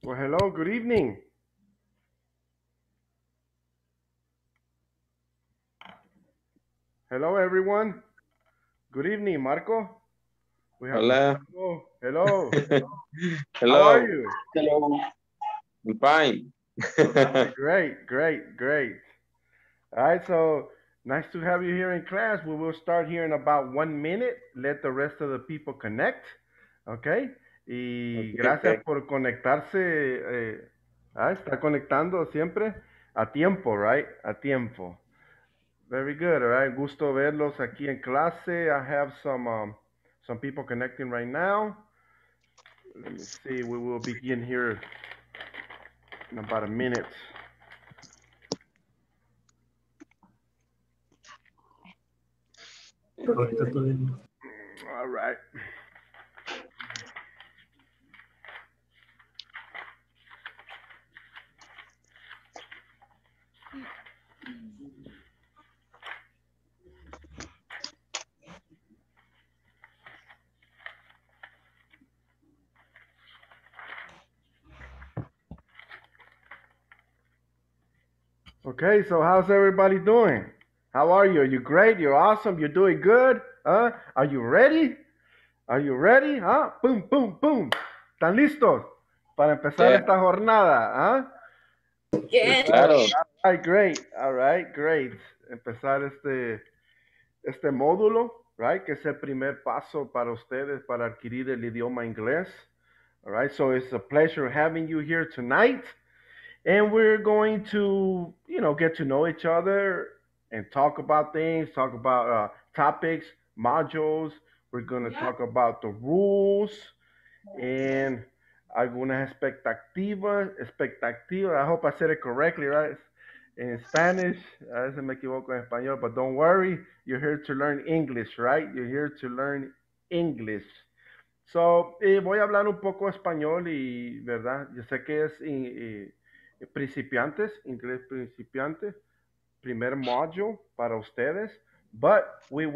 Well, hello, good evening. Hello, everyone. Good evening, Marco. We have Hola. Marco. Hello. How are Hello. you? Hello. I'm fine. All right, great, great, great. All right, so nice to have you here in class. We will start here in about 1 minute. Let the rest of the people connect. Okay. Y Okay, gracias okay. por conectarse. Está conectando siempre a tiempo, right? A tiempo. Very good. All right. Gusto verlos aquí en clase. I have some people connecting right now. Let me see. We will begin here in about a minute. Ahorita todavía no. All right. Okay. So how's everybody doing? How are you? Are you great? You're awesome. You're doing good. Are you ready? Are you ready? Boom, boom, boom. ¿Están listos para empezar Yeah, esta jornada? sí, Yeah. All claro. right, great. All right, great. Empezar este módulo, right, que es el primer paso para ustedes para adquirir el idioma inglés. All right, so it's a pleasure having you here tonight. And we're going to, get to know each other and talk about things, talk about topics, modules. We're going to talk about the rules and algunas expectativas. I hope I said it correctly, right? In Spanish, a veces me equivoco en español, but don't worry, you're here to learn English, right? You're here to learn English. So, voy a hablar un poco español y, ¿verdad? Yo sé que es principiantes, inglés principiantes, primer module para ustedes, but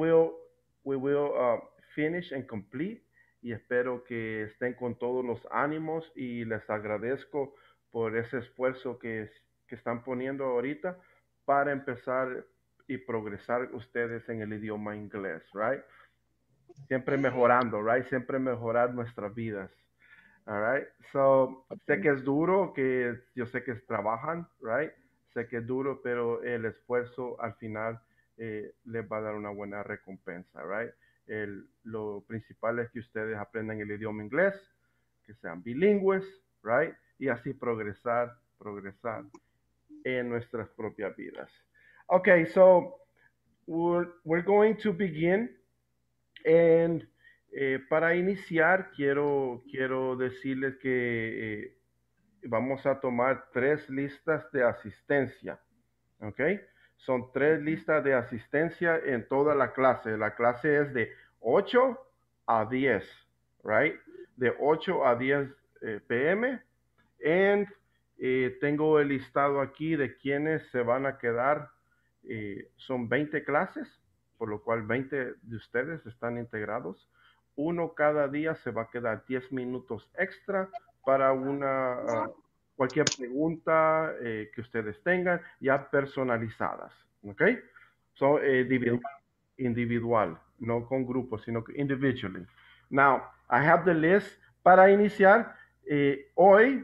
we will finish and complete y espero que estén con todos los ánimos y les agradezco por ese esfuerzo que están poniendo ahorita para empezar y progresar ustedes en el idioma inglés, right? Siempre mejorando, right? Siempre mejorar nuestras vidas. All right. So, sé que es duro, que yo sé que trabajan, right? Sé que es duro, pero el esfuerzo al final les va a dar una buena recompensa, right? Lo principal es que ustedes aprendan el idioma inglés, que sean bilingües, right? Y así progresar en nuestras propias vidas. Okay, so we're going to begin. And para iniciar, quiero decirles que vamos a tomar 3 listas de asistencia. ¿Ok? Son 3 listas de asistencia en toda la clase. La clase es de 8 a 10, right? De 8 a 10 p.m. And tengo el listado aquí de quienes se van a quedar. Son 20 clases, por lo cual 20 de ustedes están integrados. Uno cada día se va a quedar 10 minutos extra para cualquier pregunta que ustedes tengan, ya personalizadas. ¿Ok? So, individual, no con grupos, sino que individually. Now, I have the list para iniciar. Hoy,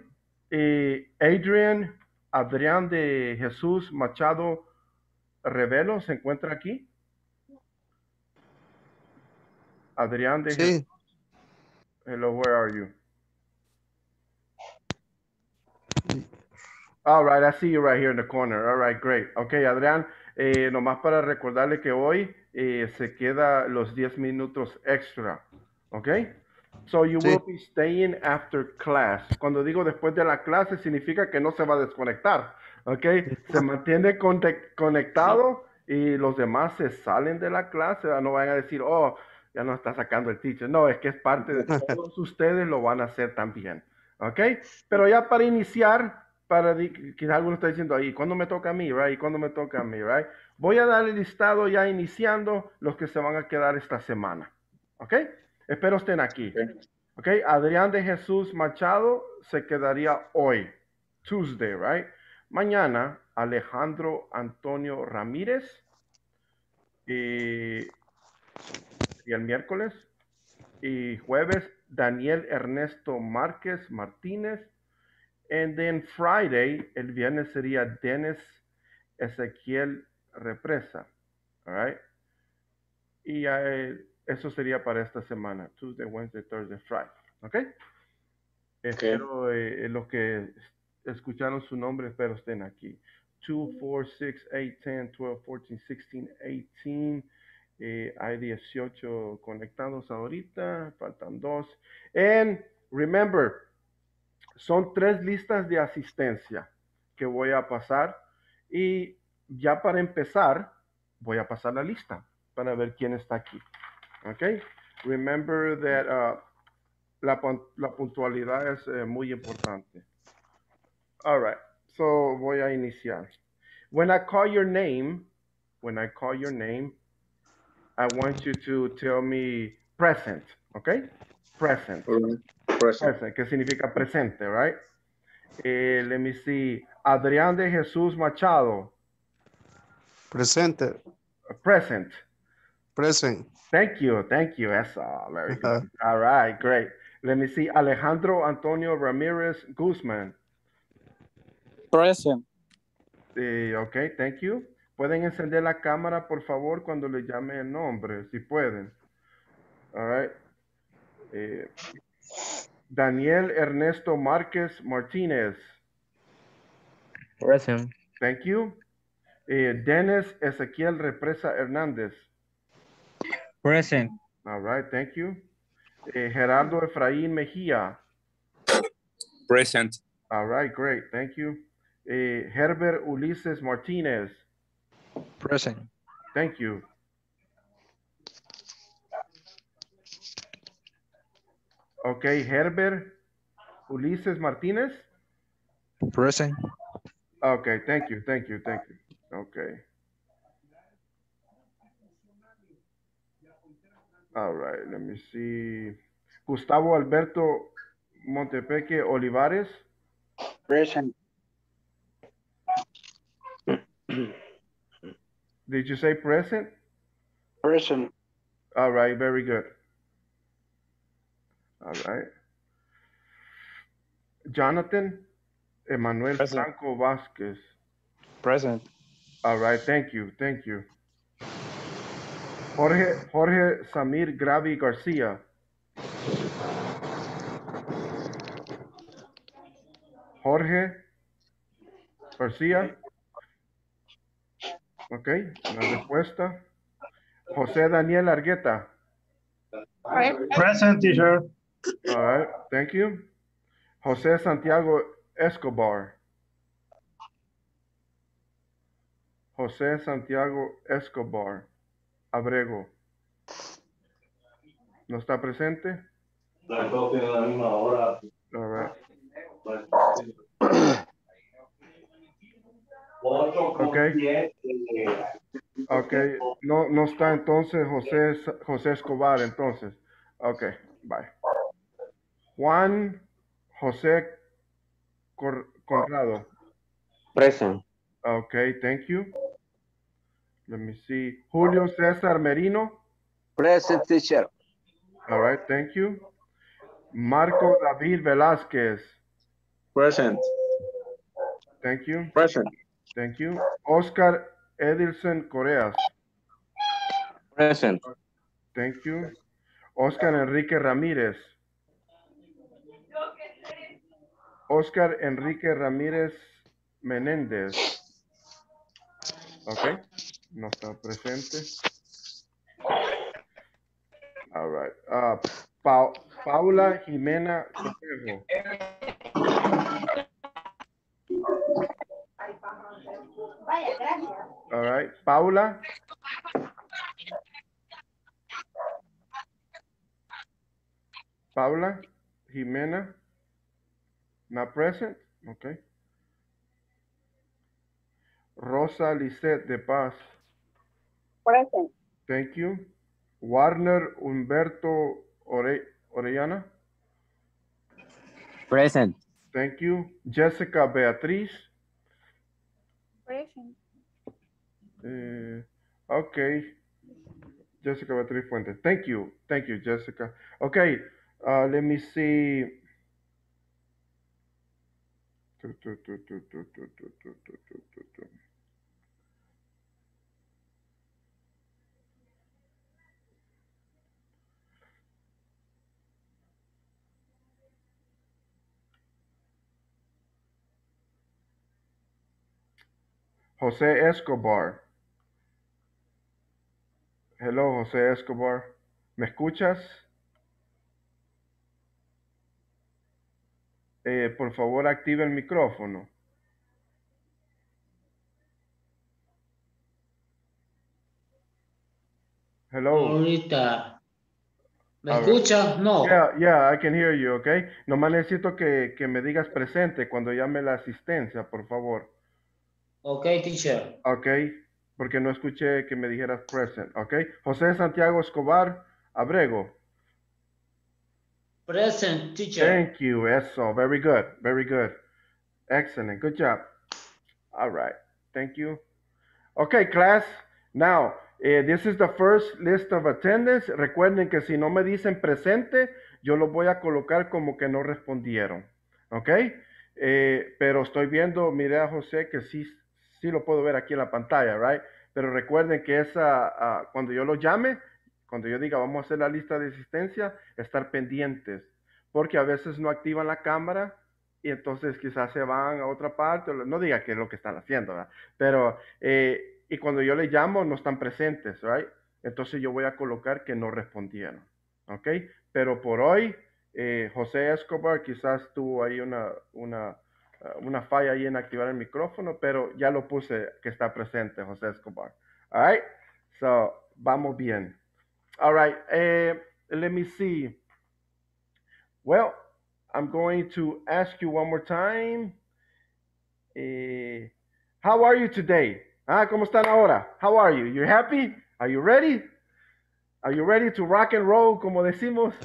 Adrián de Jesús Machado Revelo se encuentra aquí. Adrián de Jesús. Sí, Hello, where are you? All right, I see you right here in the corner. All right, great. Okay, Adrián, nomás para recordarle que hoy se queda los 10 minutos extra. Okay? So you will sí. be staying after class. Cuando digo después de la clase significa que no se va a desconectar. Okay? Se mantiene conectado y los demás se salen de la clase. No van a decir, oh, ya no está sacando el teacher. No, es que es parte de todos ustedes, lo van a hacer también. Okay? Pero ya para iniciar, quizás alguno está diciendo ahí, ¿cuándo me toca a mí, right? ¿Cuándo me toca a mí, right? Voy a dar el listado ya iniciando los que se van a quedar esta semana, ¿ok? Espero estén aquí. Ok, Adrián de Jesús Machado se quedaría hoy, Tuesday, right? Mañana, Alejandro Antonio Ramírez y el miércoles. Y jueves, Daniel Ernesto Márquez Martínez. And then Friday, el viernes sería Dennis Ezequiel Represa. All right. Y eso sería para esta semana. Tuesday, Wednesday, Thursday, Friday. Ok. Espero los que escucharon su nombre, espero estén aquí. 2, 4, 6, 8, 10, 12, 14, 16, 18. Hay 18 conectados ahorita, faltan 2. And remember, son 3 listas de asistencia que voy a pasar. Y ya para empezar, voy a pasar la lista para ver quién está aquí. Ok. Remember that la puntualidad es muy importante. All right. So voy a iniciar. When I call your name, I want you to tell me present, okay? Present. Present, que significa presente, right? Let me see. Adrián de Jesús Machado. Presente. Present. Present. Thank you. That's very good. All right, great. Let me see. Alejandro Antonio Ramirez Guzman. Present. Okay, thank you. Pueden encender la cámara, por favor, cuando le llame el nombre, si pueden. All right. Daniel Ernesto Márquez Martínez. Present. Thank you. Dennis Ezequiel Represa Hernández. Present. All right, thank you. Gerardo Efraín Mejía. Present. All right, great, thank you. Herbert Ulises Martínez. Present. Thank you. Okay, Herbert Ulises Martínez. Present. Okay, thank you. Okay. All right, let me see. Gustavo Alberto Montepeque Olivares. Present. Did you say present? Present. All right, very good. All right. Jonathan Emmanuel Present. Franco Vasquez. Present. All right, thank you. Jorge Samir Gravi Garcia. Jorge Garcia. Ok, la respuesta. José Daniel Argueta. Present, teacher. All right, thank you. José Santiago Escobar. José Santiago Escobar Abrego. ¿No está presente? All right. Okay, no está entonces José Escobar entonces. Okay, bye. Juan José Conrado. Present. Okay, thank you. Let me see. Julio César Merino. Present, teacher. All right, thank you. Marco David Velázquez. Present. Thank you. Present. Thank you. Oscar Edilson Correas. Present. Thank you. Oscar Enrique Ramírez. Oscar Enrique Ramírez Menéndez. Ok. No está presente. All right. Paula Jimena Cortejo. All right. Paula. Paula Jimena. Not present. Okay. Rosa Lisette de Paz. Present. Thank you. Warner Humberto Orellana. Present. Thank you. Jessica Beatriz. Present. Okay. Jessica Beatriz Fuentes. Thank you. Thank you, Jessica. Okay. Let me see. Jose Escobar. Hello, Jose Escobar. ¿Me escuchas? Por favor, activa el micrófono. Hello. Ahorita. ¿Me A ver. escucha? No. Yeah, I can hear you, okay? Nomás necesito que me digas presente cuando llame la asistencia, por favor. Ok, teacher. Ok, porque no escuché que me dijeras present, ok. José Santiago Escobar Abrego. Present, teacher. Thank you, eso, very good, very good. Excellent, good job. All right, thank you. Okay, class, now, this is the first list of attendance. Recuerden que si no me dicen presente, yo lo voy a colocar como que no respondieron, ok. Pero estoy viendo, mire a José que sí lo puedo ver aquí en la pantalla, right? Pero recuerden que cuando yo lo llame, cuando yo diga vamos a hacer la lista de asistencia, estar pendientes, porque a veces no activan la cámara y entonces quizás se van a otra parte, no diga qué es lo que están haciendo, ¿verdad? Pero, y cuando yo le llamo no están presentes, right? Entonces yo voy a colocar que no respondieron, ¿ok? Pero por hoy, José Escobar quizás tuvo ahí una falla ahí en activar el micrófono, pero ya lo puse que está presente, José Escobar. All right, so vamos bien. All right, let me see. Well, I'm going to ask you one more time. How are you today? ¿Cómo están ahora? How are you? You happy? Are you ready? Are you ready to rock and roll, como decimos?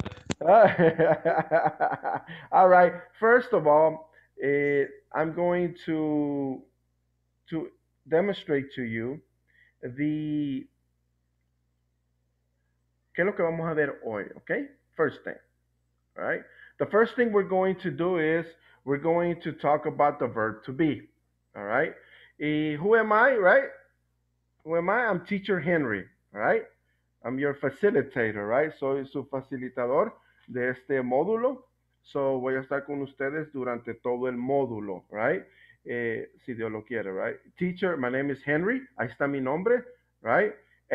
All right. First of all, I'm going to demonstrate to you qué es lo que vamos a ver hoy, okay? First thing, all right? The first thing we're going to do is we're going to talk about the verb to be, all right? Who am I, right? Who am I? I'm Teacher Henry, all right? I'm your facilitator, right? Soy su facilitador de este módulo. So voy a estar con ustedes durante todo el módulo, right? Si Dios lo quiere, right? Teacher, my name is Henry. Ahí está mi nombre, right?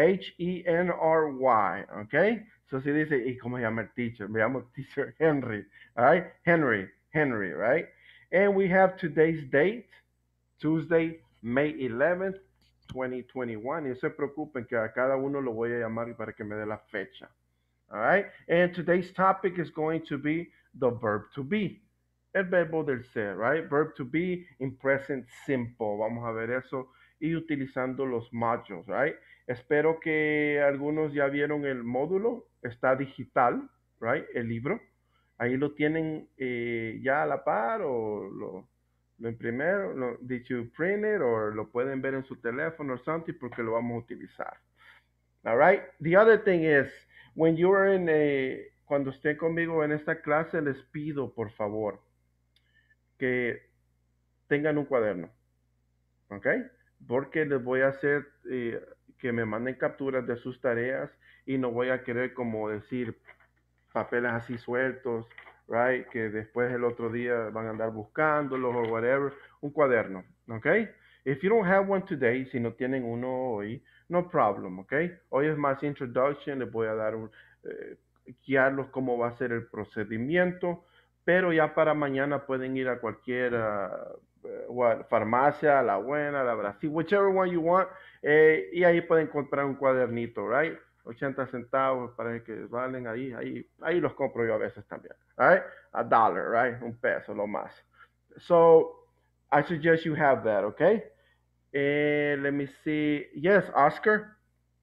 Henry, okay? So si dice, ¿y cómo se llama el teacher? Me llamo Teacher Henry, all right? Henry, right? And we have today's date, Tuesday, May 11th, 2021. Y no se preocupen que a cada uno lo voy a llamar para que me dé la fecha. All right. And today's topic is going to be the verb to be. El verbo del ser, right? Verb to be in present simple. Vamos a ver eso y utilizando los modules, right? Espero que algunos ya vieron el módulo. Está digital, right? El libro. Ahí lo tienen ya a la par o lo imprimieron, did you print it o lo pueden ver en su teléfono o something porque lo vamos a utilizar. All right. The other thing is, when you're cuando estén conmigo en esta clase, les pido por favor que tengan un cuaderno, ¿ok? Porque les voy a hacer que me manden capturas de sus tareas y no voy a querer como decir papeles así sueltos, right? Que después el otro día van a andar buscándolos o whatever. Un cuaderno, ¿ok? If you don't have one today, si no tienen uno hoy, no problem, ¿ok? Hoy es más introduction, les voy a dar guiarlos cómo va a ser el procedimiento, pero ya para mañana pueden ir a cualquier farmacia, la buena, la Brasil, whichever one you want, y ahí pueden comprar un cuadernito, right? 80 centavos para que valen ahí los compro yo a veces también, right? $1, right? Un peso, lo más. So, I suggest you have that, okay? Let me see. Yes, Oscar.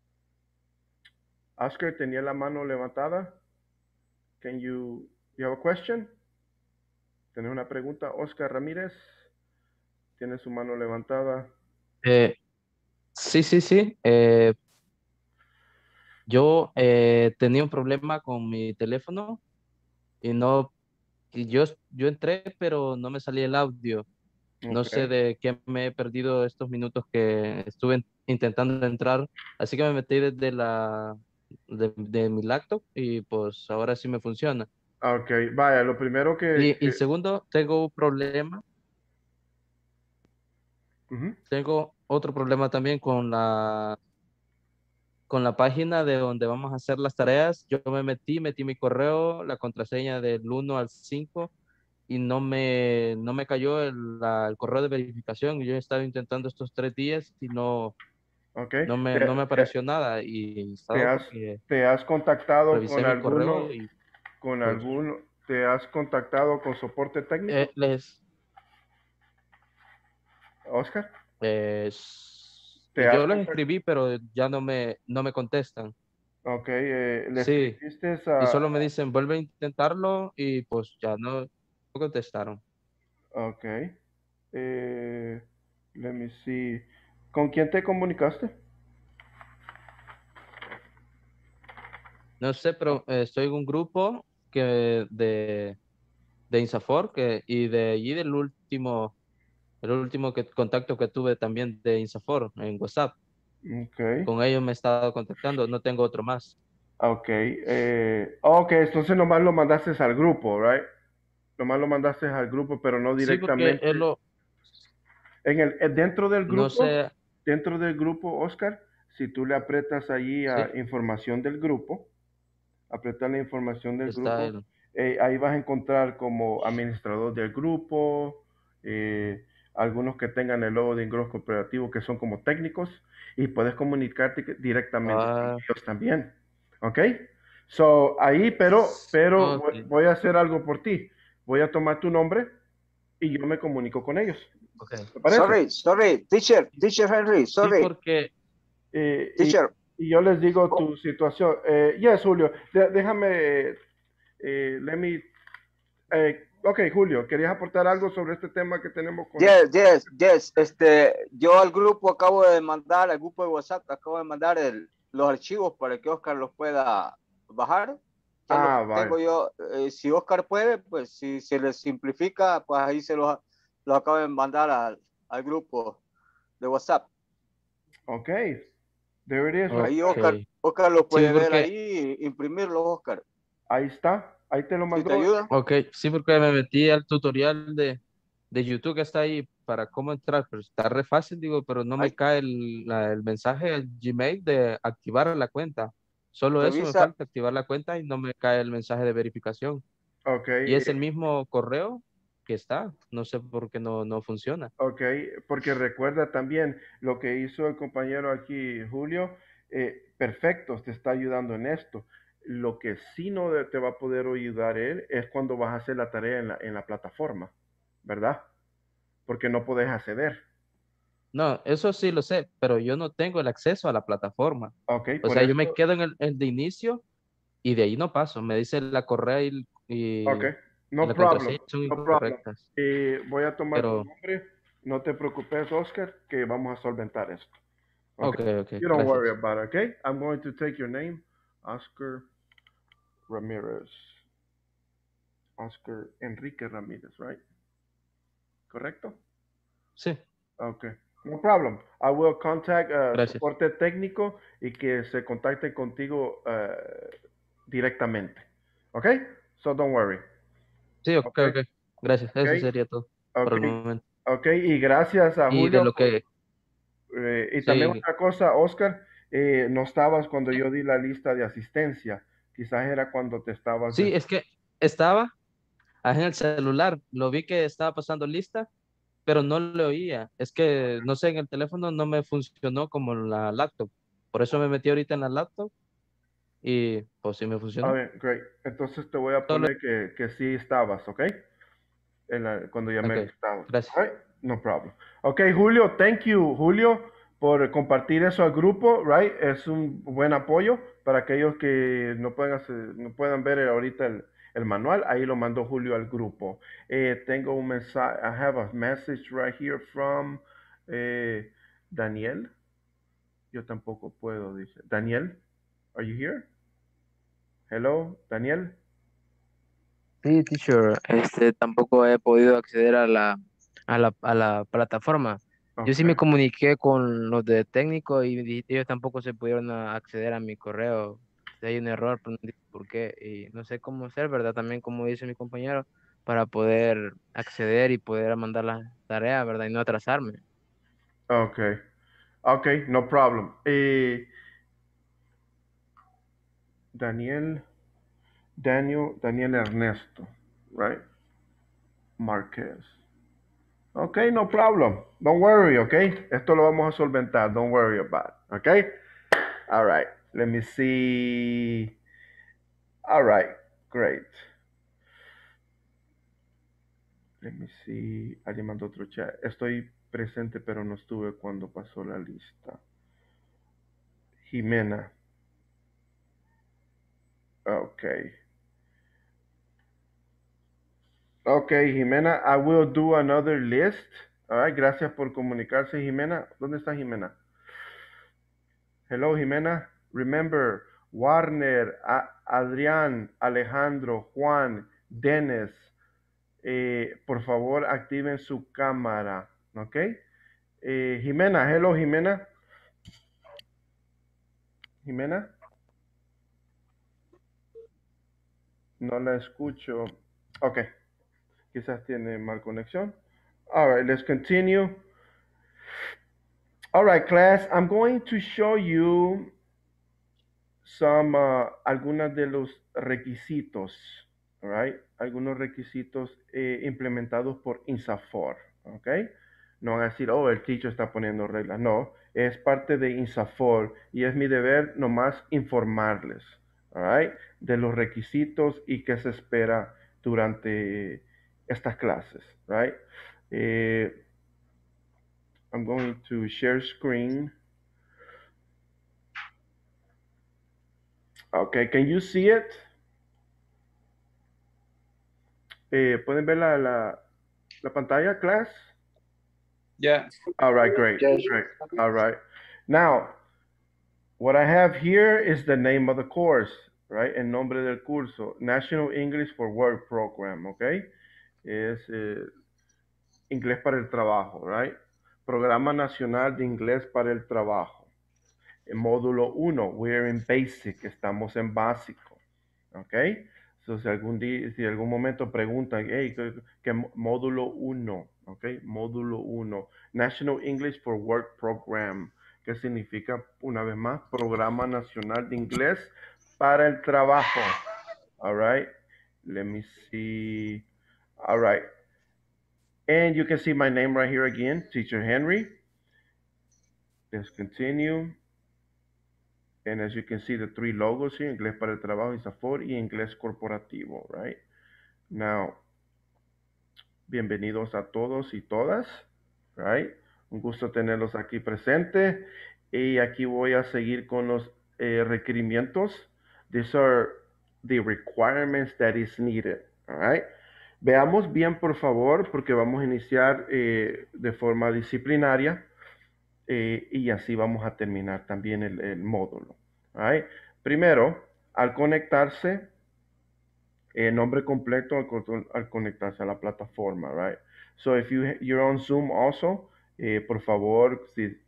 Oscar, tenía la mano levantada. You have a question? ¿Tienes una pregunta? Oscar Ramírez, tiene su mano levantada. Sí, sí, sí. Yo tenía un problema con mi teléfono y no, y yo entré, pero no me salía el audio. No Ok, sé de qué me he perdido estos minutos que estuve intentando entrar, así que me metí desde de mi laptop y pues ahora sí me funciona. ok, vaya, lo primero Y segundo, tengo un problema, ujú, tengo otro problema también con la página de donde vamos a hacer las tareas. Yo metí mi correo, la contraseña del 1 al 5 y no me cayó el correo de verificación. Yo he estado intentando estos 3 días y ok. no me apareció nada y Te estaba has, porque te has contactado revisé mi correo y con pues alguno, te has contactado con soporte técnico, les Oscar? Te has yo les contactado, escribí, pero ya no me contestan. ok, le Sí, escribiste y a, solo me dicen vuelve a intentarlo y pues ya no contestaron. ok, eh, let me see, ¿con quién te comunicaste? No sé, pero estoy en un grupo de Insafor y de allí el último contacto que tuve también de Insafor en WhatsApp. Ok, Con ellos me he estado contactando, no tengo otro más. ok, ok, entonces nomás lo mandaste al grupo, right? Nomás lo mandaste al grupo, pero no Sí, porque directamente. Dentro del no grupo, sé, Oscar, si tú le apretas allí a sí, información del grupo, apretas la información del está grupo, ahí vas a encontrar como administrador del grupo, algunos que tengan el logo de ingreso cooperativo que son como técnicos y puedes comunicarte directamente con ah, ellos también. ¿Ok? So, ahí, pero ok, voy a hacer algo por ti. Voy a tomar tu nombre y yo me comunico con ellos. ok. ¿Te parece? Sorry, teacher Henry, Sí, sorry, porque, Eh, y, teacher. y yo les digo Oh, tu situación. Yes, Julio, déjame, let me, ok, Julio, ¿querías aportar algo sobre este tema que tenemos con el... yes. Yo al grupo acabo de mandar, al grupo de WhatsApp, acabo de mandar los archivos para que Oscar los pueda bajar. Ya los Ah, tengo vale, yo. Si Oscar puede, pues si se les simplifica, pues ahí los acabo de mandar al grupo de WhatsApp. ok, there it is, right Ahí there. ok. Oscar lo Sí, puede ver porque, ahí, imprimirlo, Oscar. Ahí está, ahí te lo Si te mandó. ayuda. ok, sí, porque me metí al tutorial de YouTube que está ahí para cómo entrar, pero está re fácil, digo, pero no me Ahí, cae el mensaje al Gmail de activar la cuenta. Solo eso me revisa. falta, activar la cuenta y no me cae el mensaje de verificación. Ok, Y es el mismo correo que está, no sé por qué no funciona. ok, porque recuerda también lo que hizo el compañero aquí, Julio, perfecto, te está ayudando en esto. Lo que sí no te va a poder ayudar él es cuando vas a hacer la tarea en la plataforma, ¿verdad? Porque no puedes acceder. No, eso sí lo sé, pero yo no tengo el acceso a la plataforma. Ok, O por sea, yo eso, me quedo en el de inicio y de ahí no paso. Me dice la correa ok, y no la problem, contraseña son no problem. incorrectas. Voy a tomar tu Pero, nombre, no te preocupes, Oscar, que vamos a solventar esto. Ok, ok, ok, you don't worry gracias. about it, okay? I'm going to take your name, Oscar Ramirez. Oscar Enrique Ramírez, right? ¿Correcto? Sí, Okay. No problem. I will contact gracias. soporte técnico y que se contacte contigo directamente. Okay? So don't worry. Sí, ok, Okay? ok. Gracias. Eso Okay? sería todo por el Okay. momento. Okay. Y gracias a Y de Julio lo por, que, y también sí, otra cosa, Oscar, no estabas cuando yo di la lista de asistencia. Quizás era cuando te estabas sí, es que estaba en el celular. Lo vi que estaba pasando lista, pero no lo oía. Es que, no sé, en el teléfono no me funcionó como en la laptop. Por eso me metí ahorita en la laptop y pues sí me A funcionó. ver, great. Entonces te voy a Solo, poner que sí estabas, ¿ok? Cuando llamé que ok, estabas. gracias. All right? No problem. Ok, Julio, thank you, Julio, por compartir eso al grupo, right? Es un buen apoyo para aquellos que no puedan ver ahorita el manual, ahí lo mandó Julio al grupo. Tengo un mensaje, I have a message right here from Daniel. Yo tampoco puedo, dice. Daniel, are you here? Hello, Daniel. Sí, teacher, tampoco he podido acceder a la plataforma. Yo sí me Okay. comuniqué con los de técnico y ellos tampoco se pudieron acceder a mi correo. Hay un error, pero no dice por qué. Y no sé cómo hacer, ¿verdad? También como dice mi compañero, para poder acceder y poder mandar las tareas, ¿verdad? Y no atrasarme. Okay. Okay, no problem. Daniel Ernesto, right? Marquez. Okay, no problem. Don't worry, okay? Esto lo vamos a solventar. Don't worry about it, okay? All right. Let me see. All right. Great. Let me see. Alguien mandó otro chat. Estoy presente, pero no estuve cuando pasó la lista. Jimena. Okay. Okay, Jimena, I will do another list. All right, gracias por comunicarse, Jimena. ¿Dónde está Jimena? Hello, Jimena. Remember, Warner, Adrián, Alejandro, Juan, Dennis, por favor, activen su cámara. ¿Ok? Jimena, hello, Jimena. Jimena. No la escucho. Ok. Quizás tiene mal conexión. All right, let's continue. All right, class, I'm going to show you some, algunos de los requisitos, all right? Algunos requisitos implementados por INSAFOR, ¿ok? No van a decir, oh, el teacher está poniendo reglas. No, es parte de INSAFOR y es mi deber nomás informarles, all right? De los requisitos y qué se espera durante estas clases, right? I'm going to share screen. Okay, can you see it? ¿Pueden ver la pantalla, class? Yeah. All right, great, Yes. great. All right. Now, what I have here is the name of the course, right? El nombre del curso, National English for Work Program, okay? Es inglés para el trabajo, right? Programa Nacional de Inglés para el Trabajo. En módulo 1, we're in basic, estamos en básico, okay? So, si algún momento preguntan, hey, ¿qué módulo 1? ¿Ok? Módulo 1. National English for Work Program. ¿Qué significa, una vez más? Programa Nacional de Inglés para el Trabajo. All right. Let me see. All right. And you can see my name right here again, Teacher Henry. Let's continue. And as you can see, the three logos here, Inglés para el Trabajo, INSAFOR, y Inglés Corporativo, right? Now, bienvenidos a todos y todas, right? Un gusto tenerlos aquí presentes. Y aquí voy a seguir con los requerimientos. These are the requirements that is needed, all right? Veamos bien, por favor, porque vamos a iniciar de forma disciplinaria y así vamos a terminar también el módulo, all right? Primero, al conectarse, nombre completo al conectarse a la plataforma, right? So if you're on Zoom also, por favor,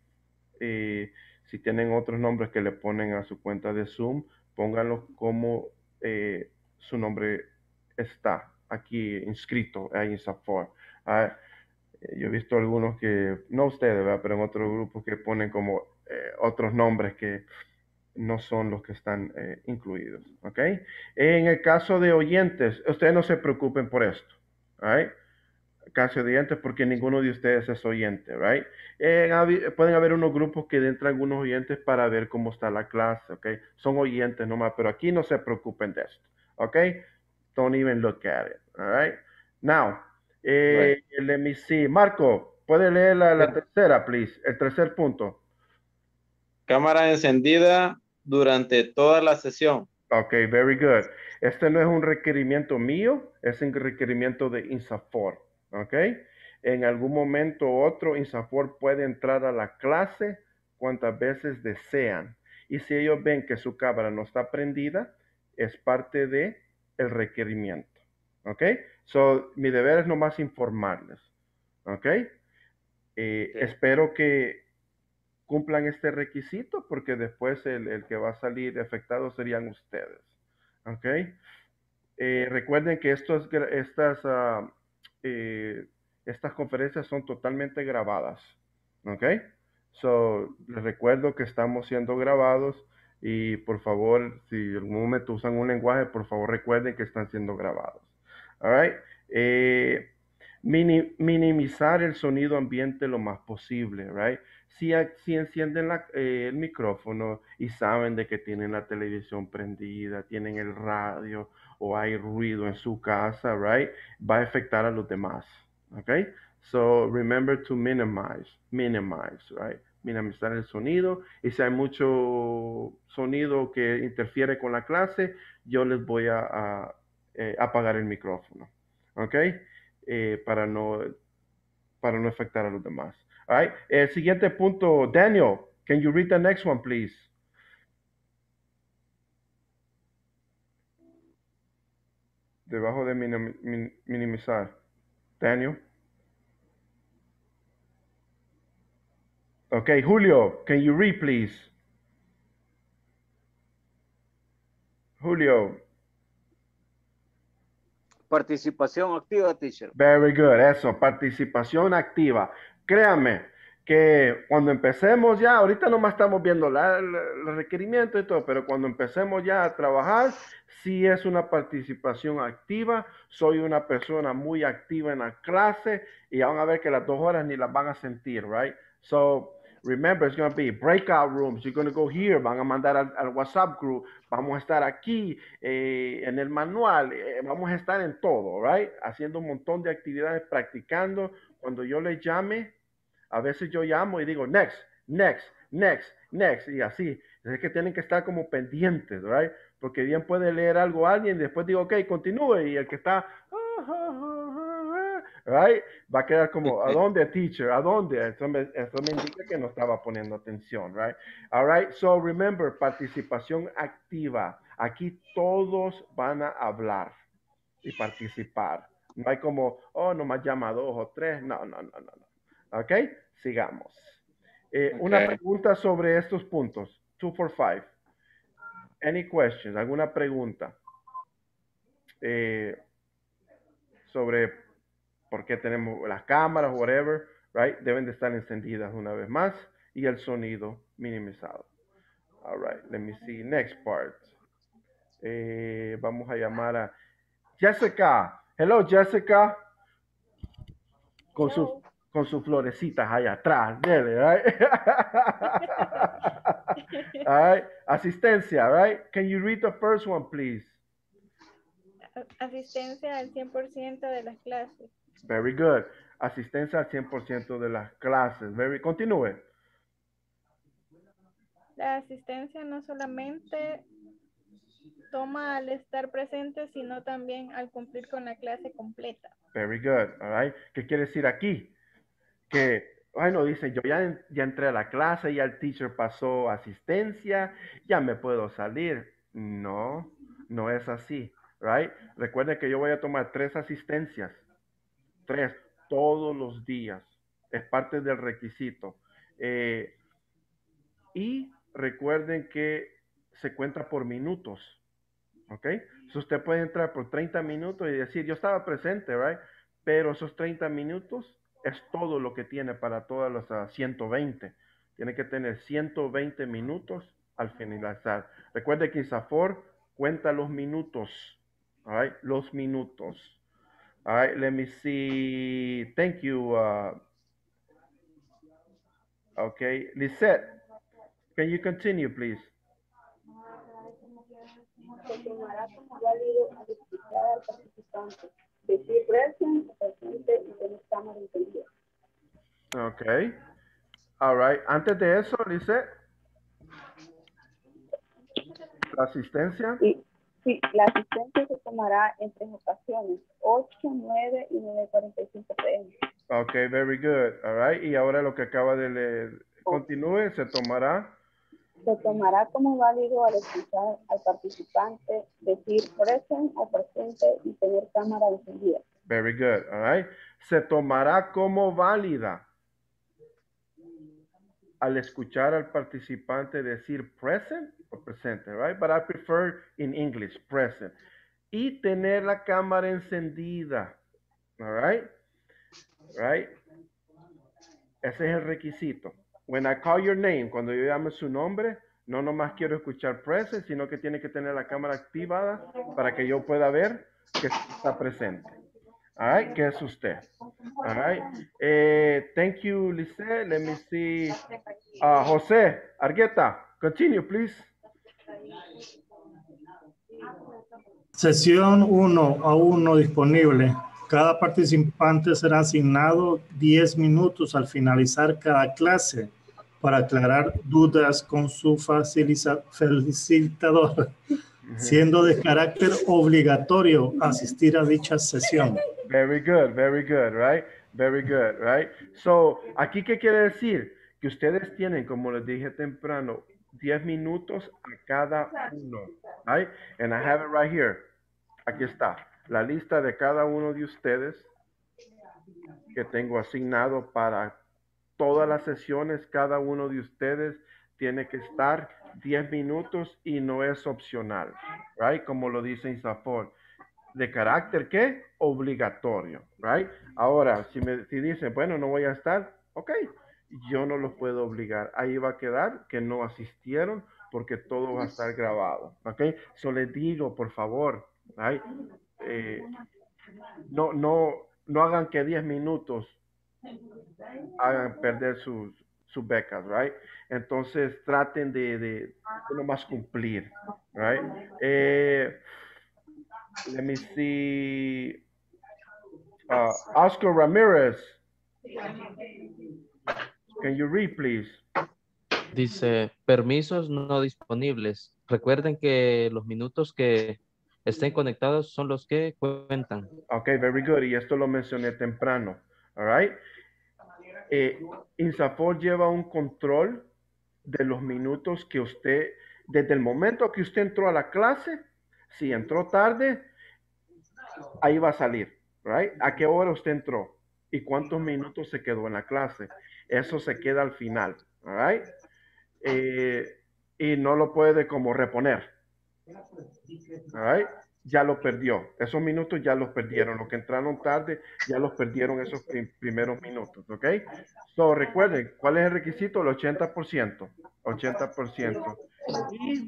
si tienen otros nombres que le ponen a su cuenta de Zoom, pónganlo como su nombre está aquí inscrito ahí en Safor. Yo he visto algunos que, no ustedes, ¿verdad? Pero en otros grupos que ponen como otros nombres que no son los que están incluidos, ¿ok? En el caso de oyentes, ustedes no se preocupen por esto, ¿right? Caso de oyentes, porque ninguno de ustedes es oyente, ¿right? Pueden haber unos grupos que entran algunos oyentes para ver cómo está la clase, ¿ok? Son oyentes nomás, pero aquí no se preocupen de esto, ¿ok? Don't even look at it, all right? Now, Right. let me see. Marco, ¿puede leer la tercera, please? El tercer punto. Cámara encendida durante toda la sesión. Ok, very good. Este no es un requerimiento mío, es un requerimiento de INSAFORP. Ok. En algún momento u otro, INSAFORP puede entrar a la clase cuantas veces desean. Y si ellos ven que su cámara no está prendida, es parte de el requerimiento. Ok. So, mi deber es nomás informarles. Ok. Espero que cumplan este requisito porque después el que va a salir afectado serían ustedes. ¿Ok? Recuerden que estas conferencias son totalmente grabadas. ¿Ok? So, les recuerdo que estamos siendo grabados y por favor, si en algún momento usan un lenguaje, por favor recuerden que están siendo grabados. All right? Minimizar el sonido ambiente lo más posible, right? Si encienden el micrófono y saben de que tienen la televisión prendida, tienen el radio o hay ruido en su casa, right? Va a afectar a los demás, okay? So remember to minimize, right? Minimizar el sonido y si hay mucho sonido que interfiere con la clase, yo les voy a apagar el micrófono, okay? Para no afectar a los demás. All right. El siguiente punto, Daniel, can you read the next one, please? Debajo de minimizar. Daniel. Okay, Julio, can you read, please? Julio. Participación activa, teacher. Very good, eso, participación activa. Créanme que cuando empecemos ya, ahorita nomás estamos viendo los requerimientos y todo, pero cuando empecemos ya a trabajar, sí es una participación activa. Soy una persona muy activa en la clase y van a ver que las 2 horas ni las van a sentir, right? So, remember, it's going to be breakout rooms. You're going to go here. Van a mandar al WhatsApp group. Vamos a estar aquí en el manual. Vamos a estar en todo, right? Haciendo un montón de actividades, practicando. Cuando yo les llame, a veces yo llamo y digo, next, next, next, next. Y así. Es que tienen que estar como pendientes, right? Porque bien puede leer algo alguien y después digo, ok, continúe. Y el que está... Right? Va a quedar como, ¿a dónde, teacher? ¿A dónde? Eso me indica que no estaba poniendo atención, right? All right, so remember, participación activa. Aquí todos van a hablar y participar. No hay como, oh, nomás llama 2 o 3. No, no, no, no, no. Ok, sigamos. Okay. Una pregunta sobre estos puntos. 2 for 5. Any questions? ¿Alguna pregunta? Sobre por qué tenemos las cámaras, whatever, right? Deben de estar encendidas una vez más y el sonido minimizado. All right, let me see. Next part. Vamos a llamar a Jessica. Hello, Jessica. Con sus florecitas allá atrás. Dele, right? All right. Asistencia, right? Can you read the first one, please? Asistencia al 100% de las clases. Very good. Asistencia al 100% de las clases. Continúe. La asistencia no solamente toma al estar presente, sino también al cumplir con la clase completa. Very good. All right. ¿Qué quiere decir aquí? Que, bueno, dice, yo ya entré a la clase, ya el teacher pasó asistencia, ya me puedo salir. No, no es así, right? Recuerden que yo voy a tomar 3 asistencias, 3 todos los días. Es parte del requisito. Y recuerden que se cuenta por minutos, ¿ok? So usted puede entrar por 30 minutos y decir, yo estaba presente, right? Pero esos 30 minutos es todo lo que tiene para todas las 120. Tiene que tener 120 minutos al finalizar. Recuerde que INSAFORP cuenta los minutos, all right? Los minutos. All right, let me see. Thank you. Okay, Lisette, can you continue, please? Se tomará como válido al explicar al participante decir presente y que no estamos entendidos. Ok. All right. Antes de eso, Lisette. ¿La asistencia? Y sí, la asistencia se tomará en 3 ocasiones, 8, 9 y 9:45 p.m. Ok, very good. All right. Y ahora lo que acaba de leer. Continúe, se tomará. Se tomará como válido al escuchar al participante decir present o presente y tener cámara encendida. Very good. All right. Se tomará como válida al escuchar al participante decir present o presente, right? But I prefer in English, present. Y tener la cámara encendida, all right? Right? Ese es el requisito. When I call your name, cuando yo llame su nombre, no nomás quiero escuchar present, sino que tiene que tener la cámara activada para que yo pueda ver que está presente. All right, ¿qué es usted? All right. Thank you, Lise. Let me see. José Argueta, continue, please. Sesión 1 a 1 disponible. Cada participante será asignado 10 minutos al finalizar cada clase para aclarar dudas con su facilitador, siendo de carácter obligatorio asistir a dicha sesión. Very good, right? Very good, right? So, ¿aquí qué quiere decir? Que ustedes tienen, como les dije temprano, 10 minutos a cada uno, right? And I have it right here. Aquí está, la lista de cada uno de ustedes que tengo asignado para todas las sesiones. Cada uno de ustedes tiene que estar 10 minutos y no es opcional, right? Como lo dice Insafor. ¿De carácter qué? Obligatorio, right? Ahora, si dicen, bueno, no voy a estar, ok, yo no los puedo obligar. Ahí va a quedar que no asistieron porque todo va a estar grabado, ok. So les digo, por favor, right? No hagan que 10 minutos hagan perder sus becas, right? Entonces traten de nomás cumplir, right? Let me see. Oscar Ramirez. Can you read, please? Dice, permisos no disponibles. Recuerden que los minutos que estén conectados son los que cuentan. Ok, very good. Y esto lo mencioné temprano. All right. Insafor lleva un control de los minutos que usted, desde el momento que usted entró a la clase, si entró tarde, ahí va a salir, right? ¿A qué hora usted entró? ¿Y cuántos minutos se quedó en la clase? Eso se queda al final, all right? Y no lo puede como reponer, all right? Ya lo perdió. Esos minutos ya los perdieron. Los que entraron tarde ya los perdieron esos primeros minutos, ¿ok? So, recuerden, ¿cuál es el requisito? El 80%. 80%. Y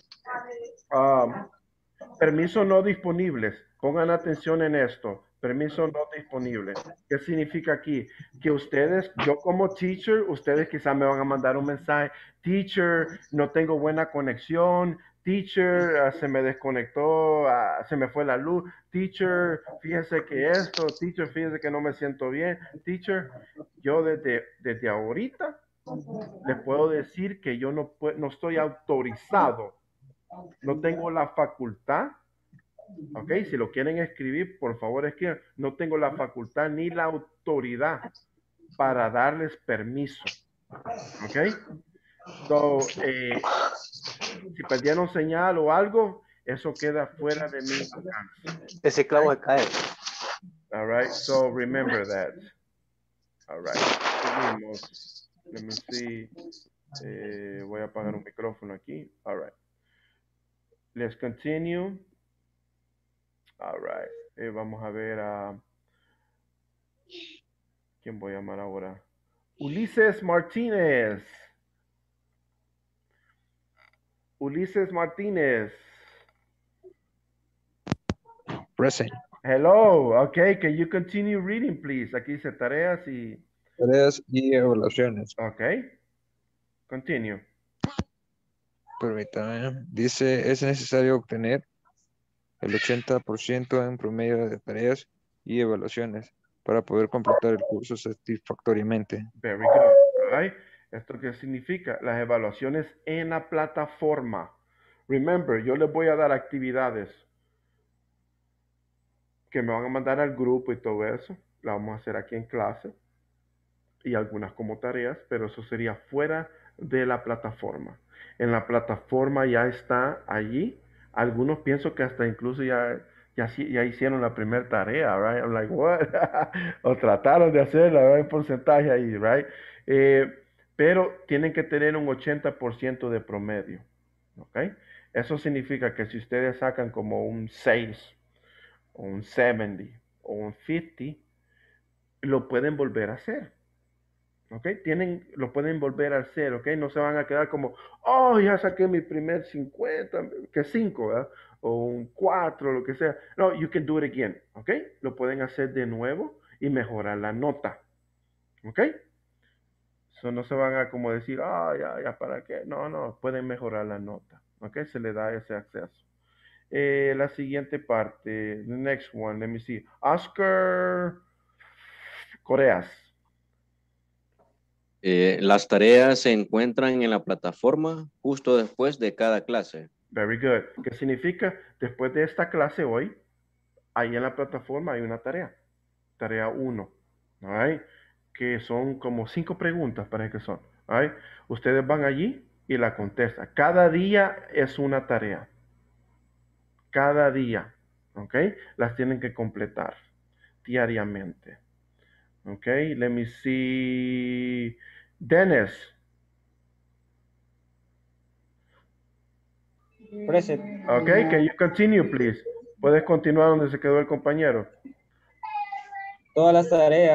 permisos no disponibles. Pongan atención en esto. Permisos no disponibles. ¿Qué significa aquí? Que ustedes, yo como teacher, ustedes quizás me van a mandar un mensaje. Teacher, no tengo buena conexión. Teacher, se me desconectó, se me fue la luz. Teacher, fíjese que esto. Teacher, fíjese que no me siento bien. Teacher, yo desde ahorita les puedo decir que yo no estoy autorizado. No tengo la facultad. Ok, si lo quieren escribir, por favor escriban. No tengo la facultad ni la autoridad para darles permiso. Ok. So, si perdieron señal o algo, eso queda fuera de mi alcance. Ese clavo se cae. All right, so remember that. All right. Seguimos. Let me see. Voy a apagar un micrófono aquí. All right. Let's continue. All right. Vamos a ver a... ¿Quién voy a llamar ahora? Ulises Martínez. Ulises Martínez. Present. Hello. Okay, can you continue reading, please? Aquí dice tareas y... Tareas y evaluaciones. Okay. Continue. Permítame. Dice, es necesario obtener el 80% en promedio de tareas y evaluaciones para poder completar el curso satisfactoriamente. Very good. Right? ¿Esto qué significa? Las evaluaciones en la plataforma. Remember, yo les voy a dar actividades que me van a mandar al grupo y todo eso. La vamos a hacer aquí en clase. Y algunas como tareas, pero eso sería fuera de la plataforma. En la plataforma ya está allí. Algunos pienso que hasta incluso ya hicieron la primera tarea, right? I'm like, what? O trataron de hacerla, right? Porcentaje ahí, right? Pero tienen que tener un 80% de promedio, ¿ok? Eso significa que si ustedes sacan como un 6, o un 70, o un 50, lo pueden volver a hacer. ¿Ok? Lo pueden volver a hacer, ¿ok? No se van a quedar como, oh, ya saqué mi primer 50, que 5, ¿verdad? O un 4, lo que sea. No, you can do it again, ¿ok? Lo pueden hacer de nuevo y mejorar la nota, ¿ok? So, no se van a como decir, ya, ¿para qué? No, pueden mejorar la nota, ¿ok? Se le da ese acceso. La siguiente parte, the next one, let me see. Oscar Coreas. Las tareas se encuentran en la plataforma justo después de cada clase. Very good. ¿Qué significa? Después de esta clase hoy, ahí en la plataforma hay una tarea. Tarea 1. Right? Que son como 5 preguntas, parece que son. Right? Ustedes van allí y la contestan. Cada día es una tarea. Cada día. ¿Ok? Las tienen que completar diariamente. ¿Ok? Let me see. Dennis. Present. Okay, can you continue, please? Puedes continuar donde se quedó el compañero. Todas las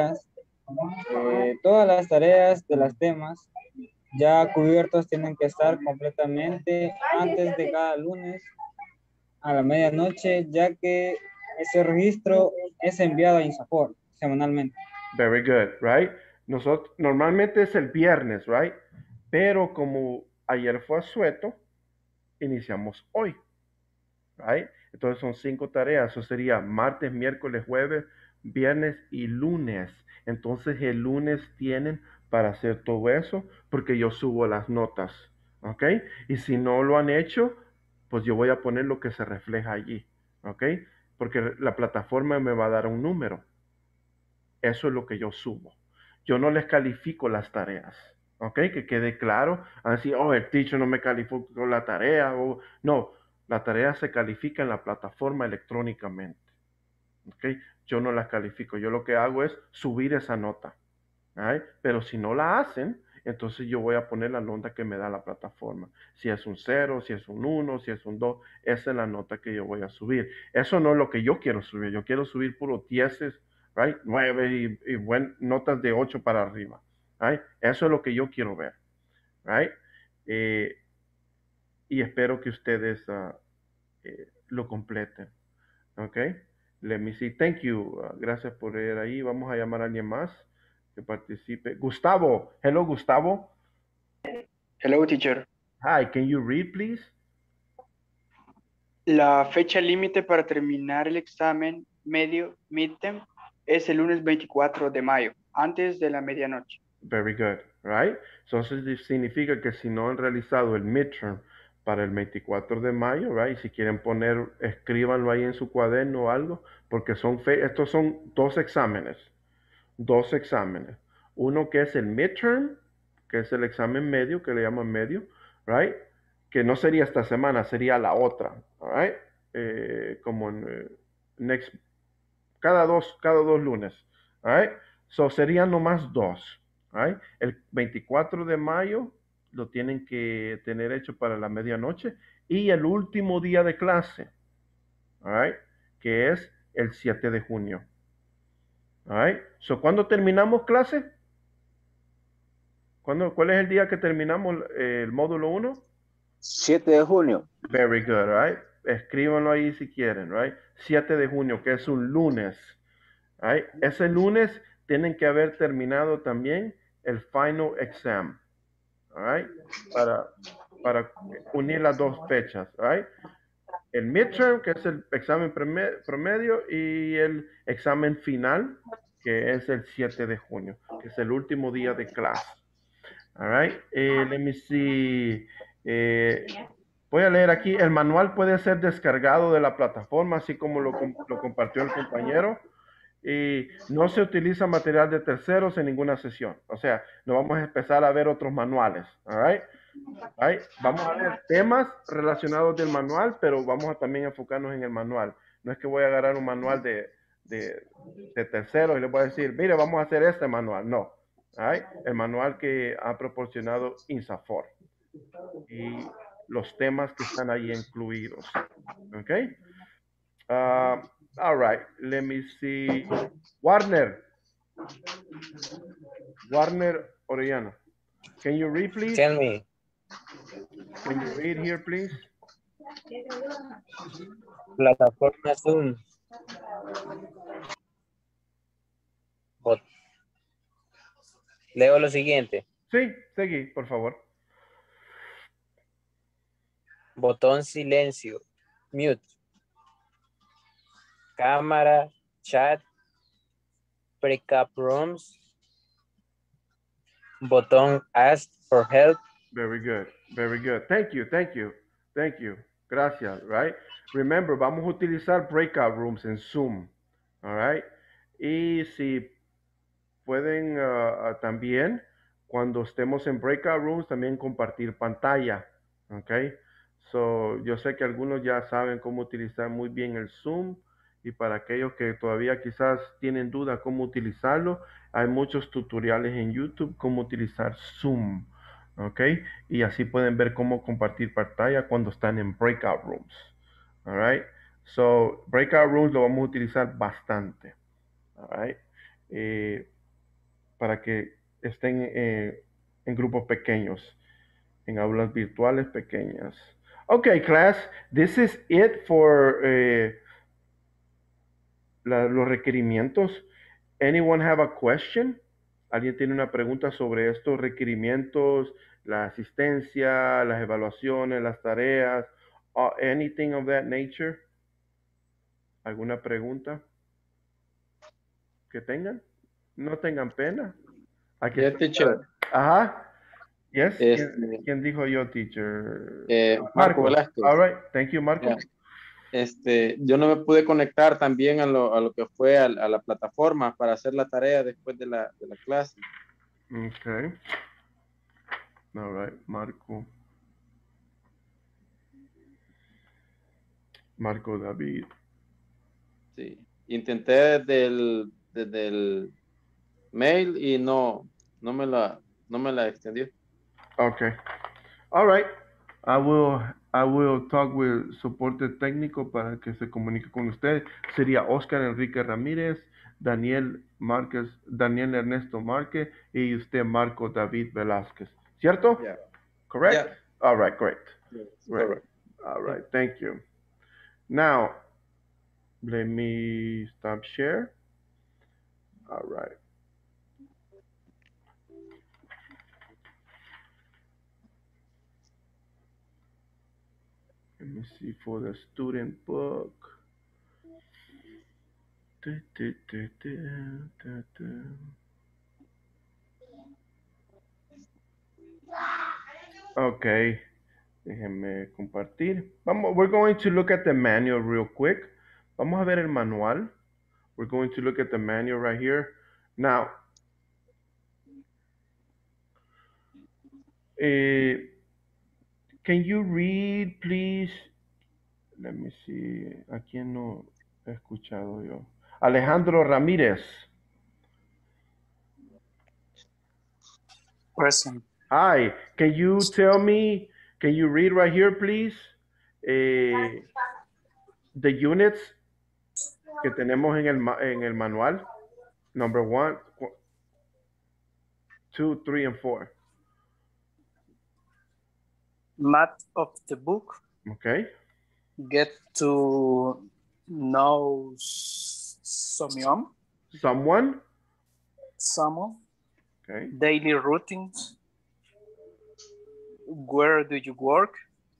tareas de los temas ya cubiertos tienen que estar completamente antes de cada lunes a la medianoche, ya que ese registro es enviado a INSAFORP semanalmente. Very good, right? Nosotros normalmente es el viernes, right? Pero como ayer fue asueto, iniciamos hoy, right? Entonces son 5 tareas. Eso sería martes, miércoles, jueves, viernes y lunes. Entonces el lunes tienen para hacer todo eso porque yo subo las notas, ¿ok? Y si no lo han hecho, pues yo voy a poner lo que se refleja allí, ¿ok? Porque la plataforma me va a dar un número. Eso es lo que yo subo. Yo no les califico las tareas, ¿ok? Que quede claro. Así, el teacher no me calificó la tarea. No, la tarea se califica en la plataforma electrónicamente, ¿ok? Yo no las califico. Yo lo que hago es subir esa nota, ¿right? Pero si no la hacen, entonces yo voy a poner la nota que me da la plataforma. Si es un 0, si es un 1, si es un 2, esa es la nota que yo voy a subir. Eso no es lo que yo quiero subir. Yo quiero subir puros 10, right? 9 y notas de 8 para arriba, right? Eso es lo que yo quiero ver, right? Y espero que ustedes lo completen, ¿ok? Let me see. Thank you. Gracias por ir ahí. Vamos a llamar a alguien más que participe. Gustavo. Hello, Gustavo. Hello, teacher. Hi, can you read, please? La fecha límite para terminar el examen medio midterm es el lunes 24 de mayo, antes de la medianoche. Very good, right? Entonces significa que si no han realizado el midterm para el 24 de mayo, right? Si quieren poner, escríbanlo ahí en su cuaderno o algo, porque estos son 2 exámenes. 2 exámenes. Uno que es el midterm, que es el examen medio, que le llaman medio, right? Que no sería esta semana, sería la otra, right? Como en cada dos lunes, right? So serían nomás 2, right? El 24 de mayo lo tienen que tener hecho para la medianoche y el último día de clase, right? Que es el 7 de junio. Alright. So, ¿cuándo terminamos clase? ¿Cuál es el día que terminamos el módulo 1? 7 de junio. Very good, right? Escríbanlo ahí si quieren, right? 7 de junio, que es un lunes. Right? Ese lunes tienen que haber terminado también el final exam. Alright? Para unir las dos fechas, right? El midterm, que es el examen promedio, y el examen final, que es el 7 de junio, que es el último día de clase. All right. Let me see. Voy a leer aquí. El manual puede ser descargado de la plataforma, así como lo compartió el compañero. Y no se utiliza material de terceros en ninguna sesión. O sea, no vamos a empezar a ver otros manuales. All right? Right? Vamos a ver temas relacionados del manual, pero vamos a también enfocarnos en el manual. No es que voy a agarrar un manual de terceros y les voy a decir, mire, vamos a hacer este manual. No. Right? El manual que ha proporcionado INSAFORP y los temas que están ahí incluidos. ¿Ok? All right, let me see. Warner Orellana. Can you read, please? Tell me. Can you read here, please? Plataforma Zoom. Leo lo siguiente. Sí, seguí, por favor. Botón silencio. Mute. Cámara, chat, breakup rooms, botón ask for help. Very good, very good. Thank you, thank you, thank you. Gracias, right? Remember, vamos a utilizar breakout rooms en Zoom, all right? Y si pueden también, cuando estemos en breakout rooms, también compartir pantalla, ok? So, yo sé que algunos ya saben cómo utilizar muy bien el Zoom. Y para aquellos que todavía quizás tienen duda cómo utilizarlo, hay muchos tutoriales en YouTube cómo utilizar Zoom, ¿ok? Y así pueden ver cómo compartir pantalla cuando están en breakout rooms, all right? So, breakout rooms lo vamos a utilizar bastante, all right? Para que estén en grupos pequeños, en aulas virtuales pequeñas. Okay, class, this is it for... los requerimientos. Anyone have a question? ¿Alguien tiene una pregunta sobre estos requerimientos, la asistencia, las evaluaciones, las tareas, anything of that nature? ¿Alguna pregunta que tengan? No tengan pena. Aquí Yeah, teacher. Ajá. Yes. ¿Quién dijo yo, teacher? Marco Velázquez. All right. Thank you, Marco. Yeah. Yo no me pude conectar también a lo que fue a la plataforma para hacer la tarea después de la clase. Okay. All right, Marco David. Sí. Intenté desde el mail y no me la extendió. Okay. All right. I will talk with soporte técnico para que se comunique con usted. Sería Oscar Enrique Ramírez, Daniel Ernesto Márquez y usted Marco David Velázquez. ¿Cierto? Yeah. Correct? Yeah. All right, great. Yes, Great. correct. All right, thank you. Now, let me stop share. All right. Let me see for the student book. Okay, déjenme compartir. We're going to look at the manual real quick. Vamos a ver el manual. We're going to look at the manual right here. Now, can you read, please? Let me see. ¿A quién no he escuchado yo? Alejandro Ramírez. Present. Hi. Can you tell me, can you read right here, please? The units que tenemos en el manual. Number 1, 2, 3, and 4. Math of the book. Okay. Get to know someone. Someone. Okay. Daily routines. Where do you work?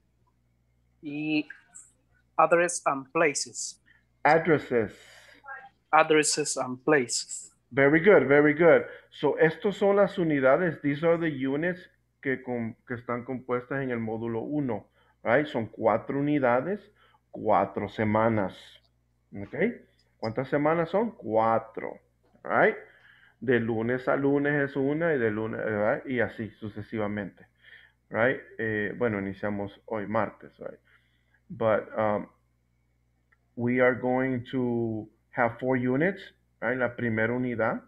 Address and places. Addresses. Addresses and places. Very good, very good. So, estos son las unidades. These are the units que están compuestas en el módulo 1. Right? Son 4 unidades, 4 semanas. ¿Ok? ¿Cuántas semanas son? 4. Right? De lunes a lunes es una y de lunes, ¿verdad? Y así sucesivamente. Right? Bueno, iniciamos hoy martes, right? But we are going to have 4 units, right? La primera unidad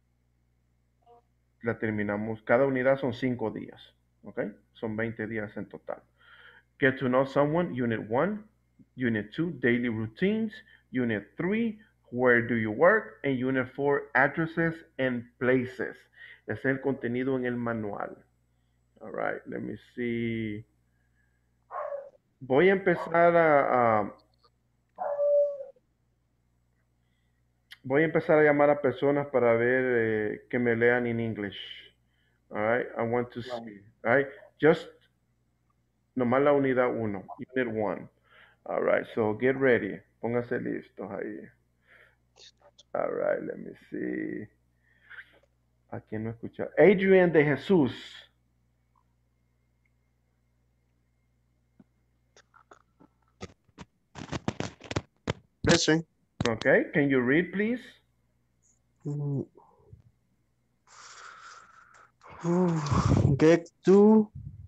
la terminamos, cada unidad son 5 días, ¿ok? Son 20 días en total. Get to know someone, Unit 1. Unit 2, daily routines. Unit 3, where do you work? And Unit 4, addresses and places. Ese es el contenido en el manual. All right, let me see. Voy a empezar voy a empezar a llamar a personas para ver que me lean en English. All right, I want to see. All right, just nomás la unidad 1, Unit 1. All right, so get ready. Pónganse listos ahí. All right, let me see. ¿A quién no escucha? Adrian de Jesús. Present. Okay, can you read, please? Get to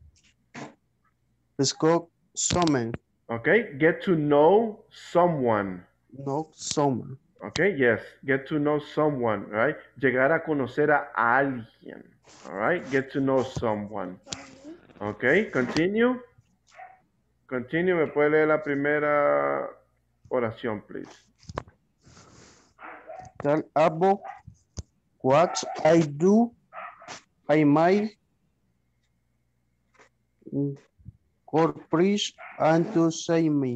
Scott someone. Okay, get to know someone. No someone. Okay, yes, get to know someone, right? Llegar a conocer a alguien. All right, get to know someone. Okay, continue. Continue, me puede leer la primera oración, please. Tell Abo what I do. I might corporate and to say me.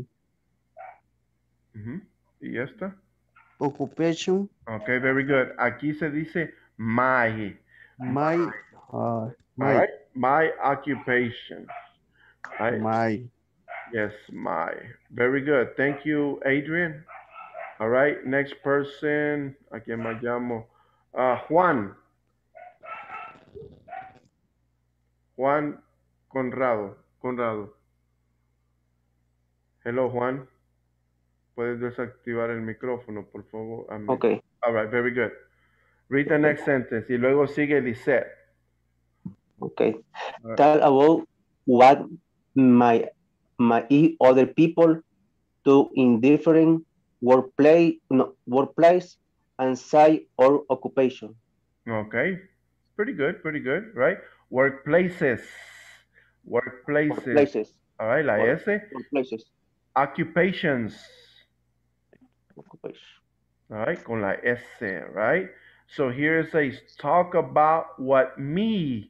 ¿Y esta? Occupation. Okay, very good. Aquí se dice my. My. All right, my occupation. Right? My. Yes, my. Very good. Thank you, Adrian. All right, next person. ¿A quién me llamo? Juan. Juan Conrado. Hello, Juan. Puedes desactivar el micrófono, por favor. Okay. All right, very good. Read the next sentence. Y luego sigue Lisette. Okay. Tell about what my other people do in different workplace and site or occupation. Okay. Pretty good, right? Workplaces. Workplaces. All right, la S. Workplaces. Occupations. Occupation. All right, con la S, right? So here it says, talk about what me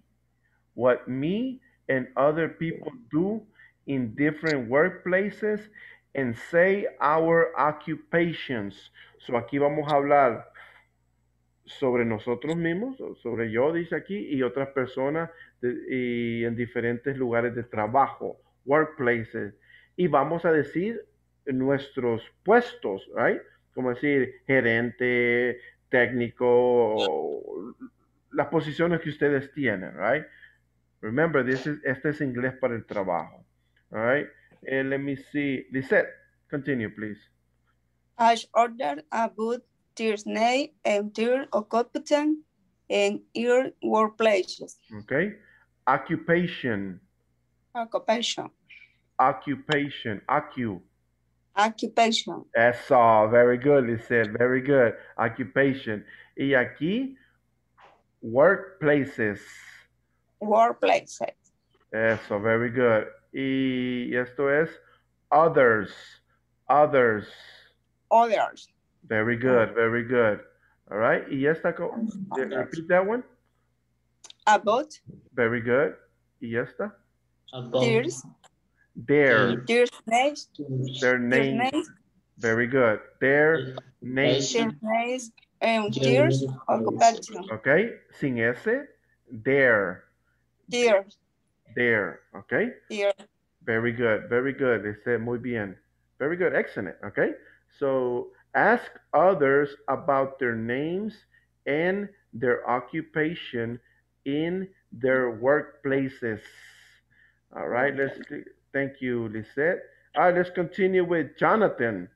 and other people do in different workplaces and say our occupations. So aquí vamos a hablar sobre nosotros mismos, sobre yo, dice aquí, y otras personas y en diferentes lugares de trabajo, workplaces. Y vamos a decir nuestros puestos, right? Como decir gerente, técnico, las posiciones que ustedes tienen, right? Remember, este es inglés para el trabajo. All right. Let me see. Lisette, continue, please. I ordered about their name and their occupation in your workplaces. Okay. Occupation. Occupation. Occupation. Occupation. That's all. Very good, Lisette. Very good. Occupation. Y aquí, workplaces. Workplaces. Eso, very good. Y esto es others. Others. Others. Very good, very good. All right. Y esta, repeat that one. About. Very good. Y esta. Theirs. Their. Their names. Their names. Very good. Their names. Their names and theirs occupation. Okay. Sin S. Their. Their. There. Okay. Their. Very good. Very good. They said muy bien. Very good. Excellent. Okay. So ask others about their names and their occupation in their workplaces. All right. Thank you, Lisette. All right, let's continue with Jonathan.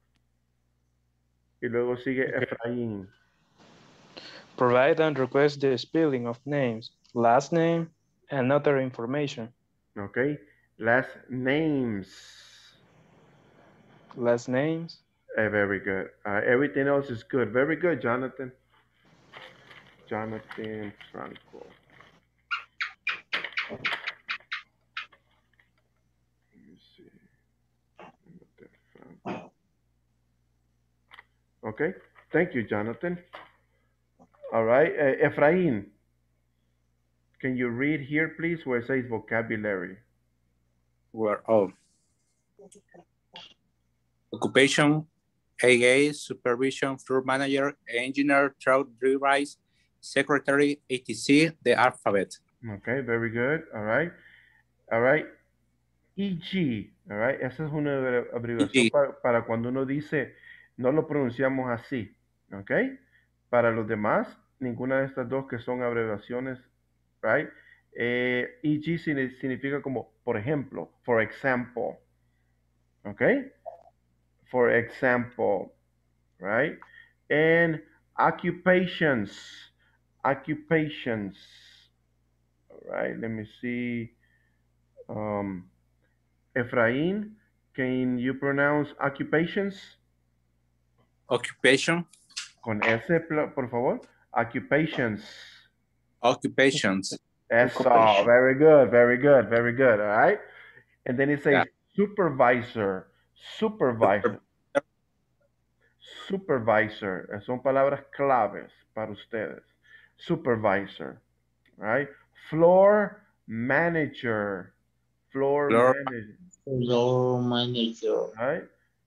Y luego sigue Efraín. Provide and request the spelling of names, last name, and other information. Okay, last names. Last names. Very good. Everything else is good. Very good, Jonathan. Jonathan Franco. Let me see. Okay, thank you, Jonathan. All right, Efrain, can you read here, please, where it says vocabulary? Where occupation, AA, supervision, floor manager, engineer, truck drivers, secretary, etc. The alphabet. Okay, very good. All right. All right. EG. All right. Esa es una abreviación para cuando uno dice, no lo pronunciamos así. Ok. Para los demás, ninguna de estas dos que son abreviaciones, right? EG significa como, por ejemplo, for example. Ok. For example, right? And occupations. Occupations. All right, let me see. Efrain, can you pronounce occupations? Occupation. Con S, por favor. Occupations. Occupations. Eso, very good, very good, very good, all right? And then it says supervisor, supervisor. Supervisor, son palabras claves para ustedes. Supervisor, right? Floor manager, floor manager. Floor manager. Right?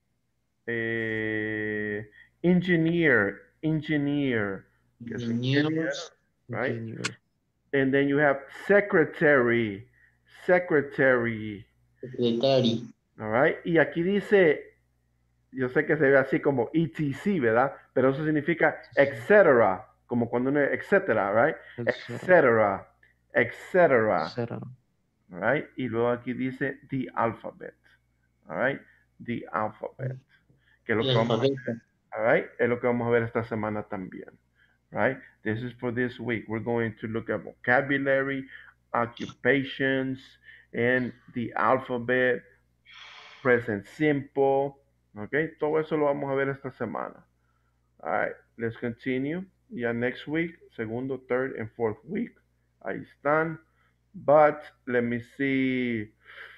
Engineer, engineer. Engineers. Right? And then you have secretary, secretary. Secretary. All right? Y aquí dice, yo sé que se ve así como etc, ¿verdad? Pero eso significa etcétera, como cuando uno etcétera, right? Etcétera, etcétera. All right? Y luego aquí dice the alphabet. All right? The alphabet. Que es lo que vamos a ver. All right? Es lo que vamos a ver esta semana también. Right? This is for this week. We're going to look at vocabulary, occupations, and the alphabet, present simple. Okay, todo eso lo vamos a ver esta semana. All right, let's continue. Ya next week, segundo, third, and fourth week. Ahí están. But let me see.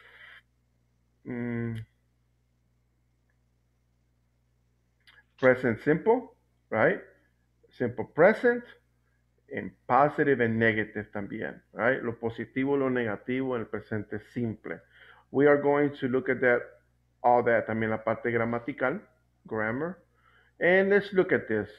Present simple, right? Simple present, and positive and negative también, right? Lo positivo, lo negativo en el presente simple. We are going to look at that, all that, también la parte gramatical, grammar. And let's look at this.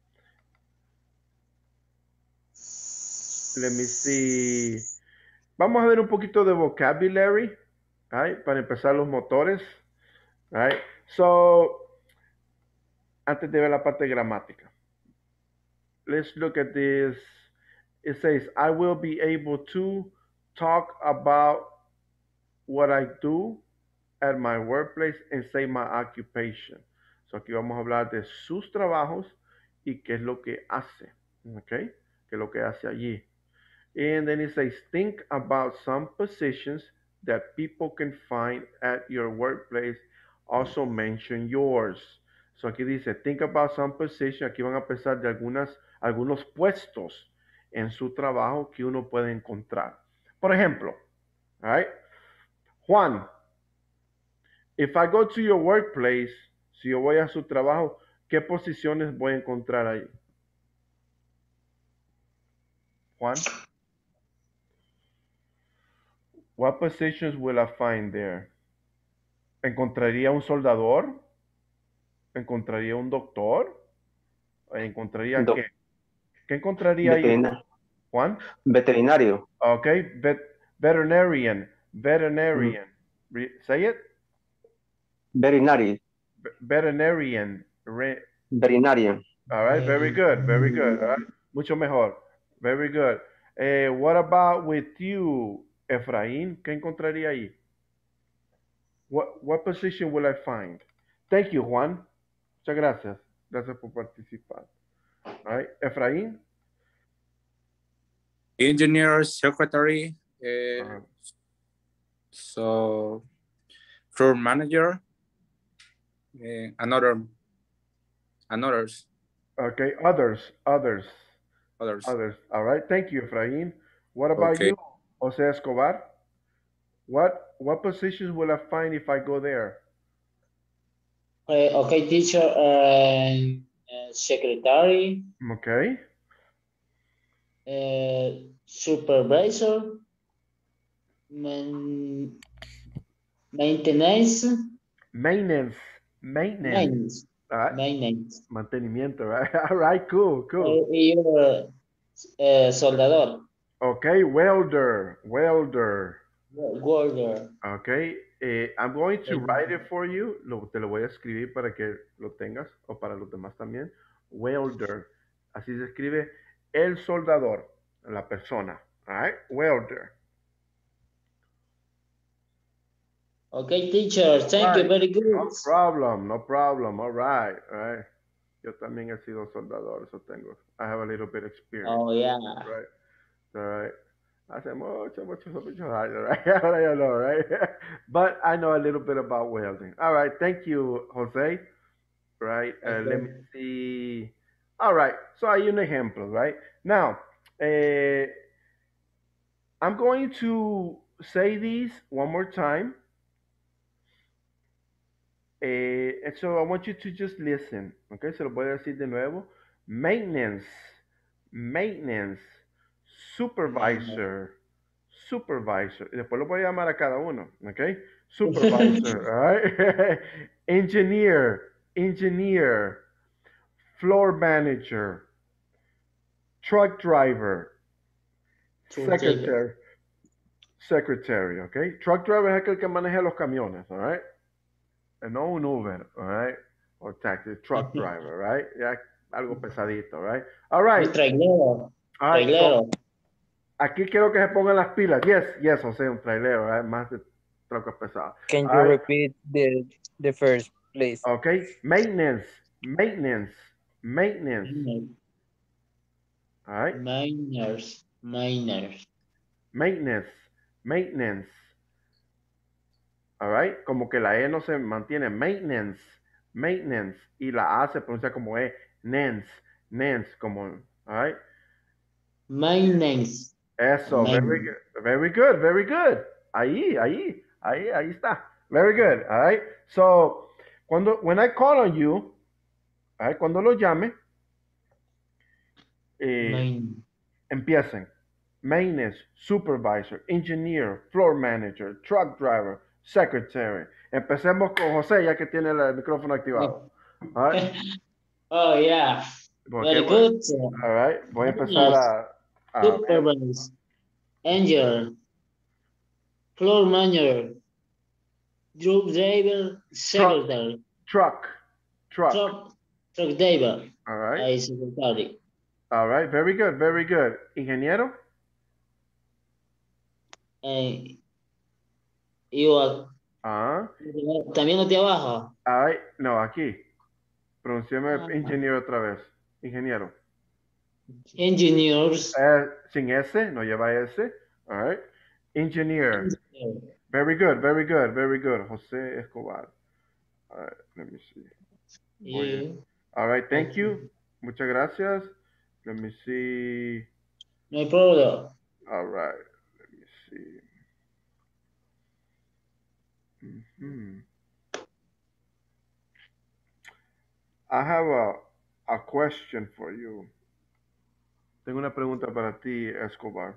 Let me see. Vamos a ver un poquito de vocabulary, right? Para empezar los motores, right? So, antes de ver la parte gramática. Let's look at this. It says, I will be able to talk about what I do at my workplace and say my occupation. So aquí vamos a hablar de sus trabajos y qué es lo que hace. Okay? ¿Qué es lo que hace allí? And then it says, think about some positions that people can find at your workplace. Also mention yours. So aquí dice, think about some positions. Aquí van a pensar de algunos puestos en su trabajo que uno puede encontrar. Por ejemplo, all right? Juan, if I go to your workplace, si yo voy a su trabajo, ¿qué posiciones voy a encontrar ahí? Juan? What positions will I find there? ¿Encontraría un soldador? ¿Encontraría un doctor? ¿Encontraría qué? ¿Qué encontraría ahí? Juan? Veterinario. Okay, veterinarian. Veterinarian. Say it. Veterinary. Veterinarian. Veterinarian. All right, very good, very good. All right. Mucho mejor. Very good. What about with you, Efraín? ¿Qué encontraría ahí? What position will I find? Thank you, Juan. Muchas gracias. Gracias por participar. All right. Efraín. Engineer, secretary, so floor manager, others. Okay, others. All right. Thank you, Efraín. What about Okay. you, Jose Escobar? What positions will I find if I go there? Okay, teacher, secretary, Okay. supervisor, maintenance. Maintenance. All right. Maintenance. Mantenimiento, right? All right, cool. Soldador. Okay, welder. Welder. Okay, I'm going to write it for you. Te lo voy a escribir para que lo tengas o para los demás también. Welder. Así se escribe el soldador, la persona. All right, welder. Okay, teacher, thank you, very good. No problem. All right. Yo también he sido soldador, eso tengo. I have a little bit experience. Oh, yeah. Right. All right. Hace muchos años, right? Ahora ya no, right? But I know a little bit about welding. All right. Thank you, Jose. Right. Okay. Let me see. All right. So hay un ejemplo, right? Now, I'm going to say these one more time. And so I want you to just listen. Okay, se lo voy a decir de nuevo. Maintenance, supervisor. Y después lo voy a llamar a cada uno. Okay, supervisor. All right. Engineer, floor manager, truck driver, secretary. Okay, truck driver es aquel que maneja los camiones. All right. No un Uber, all right? Or taxi, truck driver, right? Ya algo pesadito, right? All right. Trailero. All right. So, aquí quiero que se pongan las pilas. Yes, José, un trailero, right? Más de trocas pesadas. Can you repeat the first, please? Okay. Maintenance. All right. Maintenance. All right, como que la E no se mantiene. Maintenance. Y la A se pronuncia como E. Nance, como, all right. Maintenance. Eso, very good. Ahí está. Very good, all right. So, when I call on you, all right, cuando lo llame, empiecen. Maintenance, supervisor, engineer, floor manager, truck driver, secretary. Empecemos con José, ya que tiene el micrófono activado. All right. Oh, yeah. Okay, very good. All right. Voy a empezar a supervisor, engineer, floor manager, truck driver, secretary. Truck driver. All right. Secretary. All right. Very good. Ingeniero. También aquí abajo. Ay, no, aquí. Pronunciame ingeniero otra vez. Ingeniero. Engineers. Sin S, no lleva S. All right. Engineer. Very good. José Escobar. All right, let me see. Yeah. All right, thank you. Muchas gracias. Let me see. No problem. All right, let me see. I have a question for you. Tengo una pregunta para ti, Escobar.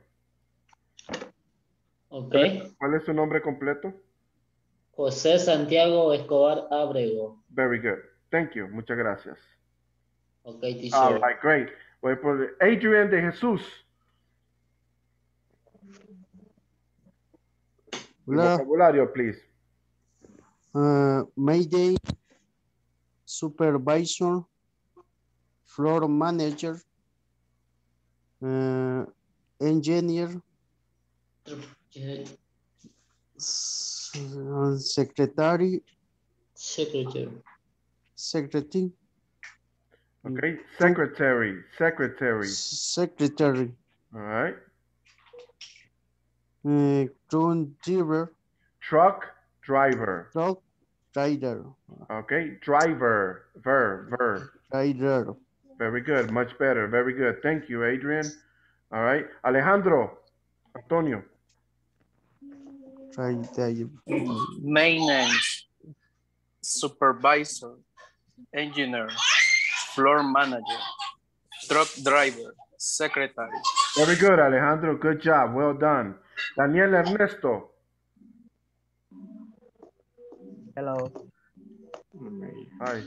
Okay. ¿Cuál es su nombre completo? José Santiago Escobar Abrego. Very good. Thank you. Muchas gracias. Okay, teacher. All right, great. Voy por Adrian de Jesús. Hola. Vocabulario, please. Mayday, supervisor, floor manager, engineer, Secretary. Secretary. Secretary. Okay, secretary. Secretary. All right. Driver. Truck driver. Truck driver. Okay, driver. Ver. Driver. Very good, much better. Very good. Thank you, Adrian. All right, Alejandro. Antonio. Maintenance, supervisor, engineer, floor manager, truck driver, secretary. Very good, Alejandro. Good job. Well done. Daniel Ernesto. Hello. Hi.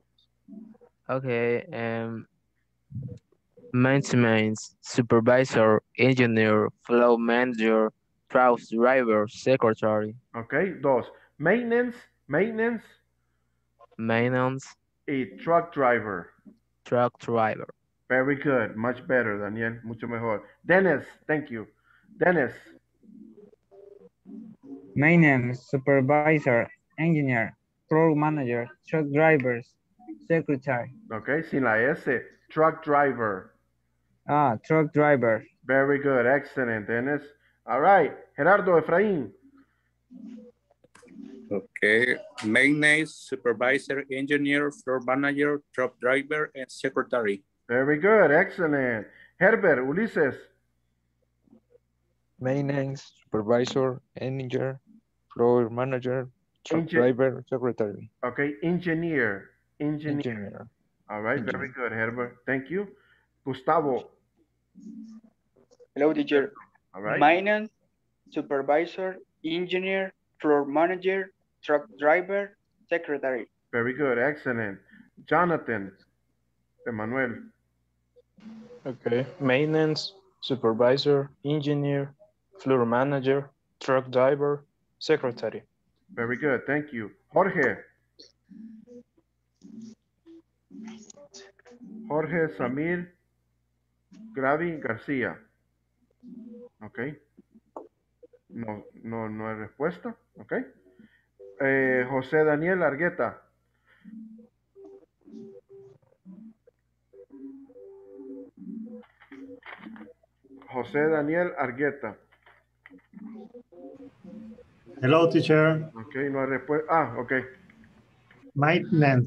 Okay. Maintenance, supervisor, engineer, flow manager, truck driver, secretary. Okay, dos. Maintenance y truck driver. Truck driver. Very good. Much better, Daniel. Mucho mejor. Dennis, thank you. Dennis. Maintenance, supervisor, engineer, floor manager, truck drivers, secretary. Okay, sin la S. Truck driver. Truck driver. Very good. Excellent, Dennis. All right. Gerardo Efraín. Okay. Maintenance, supervisor, engineer, floor manager, truck driver, and secretary. Very good. Excellent. Herbert Ulises. Maintenance, supervisor, engineer, floor manager, truck driver, secretary. Okay, engineer. All right, very good, Herbert. Thank you. Gustavo. Hello, teacher. All right. Maintenance, supervisor, engineer, floor manager, truck driver, secretary. Very good, excellent. Jonathan. Emmanuel. Okay, maintenance, supervisor, engineer, floor manager, truck driver, secretary. Very good, thank you. Jorge. Jorge Samir Gravi García. Ok. No hay respuesta. Ok. José Daniel Argueta. José Daniel Argueta. Hello, teacher. Ok, no hay respuesta. Ok. Maintenance.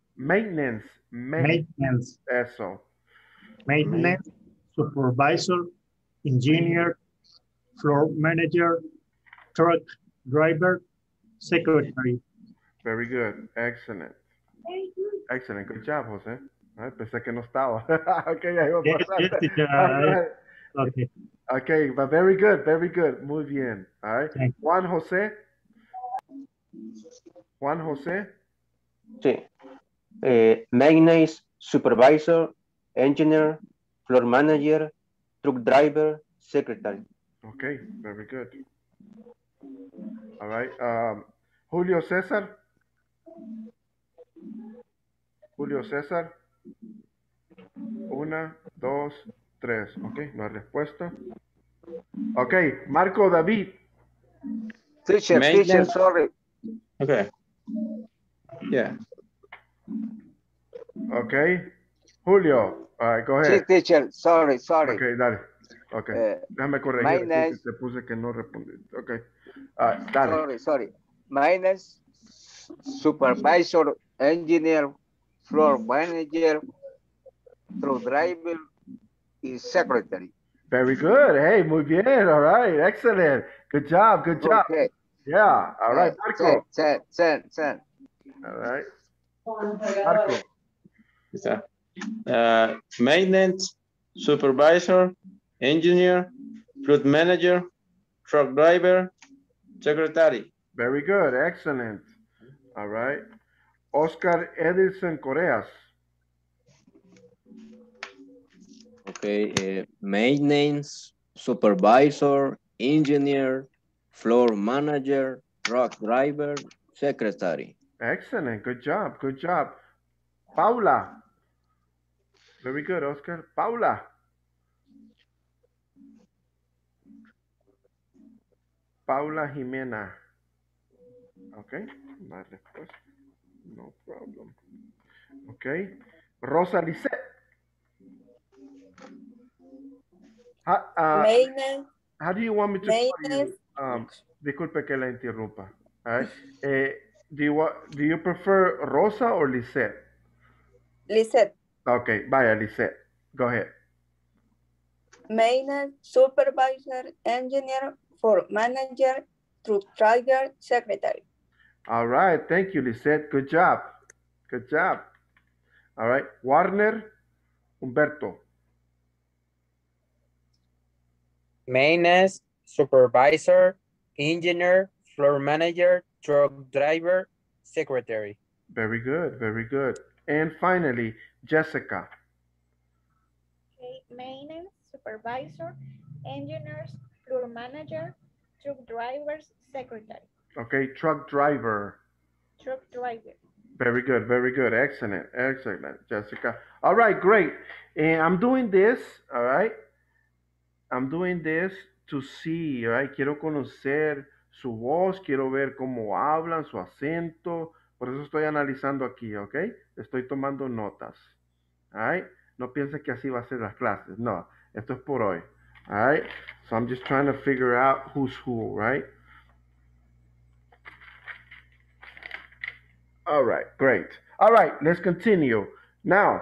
Eso. Maintenance, supervisor, engineer, floor manager, truck driver, secretary. Very good. Excellent. Excellent. Good job, José. Ay, pensé que no estaba. Ok, ya iba a pasar. Yes, teacher. Okay. Okay, but very good, very good. Muy bien. All right. Juan José. Sí. Maintenance, supervisor, engineer, floor manager, truck driver, secretary. Okay, very good. All right. Julio César. Una, dos, tres. Ok, no hay respuesta. Ok, Marco David. Teacher, sorry. Okay. Yeah. Okay. Julio. All right, go ahead. Sí, teacher, sorry. Ok, dale. Ok. Déjame corregir. Aquí te puse que no respondí. Ok. Dale. Sorry. Maintenance, supervisor, engineer, floor manager, truck driver, y secretary. Very good. Hey, muy bien. All right. Excellent. Good job. Okay. Yeah. All right, Marco. Send. All right. Marco. Maintenance, supervisor, engineer, floor manager, truck driver, secretary. Very good. Excellent. All right. Oscar Edison Correas. Okay. Maintenance, supervisor, engineer, floor manager, truck driver, secretary. Excellent. Good job. Paula. Very good, Oscar. Paula. Paula Jimena. Okay, no hay respuesta. No problem. Okay. Rosa Lisette. Maintenance. How do you want me to call Maintenance. you? Disculpe que la interrumpa. All right. Do you prefer Rosa or Lisette? Lisette. Okay, vaya Lisette. Go ahead. Maintenance supervisor, engineer, floor manager, truck driver, secretary. All right, thank you, Lisette. Good job. Good job. All right, Warner Humberto. Maintenance supervisor, engineer, floor manager, truck driver, secretary. Very good, very good. And finally, Jessica. Okay, maintenance supervisor, engineers, floor manager, truck drivers, secretary. Okay, truck driver. Truck driver. Very good, very good. Excellent, excellent, Jessica. All right, great. And I'm doing this, all right? I'm doing this to see, all right? Quiero conocer su voz, quiero ver cómo hablan, su acento. Por eso estoy analizando aquí, ¿ok? Estoy tomando notas. All right? No piense que así va a ser las clases. No, esto es por hoy. All right? So I'm just trying to figure out who's who, right? All right, great. All right, let's continue. Now,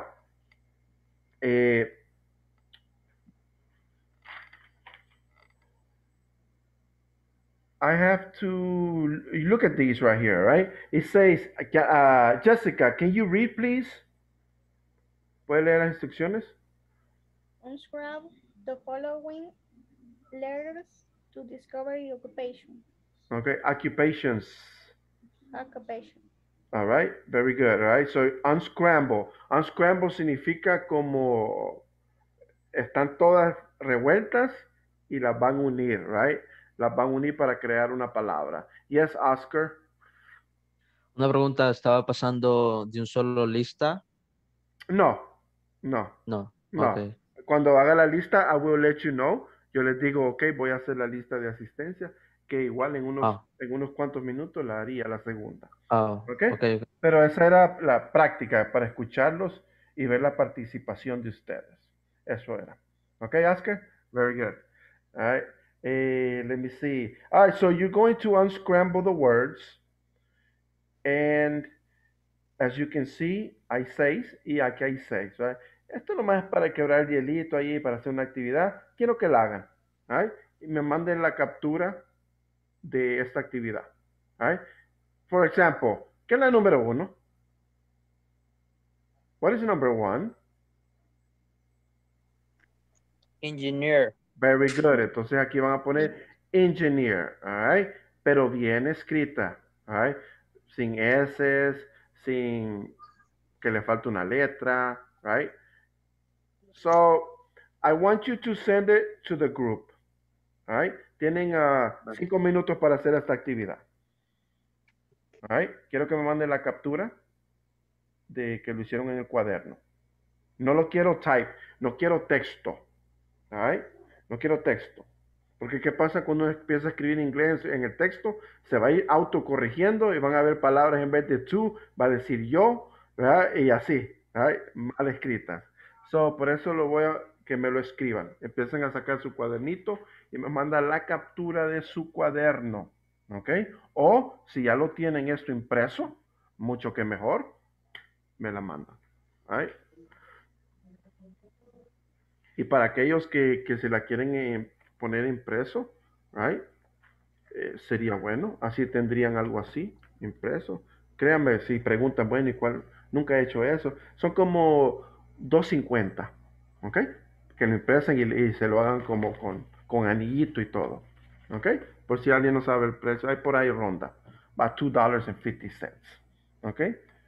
I have to look at these right here, right? It says, Jessica, can you read, please? ¿Puede leer las instrucciones? Unscrub the following letters to discover your occupation. Okay, occupations. Occupation. All right, very good. All right, so unscramble. Unscramble significa como están todas revueltas y las van a unir, right? Las van a unir para crear una palabra. Yes, Oscar. Una pregunta, ¿estaba pasando de un solo lista? No. No. Okay. Cuando haga la lista, I will let you know. Yo les digo, ok, voy a hacer la lista de asistencia, que igual en unos cuantos minutos la haría la segunda. Okay. Pero esa era la práctica para escucharlos y ver la participación de ustedes. Eso era. Okay, Oscar? Very good. All right. Let me see. All right, so you're going to unscramble the words. And as you can see, hay 6 y aquí hay 6. Right? Esto nomás es para quebrar el hielito ahí, para hacer una actividad. Quiero que la hagan. Right? Y me manden la captura de esta actividad. Right? For example, ¿qué es la número 1? What is number 1? Engineer. Very good. Entonces aquí van a poner engineer. All right? Pero bien escrita. All right? Sin S, sin que le falte una letra. Right? So, I want you to send it to the group. All right? Tienen 5 minutos para hacer esta actividad. All right? Quiero que me manden la captura de que lo hicieron en el cuaderno. No lo quiero type, no quiero texto. All right? No quiero texto. Porque ¿qué pasa cuando uno empieza a escribir inglés en el texto? Se va a ir autocorrigiendo y van a haber palabras en vez de tú, va a decir yo, ¿verdad? Y así, ¿right? Mal escritas. So, por eso lo voy a que me lo escriban. Empiezan a sacar su cuadernito y me mandan la captura de su cuaderno. ¿Ok? O si ya lo tienen esto impreso, mucho que mejor, me la mandan. ¿Right? Y para aquellos que se la quieren poner impreso, right? Sería bueno. Así tendrían algo así, impreso. Créanme, si preguntan, bueno, ¿y cuál? Nunca he hecho eso. Son como $2.50, ¿ok? Que lo impresen y se lo hagan como con anillito y todo, ¿ok? Por si alguien no sabe el precio, hay por ahí ronda. Va a $2.50, ¿ok?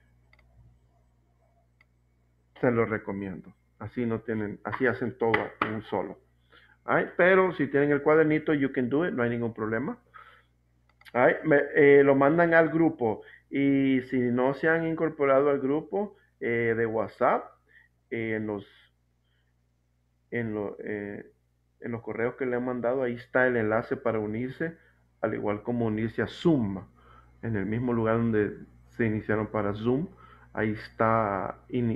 Se lo recomiendo. Así no tienen, así hacen todo en un solo. Right? Pero si tienen el cuadernito, you can do it, no hay ningún problema. Right? Lo mandan al grupo. Y si no se han incorporado al grupo de WhatsApp, en los correos que le han mandado, ahí está el enlace para unirse, al igual como unirse a Zoom. en el mismo lugar donde se iniciaron para Zoom. Ahí está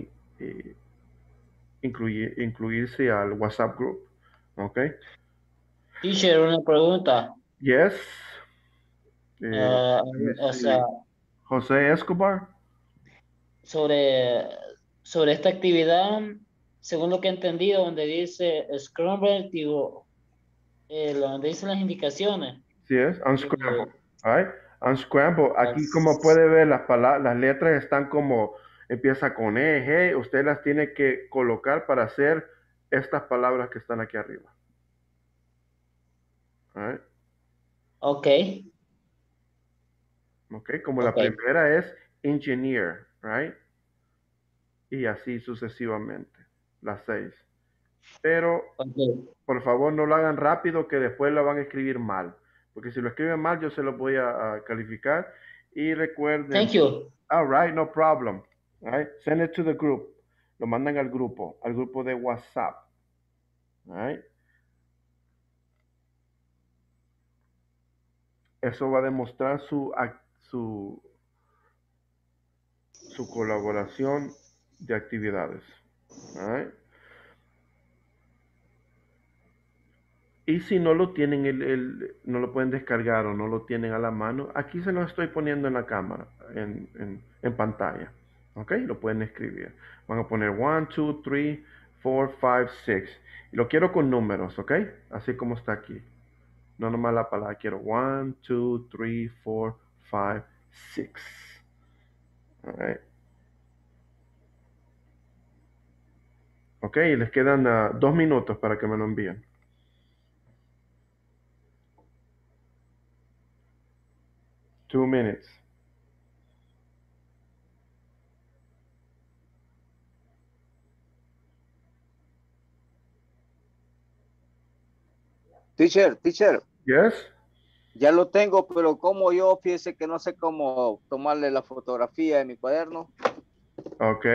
incluirse al WhatsApp group. ¿Ok? Teacher, una pregunta. Yes. Ah, Let me o see. sea, José Escobar. sobre esta actividad, según lo que he entendido, donde dice Scrumble, digo, donde dice las indicaciones. Sí es, unscramble. All right? Unscramble. Aquí como puede ver las letras están como, empieza con E, G. Usted las tiene que colocar para hacer estas palabras que están aquí arriba. All right? Ok. Ok, como la primera es engineer, right? Y así sucesivamente, las 6. Pero, por favor, no lo hagan rápido que después lo van a escribir mal. Porque si lo escriben mal, yo se lo voy a calificar. Y recuerden. Thank you. All right, no problem. All right, send it to the group. Lo mandan al grupo de WhatsApp. All right. Eso va a demostrar su colaboración de actividades. All right. Y si no lo tienen, no lo pueden descargar o no lo tienen a la mano, aquí se lo estoy poniendo en la cámara, en pantalla. ¿Ok? Lo pueden escribir. Van a poner 1, 2, 3, 4, 5, 6. Y lo quiero con números, ¿ok? Así como está aquí. No nomás la palabra, quiero 1, 2, 3, 4, 5, 6. All right. Ok, les quedan 2 minutos para que me lo envíen. Two minutes. Teacher. Yes. Ya lo tengo, pero como yo, fíjese que no sé cómo tomarle la fotografía de mi cuaderno. Ok.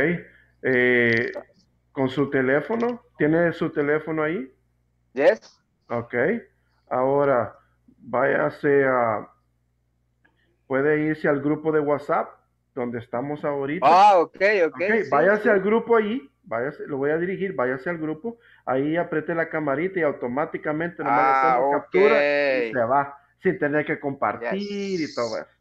¿Con su teléfono? ¿Tiene su teléfono ahí? Yes. Ok. Ahora, váyase a... Puede irse al grupo de WhatsApp, donde estamos ahorita. Ah, ok. Sí, váyase sí. al grupo ahí. Váyase, lo voy a dirigir, váyase al grupo. Ahí apriete la camarita y automáticamente nomás le toma captura y se va. Sin tener que compartir y todo eso.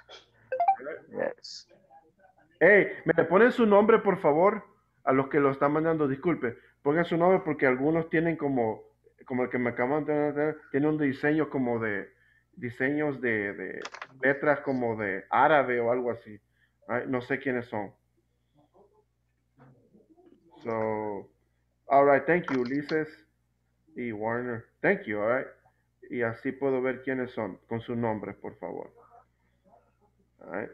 Yes. Hey, ¿me le ponen su nombre, por favor? A los que lo están mandando, disculpe. Pongan su nombre porque algunos tienen como el que me acaban de dar, tiene un diseño como de diseños de letras como de árabe o algo así. Ay, no sé quiénes son. So, all right, thank you, Ulises y Warner. Thank you, all right. Y así puedo ver quiénes son con su nombre, por favor. All right.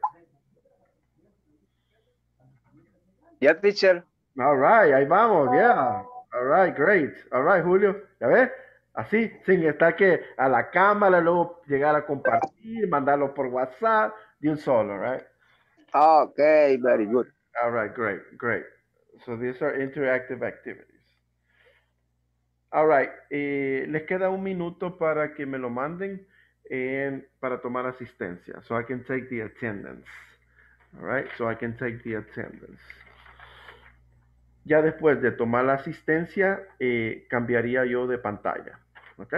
Yeah, teacher. All right, ahí vamos, yeah. All right, great. All right, Julio, ¿ya ves? Así, sin estar que a la cámara, luego llegar a compartir, mandarlo por WhatsApp, de un solo, right? Okay, very good. All right, great. So these are interactive activities. All right, les queda un minuto para que me lo manden para tomar asistencia. So I can take the attendance. All right, so I can take the attendance. Ya después de tomar la asistencia, cambiaría yo de pantalla. ¿Ok?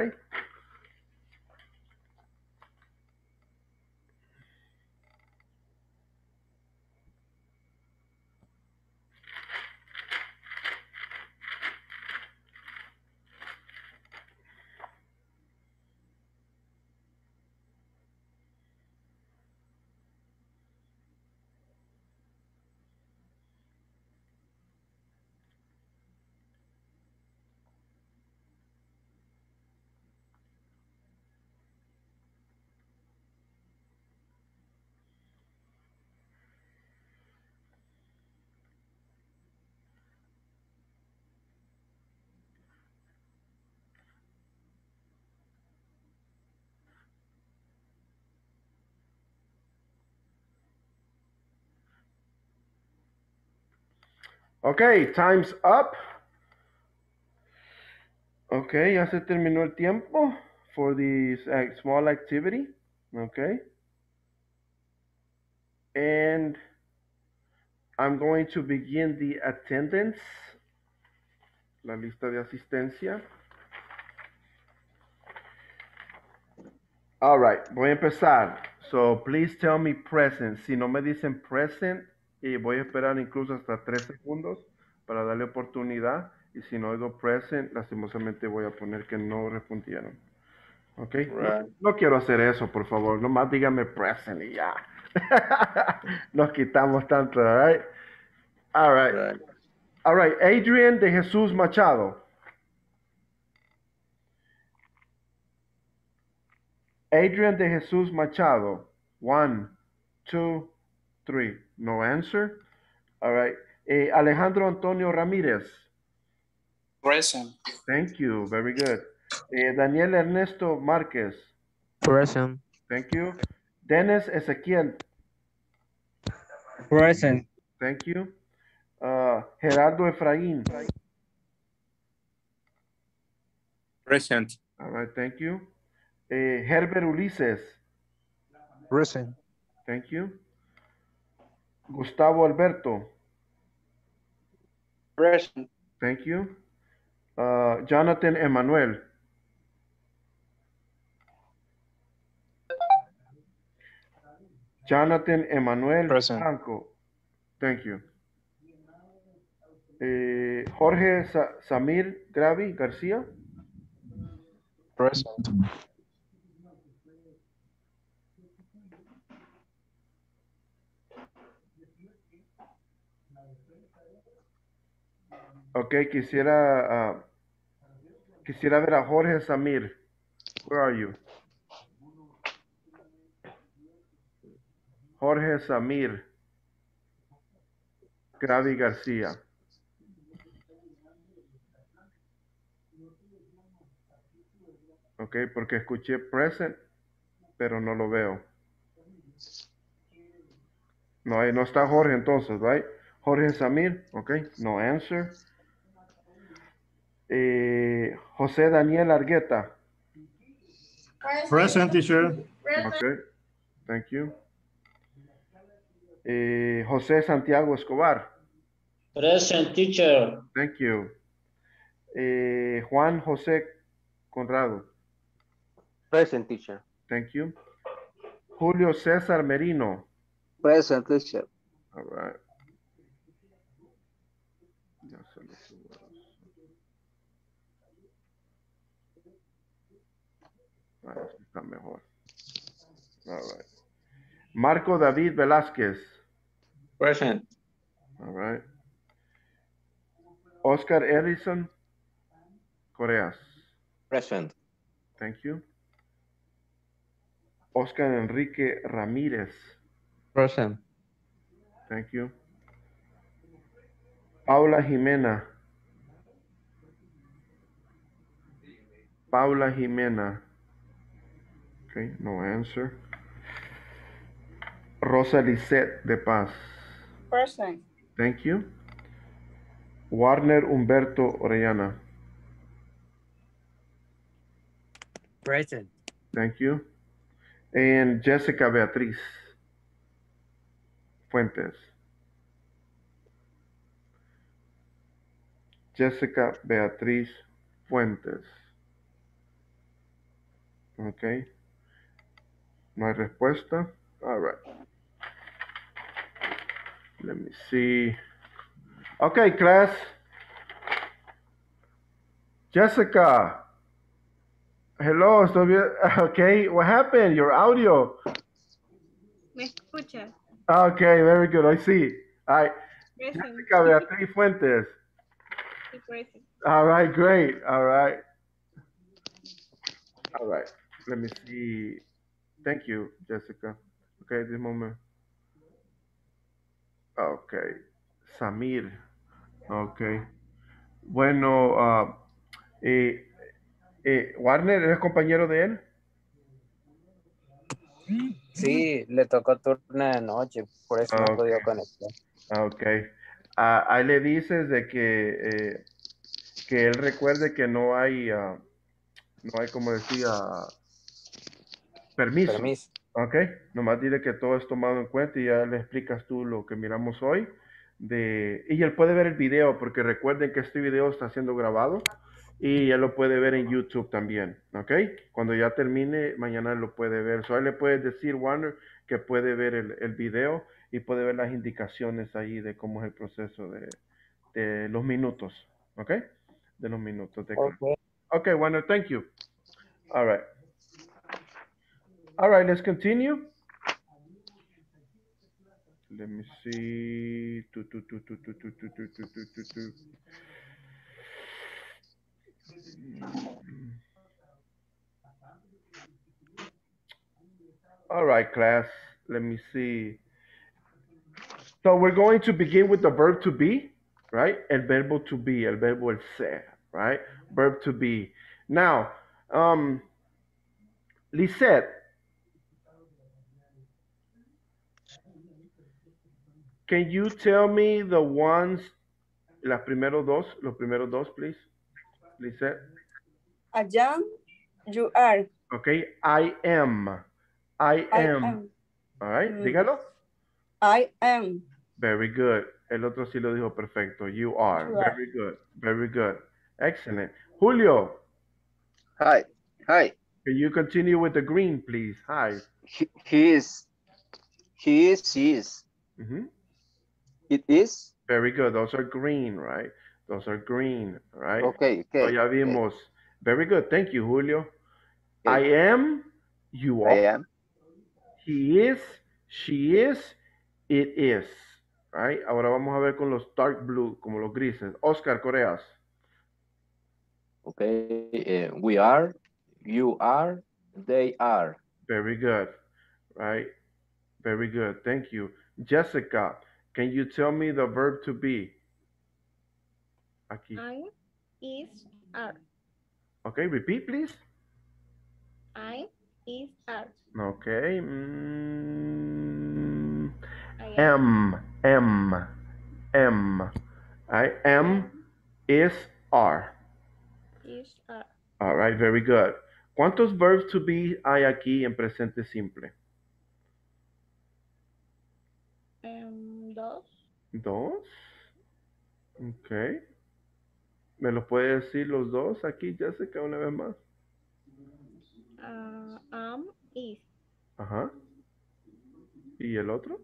Ok, time's up. Ok, ya se terminó el tiempo for this small activity. Ok. And I'm going to begin the attendance, la lista de asistencia. All right, voy a empezar. So please tell me present. Si no me dicen present, y voy a esperar incluso hasta 3 segundos para darle oportunidad. Y si no oigo present, lastimosamente voy a poner que no respondieron. ¿Ok? Right. No quiero hacer eso, por favor. Nomás dígame present y ya. Nos quitamos tanto, all right? All right. Right. All right. Adrian de Jesús Machado. Adrian de Jesús Machado. 1, 2, 3. No answer. All right. Alejandro Antonio Ramírez. Present. Thank you. Very good. Daniel Ernesto Márquez. Present. Thank you. Dennis Ezequiel. Present. Thank you. Gerardo Efraín. Present. All right. Thank you. Herbert Ulises. Present. Thank you. Gustavo Alberto. Present. Thank you. Jonathan Emanuel. Jonathan Emanuel Present. Franco. Thank you. Jorge Samir Gravi García. Present. Ok, quisiera ver a Jorge Samir. Where are you? Jorge Samir Gravi García. Ok, porque escuché present, pero no lo veo. No, ahí no está Jorge entonces, right? Jorge Samir, ok, no answer. José Daniel Argueta. Present, teacher. Okay, thank you. José Santiago Escobar. Present, teacher. Thank you. Juan José Conrado. Present, teacher. Thank you. Julio César Merino. Present, teacher. All right. Ya se lo subo. Este está mejor. All right. Marco David Velázquez. Present. All right. Oscar Edison Correas. Present. Thank you. Oscar Enrique Ramírez. Present. Thank you. Paula Jimena. Paula Jimena. Okay, no answer. Rosa Lisette de Paz. Present. Thank you. Warner Humberto Orellana. Present. Thank you. And Jessica Beatriz Fuentes. Jessica Beatriz Fuentes. Okay. No hay respuesta. All right. Let me see. Okay, class. Jessica. Hello, estoy bien. Okay, what happened? Your audio. ¿Me escuchas? Okay, very good. I see. All right. Present. Jessica Beatriz Fuentes. Sí, present. All right, great. All right. All right. Let me see. Thank you, Jessica. Okay, this moment. Okay. Samir. Okay. Bueno, Warner, ¿eres compañero de él? Sí, le tocó turno de noche, por eso no podía conectar. Ok. Ahí le dices de que él recuerde que no hay como decía, permiso. Ok, nomás dile que todo es tomado en cuenta y ya le explicas tú lo que miramos hoy. Y él puede ver el video, porque recuerden que este video está siendo grabado y él lo puede ver en YouTube también. Ok, cuando ya termine, mañana lo puede ver. So, él le puede decir, Warner, que puede ver el video y puede ver las indicaciones ahí de cómo es el proceso de los minutos. Ok, de los minutos de clase. Okay. Ok, Warner, thank you. All right. All right, let's continue. Let me see. All right, class. Let me see. So we're going to begin with the verb to be, right? El verbo to be, el verbo el ser, right? Verb to be. Now, Lisette, can you tell me the ones, los primeros dos, please? Lisette. I am, you are. Okay, I am. I am. All right, dígalo. I am. Very good. El otro sí lo dijo perfecto. You are. You are. Very good. Very good. Excellent. Julio. Hi. Hi. Can you continue with the green, please? Hi. He is. He is. She is. Mhm. It is. Very good. Those are green, right? Those are green, right? Okay. So Okay. ya vimos. Very good. Thank you, Julio. Okay. I am. You are. I am. He is. She is. It is. Right? Ahora vamos a ver con los dark blue, como los grises. Oscar Coreas. Okay. We are. You are. They are. Very good. Right? Very good. Thank you. Jessica, can you tell me the verb to be? Aquí. I, is, are. Okay, repeat, please. I, is, are. Okay. I am. I am, is, are. Is, are. All right, very good. ¿Cuántos verbs to be hay aquí en presente simple? Dos. ¿Dos? Ok. ¿Me los puede decir los dos aquí, Jessica, una vez más? Am, is. Ajá. ¿Y el otro?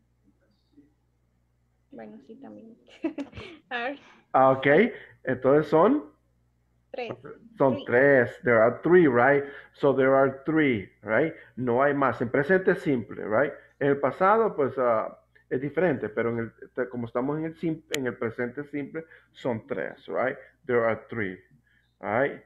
Bueno, sí, también. Are. Ok. Entonces son? Tres. Son tres. There are three, right? So there are three, right? No hay más. En presente simple, right? En el pasado, pues, es diferente, pero como estamos en el presente simple, son tres, right? There are three, right?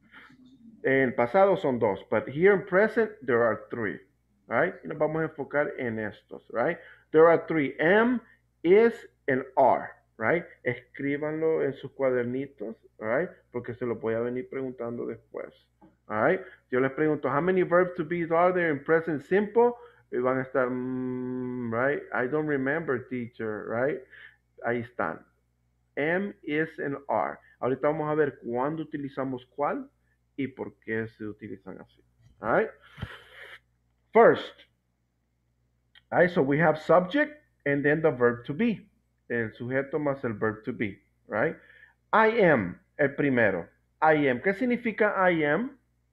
En el pasado son dos, but here in present, there are three, right? Y nos vamos a enfocar en estos, right? There are three, am, is, and are, right? Escríbanlo en sus cuadernitos, right? Porque se lo voy a venir preguntando después, all right? Yo les pregunto, how many verbs to be are there in present simple? Y van a estar, right? I don't remember, teacher, right? Ahí están. Am, is, and are. Ahorita vamos a ver cuándo utilizamos cuál y por qué se utilizan así. All right? First, all right, so we have subject and then the verb to be. El sujeto más el verb to be, right? I am, el primero. I am. ¿Qué significa I am?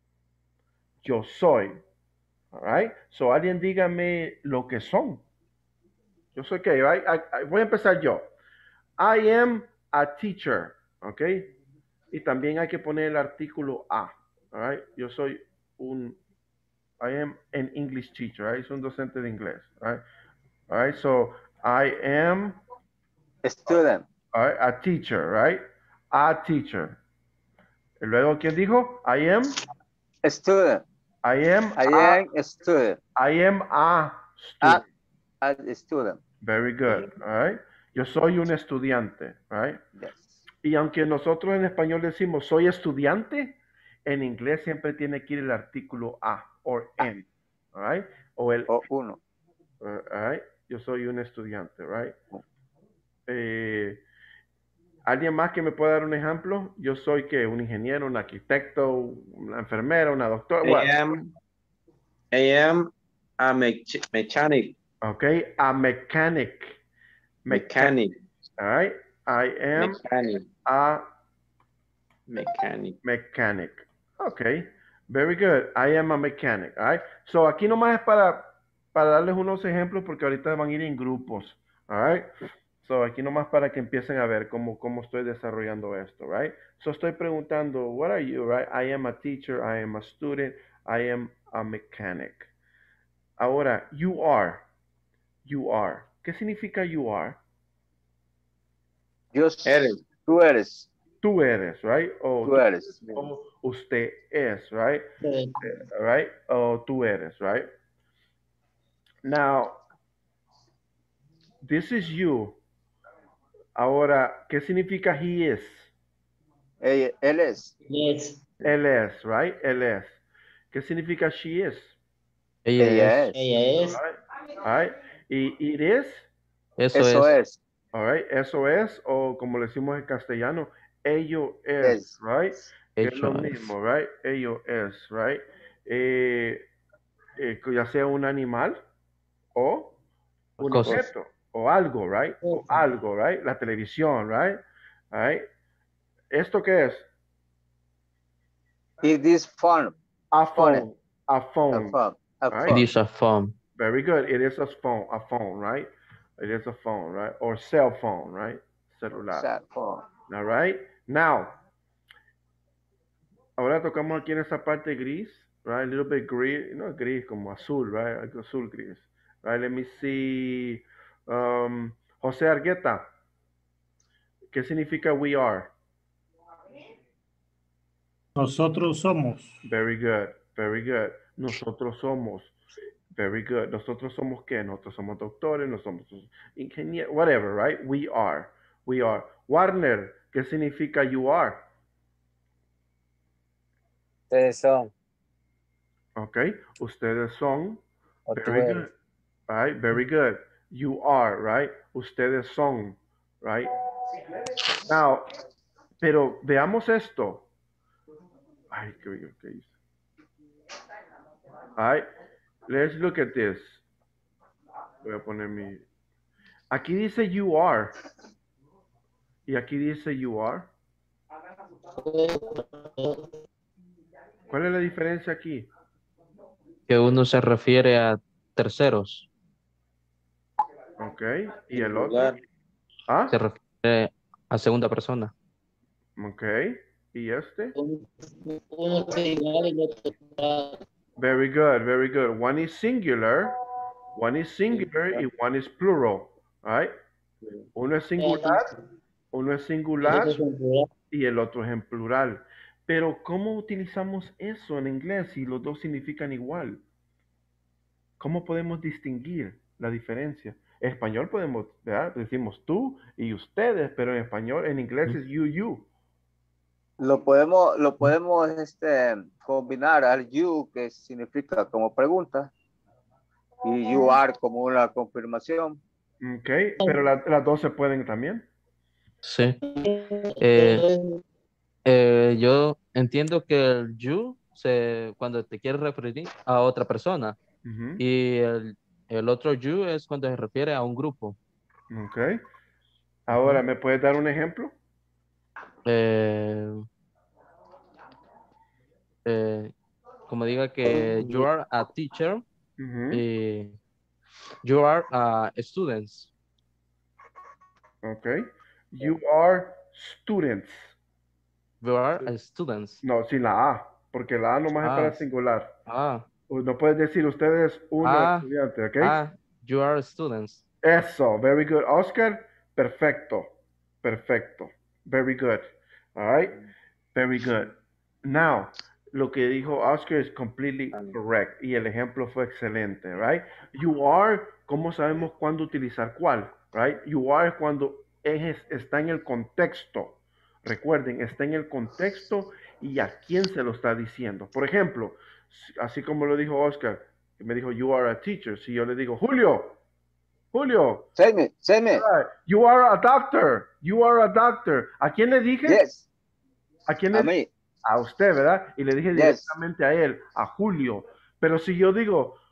Yo soy. All right? So alguien dígame lo que son. Yo soy qué, right? Voy a empezar yo. I am a teacher, ¿ok? Y también hay que poner el artículo a, all right? Yo soy I am an English teacher, right? Soy un docente de inglés, right? All right, so I am a student. All right, a teacher, right? A teacher. Y luego, ¿quién dijo? I am a student. I am a student. I am a student. A student. Very good, all right? Yo soy un estudiante, right? Yes. Y aunque nosotros en español decimos soy estudiante, en inglés siempre tiene que ir el artículo a, or am, all right? O el uno. All right? Yo soy un estudiante, right? ¿Alguien más que me pueda dar un ejemplo? Yo soy que un ingeniero, un arquitecto, una enfermera, una doctora. I am A mechanic. Okay, a mechanic. Mechanic. All right, I am Mechanic. a Mechanic. mechanic. Okay, very good. I am a mechanic. All right. So aquí nomás es para darles unos ejemplos porque ahorita van a ir en grupos. All right. So aquí nomás para que empiecen a ver cómo estoy desarrollando esto, right? So estoy preguntando, what are you, right? I am a teacher, I am a student, I am a mechanic. Ahora, you are. You are. ¿Qué significa you are? Eres. Tú eres. Tú eres, right? O Tú eres. o usted es, right? Right? O tú eres, right? Now, this is you. Ahora, ¿qué significa he is? Él es. Yes. Él es, right? Él es. ¿Qué significa she is? Ella es. Ella es. All right. ¿Y it is? Eso es. All right. Eso es, o como le decimos en castellano, ello es, right? Que es lo mismo, right? Ello es, right? Ya sea un animal o un objeto o algo, right? O algo, right? La televisión, right? All right. ¿Esto qué es? It is phone. A phone. A phone. It is a phone. Very good. It is a phone, right? It is a phone, right? Or cell phone, right? Celular. Cell phone. All right. Now, ahora tocamos aquí en esa parte gris, right? A little bit gris, no gris, como azul, right? Algo azul gris. Right? Let me see. José Argueta. ¿Qué significa we are? Nosotros somos. Very good. Very good. Nosotros somos. Very good. ¿Nosotros somos qué? Nosotros somos doctores, nosotros somos ingenieros, whatever, right? We are. We are. Warner, ¿qué significa you are? Ustedes son. Okay. Ustedes son. O tú Very eres. good. Right? Very good. You are, right? Ustedes son, right? Now, pero veamos esto. Ay, qué dice. All right. Let's look at this. Voy a poner mi... Aquí dice you are. Y aquí dice you are. ¿Cuál es la diferencia aquí? Que uno se refiere a terceros. Ok. ¿Y el otro? ¿Ah? Se refiere a segunda persona. Ok. ¿Y este? Uno singular y el otro plural. Very good, very good. One is singular y one is plural, right? Uno es singular y el otro es en plural. Pero ¿cómo utilizamos eso en inglés si los dos significan igual? ¿Cómo podemos distinguir la diferencia? En español podemos, ¿verdad? Decimos tú y ustedes, pero en español, en inglés es you. Lo podemos combinar al you, que significa como pregunta, y you are como una confirmación. Ok, pero las dos se pueden también. Sí. Yo entiendo que el you cuando te quieres referir a otra persona. Y el otro you es cuando se refiere a un grupo. Ok. Ahora, ¿me puedes dar un ejemplo? Como diga que you are a teacher y you are a students. Ok. You are students. You are a students. No, sin la A, porque la A nomás es para singular. No puedes decir ustedes uno estudiante, ¿ok? You are students. Eso, very good. Oscar, perfecto. Perfecto. Very good. All right? Very good. Now, lo que dijo Oscar es completely correct. Y el ejemplo fue excelente, right? You are, ¿cómo sabemos cuándo utilizar cuál? Right? You are cuando está en el contexto. Recuerden, está en el contexto y a quién se lo está diciendo. Por ejemplo, así como lo dijo Oscar, que me dijo, you are a teacher. Si yo le digo, Julio. Say me. You are a doctor. You are a doctor. ¿A quién le dije? Yes. ¿A quién le dije? A usted, ¿verdad? Y le dije directamente a él, a Julio. Pero si yo digo,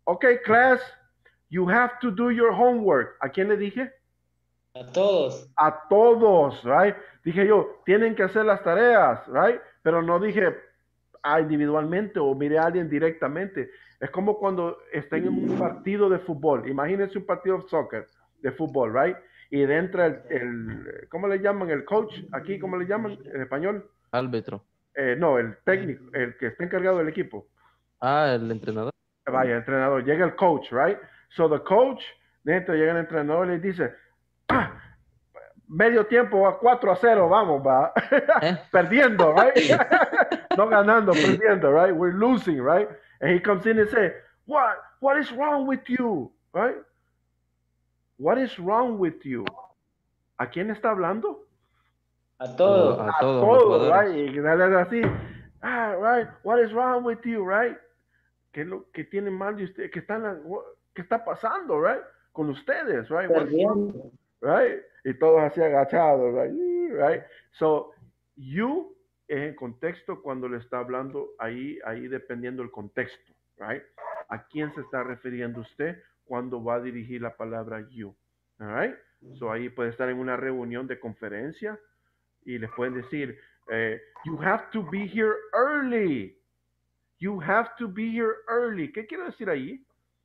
Okay, class, you have to do your homework. ¿A quién le dije? A todos. A todos, right? Dije yo, tienen que hacer las tareas, right? Pero no dije individualmente o miré a alguien directamente. Es como cuando estén en un partido de fútbol. Imagínense un partido de soccer, de fútbol, right? Y dentro ¿cómo le llaman? El coach, aquí, ¿cómo le llaman en español? Árbitro. No, el técnico, el que está encargado del equipo. Ah, el entrenador. Vaya, el entrenador. Llega el coach, right? So the coach, dentro llega el entrenador y le dice, medio tiempo va 4-0, vamos, va. Perdiendo, right? No ganando, perdiendo, right? We're losing, right? And he comes in and says, what is wrong with you, right? What is wrong with you? ¿A quién está hablando? A todos. A todos, right? Y dale así, right? What is wrong with you, right? ¿Qué es lo que tiene mal de usted? ¿Qué está pasando, right? Con ustedes, right? Perdiendo. Right? Y todos así agachados, right? So, you es el contexto cuando le está hablando ahí dependiendo del contexto, right? ¿A quién se está refiriendo usted cuando va a dirigir la palabra you? All right? So, ahí puede estar en una reunión de conferencia y les pueden decir, you have to be here early. You have to be here early. ¿Qué quiero decir ahí?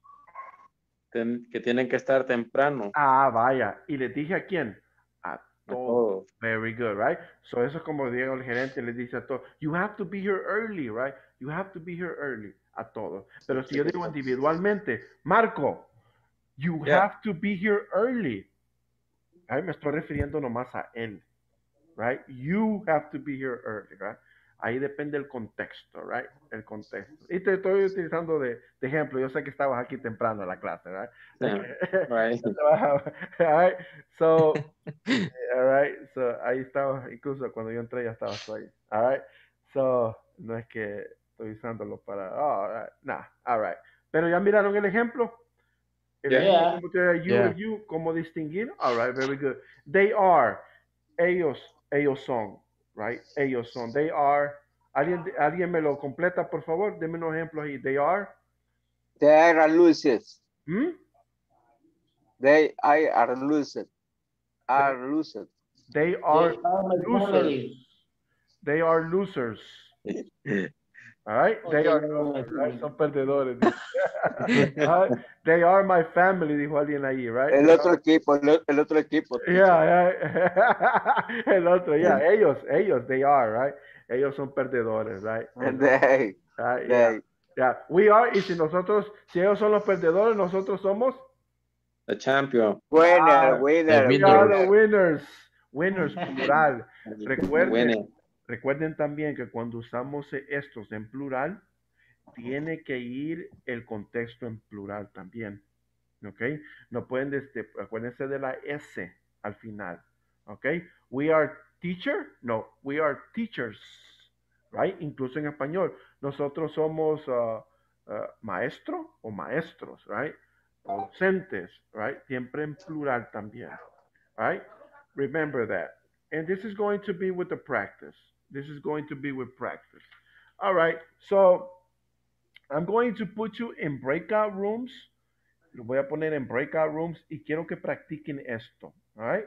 Que tienen que estar temprano. Vaya. ¿Y les dije a quién? A todos. Very good, right? So eso es como Diego, el gerente, les dice a todos, you have to be here early, right? You have to be here early. A todos. Pero si yo digo individualmente, Marco, you have to be here early. Ahí me estoy refiriendo nomás a él, right? You have to be here early, right? Ahí depende el contexto, right? El contexto. Y te estoy utilizando de ejemplo. Yo sé que estabas aquí temprano en la clase, right? Right. All right. So, all right. So, ahí estabas, incluso cuando yo entré ya estabas ahí. All right. So, no es que estoy usándolo para, all right. Nah, all right. Pero ya miraron el ejemplo. El ejemplo de you, cómo distinguir. All right, very good. They are. Ellos son. Right? Ellos son. They are. ¿Alguien me lo completa, por favor? Deme unos ejemplos ahí. They are. They are lucid. They are lucid. Are lucid. They are losers. They are losers. All right? They are losers. Son perdedores. Right? They are my family, dijo alguien ahí, right? El otro equipo. Yeah. El otro, ellos, they are, right? Ellos son perdedores, right? They. Yeah. We are, y si ellos son los perdedores, nosotros somos the champion. Winner. We are the winners. Winners, plural. Recuerden también que cuando usamos estos en plural, tiene que ir el contexto en plural también. ¿Ok? No pueden, acuérdense de la S al final. ¿Ok? We are teacher. No, we are teachers. Right? Incluso en español. Nosotros somos maestro o maestros. Right? O docentes. Right? Siempre en plural también. Right? Remember that. And this is going to be with the practice. This is going to be with practice. All right. So, I'm going to put you in breakout rooms. Lo voy a poner en breakout rooms y quiero que practiquen esto. All right.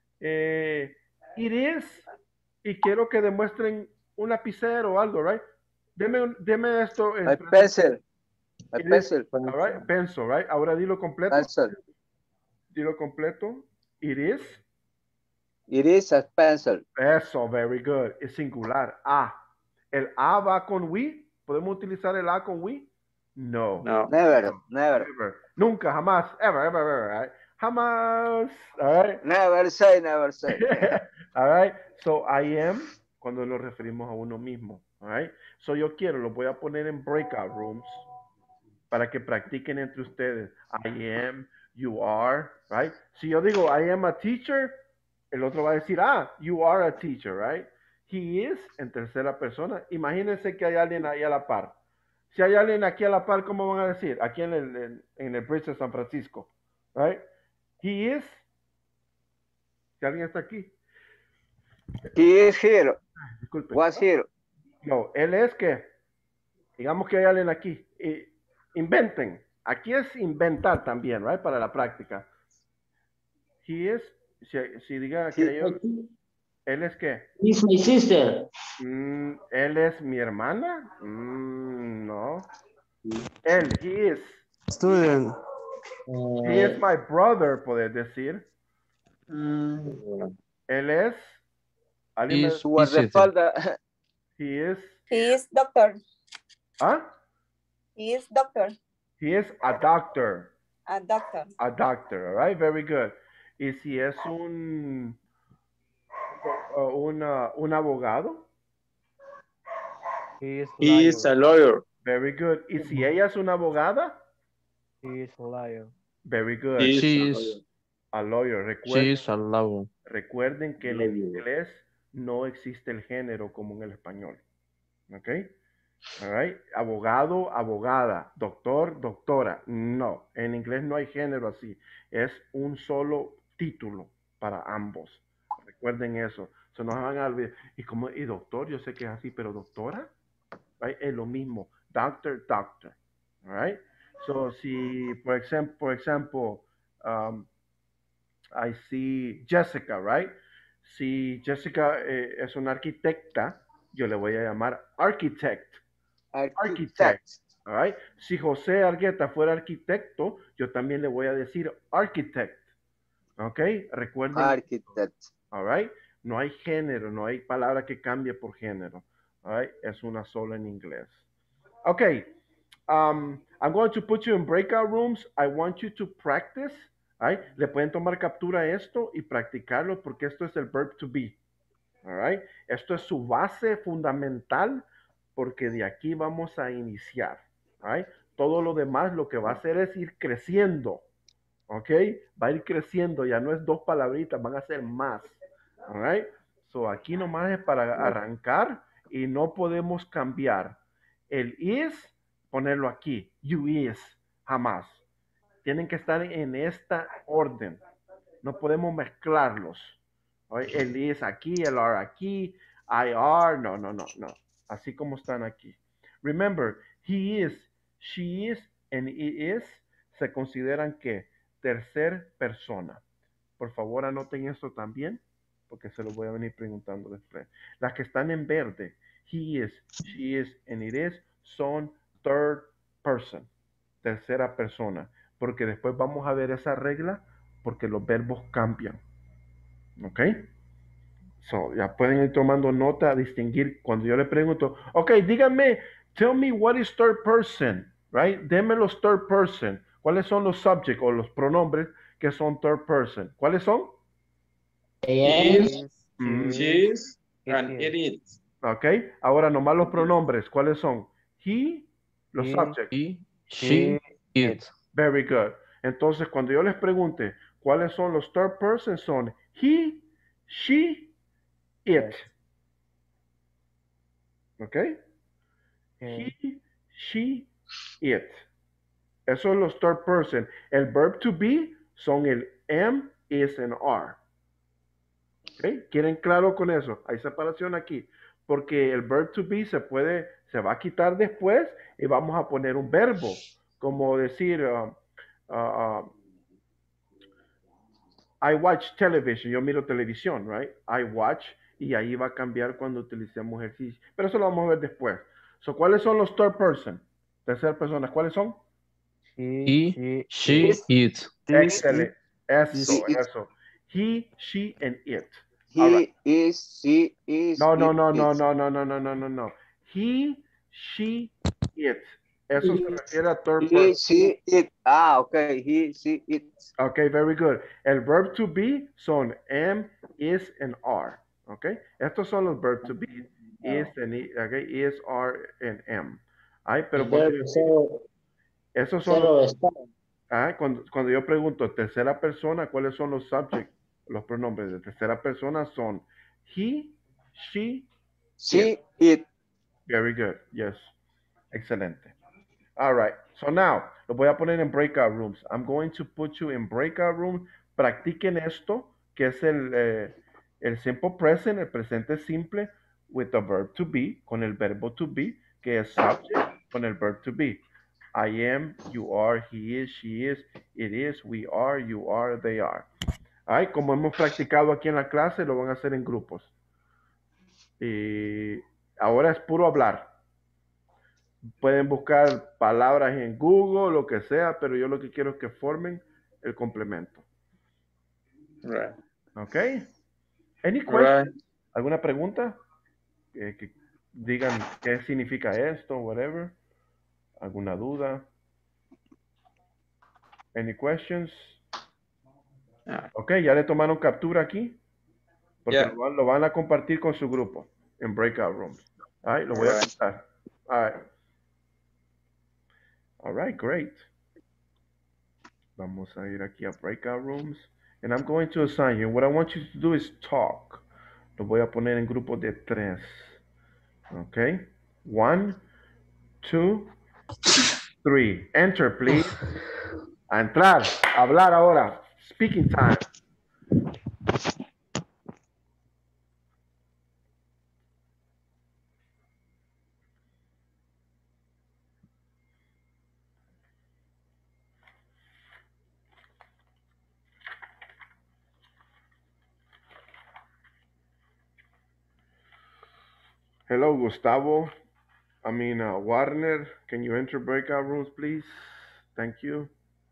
It is. Y quiero que demuestren un lapicero o algo, right? Deme esto. A pencil. A pencil. All right. Pencil, right? Ahora dilo completo. Pencil. Dilo completo. It is. It is a pencil. Eso, very good. Es singular. A. ¿El A va con we? ¿Podemos utilizar el A con we? No. Never. Nunca, jamás, ever, right? Jamás. All right. Never say. All right. So, I am, cuando nos referimos a uno mismo. All right. So, yo lo voy a poner en breakout rooms para que practiquen entre ustedes. I am, you are, right? Si yo digo, I am a teacher, el otro va a decir, you are a teacher, right? He is, en tercera persona. Imagínense que hay alguien ahí a la par. Si hay alguien aquí a la par, ¿cómo van a decir? Aquí en el Bridge de San Francisco, right? He is. Si alguien está aquí. He is here. Disculpe. Was here. No, él es que, digamos que hay alguien aquí. Inventen. Aquí es inventar también, right? Para la práctica. He is, si diga que yo, ¿él es qué? He's my sister. ¿Él es mi hermana? No. Él, he is. Student. He is my brother, poder decir. Él es. ¿Alguien Is Su guardaespaldas. He is. He is doctor. ¿Ah? He is doctor. He is a doctor. A doctor. A doctor, all right? Very good. ¿Y si es un abogado? He is a lawyer. Very good. ¿Y si ella es una abogada? He is a liar. Very good. She is a lawyer. She is a lawyer. Recuerden que en el inglés no existe el género como en el español. ¿Ok? All right. Abogado, abogada. Doctor, doctora. No. En inglés no hay género así. Es un solo título para ambos. Recuerden eso. Se nos van a olvidar. ¿Y doctor? Yo sé que es así, pero doctora, right? Es lo mismo. Doctor, doctor. All right. So, si, por ejemplo, I see Jessica, right? Si Jessica es una arquitecta, yo le voy a llamar architect. Architect. All right. Si José Argueta fuera arquitecto, yo también le voy a decir architect. ¿Ok? Recuerden. Architect. All right. No hay género, no hay palabra que cambie por género. All right. Es una sola en inglés. Okay. I'm going to put you in breakout rooms. I want you to practice. All right. Le pueden tomar captura a esto y practicarlo porque esto es el verb to be. All right. Esto es su base fundamental porque de aquí vamos a iniciar. All right. Todo lo demás lo que va a hacer es ir creciendo. ¿Ok? Va a ir creciendo. Ya no es 2 palabritas, van a ser más. All right. So aquí nomás es para arrancar y no podemos cambiar. El is, ponerlo aquí. You is, jamás. Tienen que estar en esta orden. No podemos mezclarlos. Right? El is aquí, el are aquí, I are. No. Así como están aquí. Remember, he is, she is, and it is se consideran que tercer persona. Por favor, anoten esto también, porque se lo voy a venir preguntando después. Las que están en verde, he is, she is, and it is, son third person, tercera persona, porque después vamos a ver esa regla, porque los verbos cambian. ¿Ok? So, ya pueden ir tomando nota a distinguir cuando yo le pregunto, ok, díganme, tell me what is third person, right? Denme los third person. ¿Cuáles son los subjects o los pronombres que son third person? ¿Cuáles son? Is, she is, and it is. Ok, ahora nomás los pronombres. ¿Cuáles son? He, los subjects. He, she, it. Very good. Entonces, cuando yo les pregunte cuáles son los third person, son he, she, it. ¿Ok? He, she, it. Esos son los third person. El verb to be son el am, is, and are. ¿Ok? ¿Quieren claro con eso? Hay separación aquí. Porque el verb to be se va a quitar después y vamos a poner un verbo. Como decir, I watch television. Yo miro televisión, right? I watch. Y ahí va a cambiar cuando utilicemos ejercicio. Pero eso lo vamos a ver después. So, ¿cuáles son los third person? Tercera persona. ¿Cuáles son? He, she, it. Excelente. Eso. He, she, and it. He is, she is. No. He, she, it. Eso se refiere a third person. He, she, it. Okay. He, she, it. Okay, very good. El verb to be son am, is, and are. Okay. Estos son los verb to be. Is, and it, okay. Is, are, and am. Ay, pero esos son cuando yo pregunto tercera persona, ¿cuáles son los subjects? Los pronombres de tercera persona son he, she, it. Very good. Yes. Excelente. All right. So now, lo voy a poner en breakout rooms. I'm going to put you in breakout room. Practiquen esto, que es el simple present, el presente simple, with the verb to be, con el verbo to be, que es subject, con el verb to be. I am, you are, he is, she is, it is, we are, you are, they are. Ay, como hemos practicado aquí en la clase, lo van a hacer en grupos. Y ahora es puro hablar. Pueden buscar palabras en Google, lo que sea, pero yo lo que quiero es que formen el complemento. Right. ¿Ok? Any Right. question? ¿Alguna pregunta? Que digan qué significa esto, whatever. ¿Alguna duda? Any questions? Ok, ya le tomaron captura aquí. Porque Yeah. lo van a compartir con su grupo en breakout rooms. All right, lo voy a contar. All right. All right, great. Vamos a ir aquí a breakout rooms. And I'm going to assign you. What I want you to do is talk. Lo voy a poner en grupos de 3. Okay. 1, 2, 3. Enter, please. A entrar. A hablar ahora. Speaking time. Hello, Gustavo. Warner, can you enter breakout rooms, please? Thank you.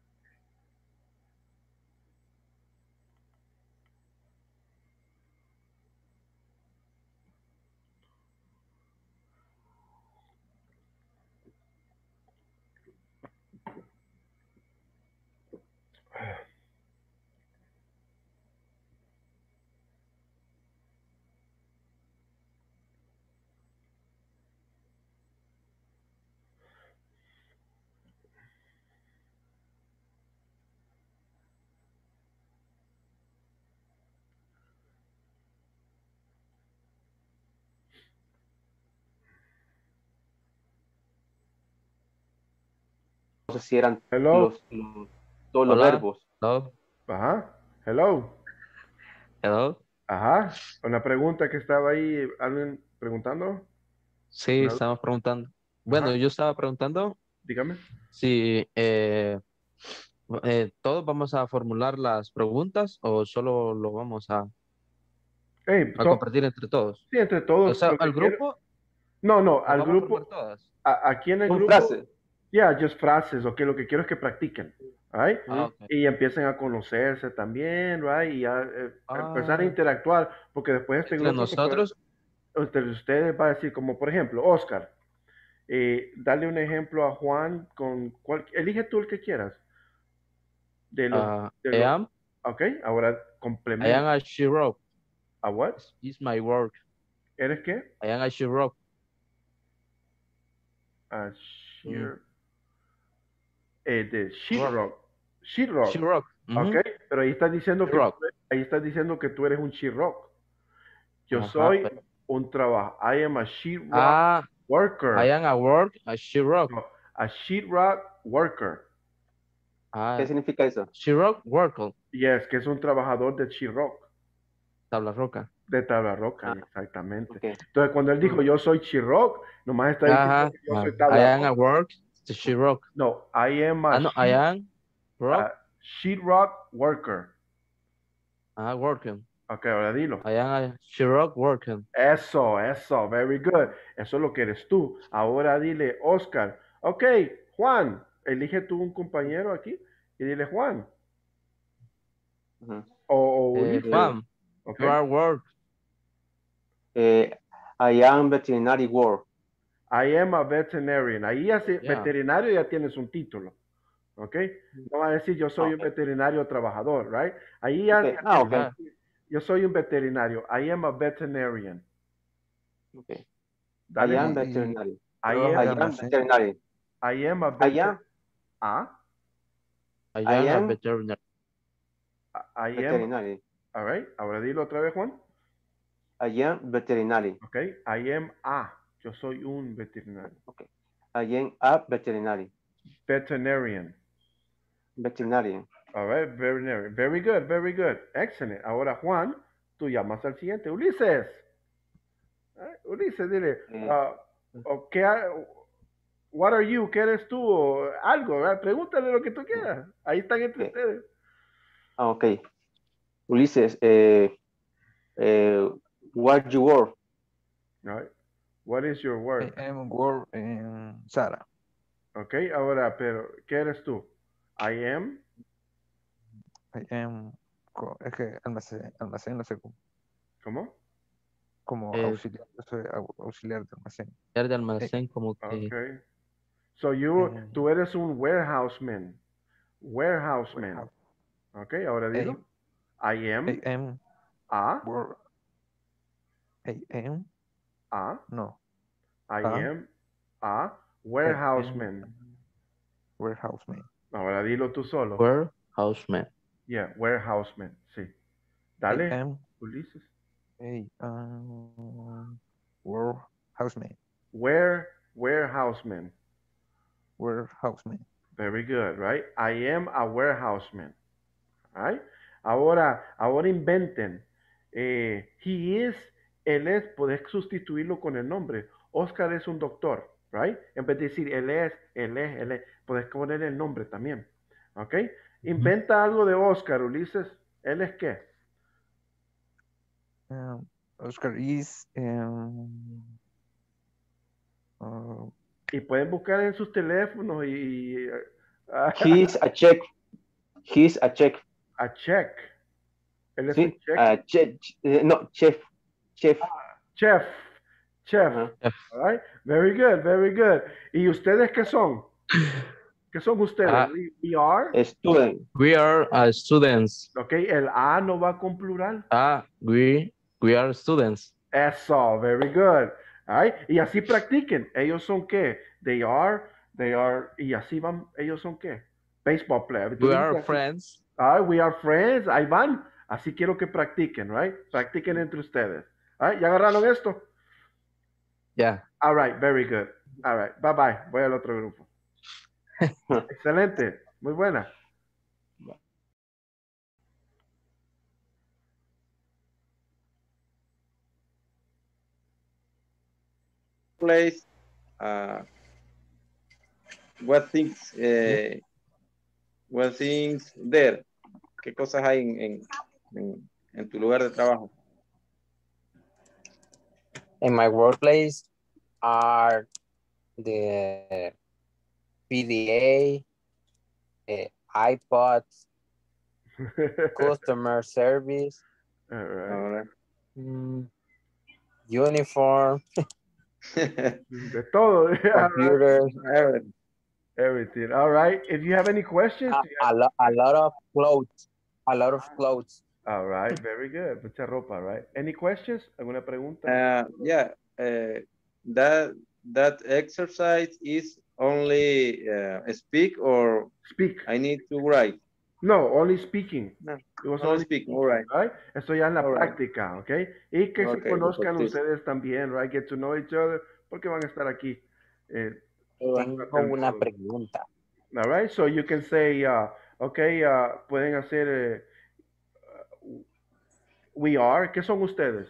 No sé si eran Hello. todos los Hola. verbos. Hello. Ajá. Hello. Hello. Ajá. Una pregunta que estaba ahí, alguien preguntando. Sí, Una- estamos preguntando. Bueno, Ajá. yo estaba preguntando Dígame. si todos vamos a formular las preguntas o solo lo vamos a compartir entre todos. Sí, entre O todos. sea, lo que al quiero- grupo No, las al vamos a grupo. formar todas. Aquí en el Son grupo. frases. Yeah, just frases, ok. Lo que quiero es que practiquen. Right? Ah, ok. Y empiecen a conocerse también, right? Y a empezar a Ah, interactuar, porque después este entre grupo se puede- nosotros. entre ustedes va a decir, como por ejemplo, Oscar, dale un ejemplo a Juan con elige tú el que quieras. De los, I am. Ok, ahora I complementa. am a she-rock. ¿A what? It's my work. ¿Eres qué? I am a she-rock. A sheer. De sheetrock. Sheetrock. She-rock. Ok, pero ahí estás diciendo que She-rock. tú eres un sheetrock. Yo Ajá, soy pero- un trabajo. I am a sheetrock Ah, worker. I am a work, a she-rock. No, a sheetrock worker. Ah, ¿Qué significa eso? she-rock worker. Yes, que es un trabajador de sheetrock. Tabla roca. De tabla roca, exactamente. Ok. Entonces, cuando él dijo yo soy sheetrock, nomás está diciendo Ajá. que yo soy I tabla am a roca. work, the she-rock. No, I am a No, I am rock. sheetrock worker. Working. Ok, ahora dilo. I am a she-rock working. Eso, very good. Eso es lo que eres tú. Ahora dile, Oscar. Ok, Juan, elige tú un compañero aquí y dile Juan. O Ulises. Juan, Ok. you are work. I am veterinary work. I am a veterinarian. Ahí hace Yeah. veterinario ya tienes un título. ¿Ok? No va a decir yo soy un veterinario trabajador, right? Ahí ya, Okay. ya Ok. tienes- yo soy un veterinario. I am a veterinarian. Okay. Dale, I am Juan. veterinary. I I am, am veterinary. I am a I veterinarian. am I am am a veterinary. I am. veterinary. All right. Ahora dilo otra vez, Juan. I am veterinary. Ok. I am a. Yo soy un veterinario. Okay. I am a veterinary. Veterinarian. Veterinarian. All right. Veterinarian. Very good. Very good. Excellent. Ahora, Juan, tú llamas al siguiente. Ulises. All right, Ulises, dile. what are you? ¿Qué eres tú? O algo, ¿verdad? Pregúntale lo que tú quieras. Ahí están entre ustedes. Ok. Ulises, what you work? Right. What is your work? I am work in Sara. Ok, ahora, pero, ¿qué eres tú? I am. Es que almacén no sé cómo. ¿Cómo? Como auxiliar, soy auxiliar de almacén. De almacén, como que. Okay. So tú eres un warehouseman. Warehouseman. Ok, ahora dilo. I am. I am. A. I am. A. No. I am a warehouseman. Warehouseman. Ahora dilo tú solo. Warehouseman. Yeah, warehouseman, sí. Dale, I am. Ulises. I warehouseman. Warehouseman. Warehouseman. Very good, right? I am a warehouseman. Right? Ahora inventen. He is, él es, puedes sustituirlo con el nombre. Oscar es un doctor, right? En vez de decir él es, puedes poner el nombre también. ¿Ok? Inventa algo de Oscar, Ulises. ¿Él es qué? Oscar is. Y pueden buscar en sus teléfonos y He's a check. He's a check. A check. Él es Sí, un check. No, chef. Chef. Chef. Chef. All right. Very good, very good. ¿Y ustedes qué son? ¿Qué son ustedes? We are. Student. We are students. Ok, el A no va con plural. We are students. Eso, very good. All right. Y así practiquen. ¿Ellos son qué? They are, y así van. ¿Ellos son qué? Baseball player. We are friends. We are friends. Ahí van. Así quiero que practiquen, right? Practiquen entre ustedes. All right. ¿Ya agarraron esto? Yeah. All right, very good. All right, bye bye. Voy al otro grupo. Excelente. Muy buena. Place. What things there? ¿Qué cosas hay en tu lugar de trabajo? In my workplace are the PDA, iPods, customer service, All right. Uniform, De todo. computer, Everything. All right. If you have any questions. a lot of clothes. A lot of clothes. All right. Very good. Mucha ropa, right? Any questions? ¿Alguna pregunta? Yeah. That exercise is only speak or speak. I need to write. No, only speaking. No, It was only speaking. All right. Right? Esto ya en la práctica, ¿ok? Y que se conozcan practice. ustedes también, right? Get to know each other, porque van a estar aquí. Tengo una pregunta. All right, so you can say, okay, pueden hacer, we are, ¿qué son ustedes?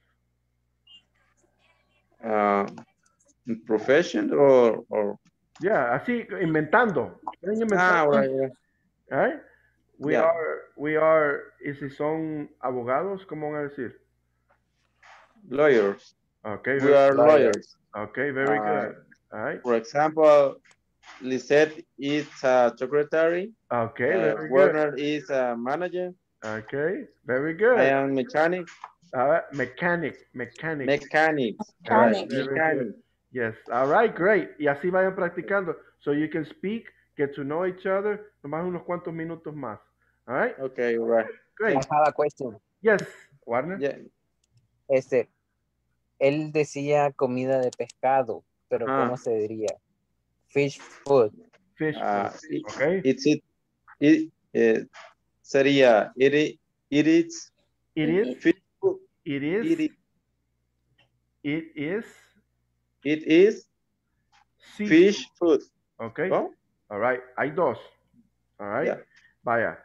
Profession or Yeah, así, inventando. Pueden inventar. Right. Right? We are, y si son abogados, ¿cómo van a decir? Lawyers. Okay. We are lawyers. Okay, very good. All right. For example, Lisette is a secretary. Okay, very Werner good. is a manager. Okay, very good. I am mechanic. Mechanic. Mechanic. Right, very good. Yes, all right, great. Y así vayan practicando. So you can speak, get to know each other, nomás unos cuantos minutos más. All right? Okay, all right. Great. I have a question. Yes, Warner. Yeah. Él decía comida de pescado, pero ¿cómo se diría? Fish food. Fish food. Okay. Sería it is fish food. It is fish food. Okay. ¿No? All right. Hay dos. All right. Yeah. Vaya.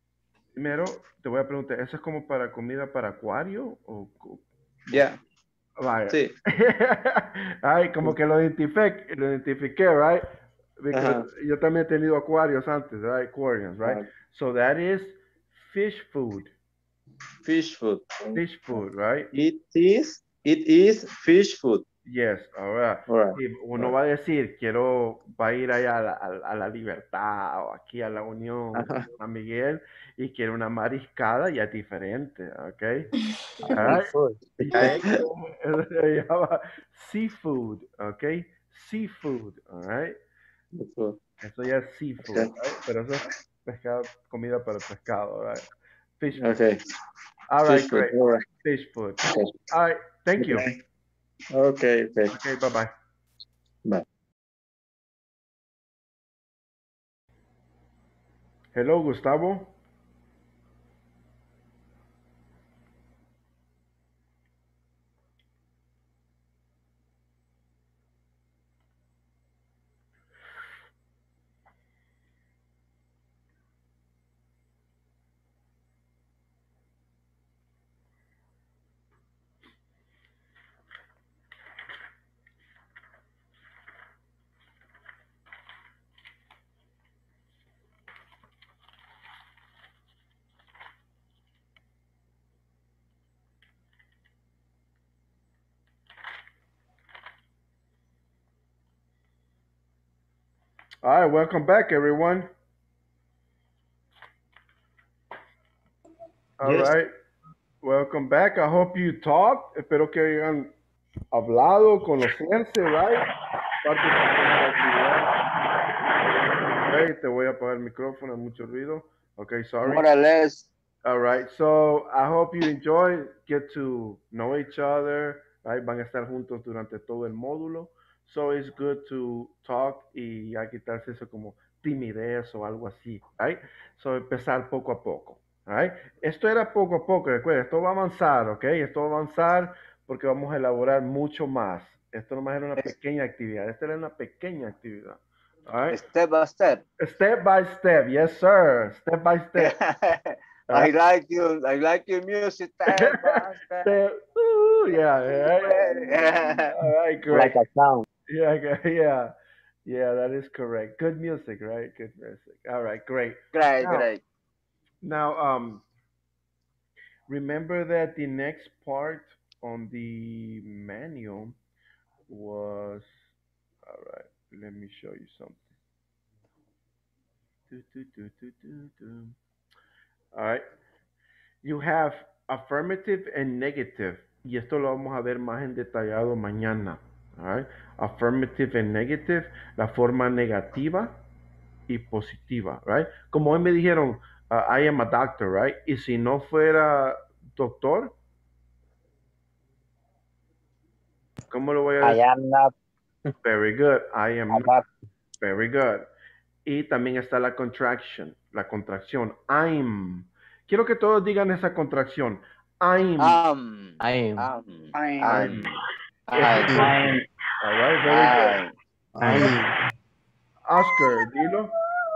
Primero, te voy a preguntar, ¿eso es como para comida para acuario? Yeah. Vaya. Sí. Ay, como que lo identifiqué, right? Because yo también he tenido acuarios antes, right? Aquariums, right? So that is fish food. Fish food. Fish food, right? It is fish food. Yes, ahora, y uno va a decir, va a ir allá a la Libertad o aquí a la Unión San Miguel y quiere una mariscada, ya es diferente, ¿ok? Alright. Se llama seafood, ¿ok? Seafood, alright. Eso ya es seafood, right? Pero eso es pescado, comida para el pescado, right? Fish food. Okay. All right, Fish food. great. All right. Fish food. All right, thank you. Okay. Okay, bye-bye. Bye. Hello, Gustavo. All right, welcome back, everyone. All right, welcome back. I hope you talked. Espero que hayan hablado, conocerse, right? Okay, te voy a apagar el micrófono, hay mucho ruido. Okay, sorry. More or less. All right, so I hope you enjoy, get to know each other, right? Van a estar juntos durante todo el módulo. So it's good to talk y ya quitarse eso como timidez o algo así, right? So empezar poco a poco, right? Esto era poco a poco, recuerda, esto va a avanzar, ¿ok? Esto va a avanzar porque vamos a elaborar mucho más. Esto nomás era una pequeña actividad, esta era una pequeña actividad. All right? Step by step. Step by step, yes sir, step by step. I like your music. Step by step. Yeah, right. All right, great. Like a sound. Yeah, that is correct. Good music, right? Good music. All right, great. Great. Now, remember that the next part on the manual was, all right, let me show you something. All right. You have affirmative and negative. Y esto lo vamos a ver más en detallado mañana. All right. Affirmative and negative, la forma negativa y positiva, right? Como hoy me dijeron, I am a doctor, right? Y si no fuera doctor, ¿cómo lo voy a decir? I am not. Very good. I am not. Very good. Y también está la contraction, la contracción. I'm. Quiero que todos digan esa contracción. I'm. I'm. All right, very good. Oscar, dilo.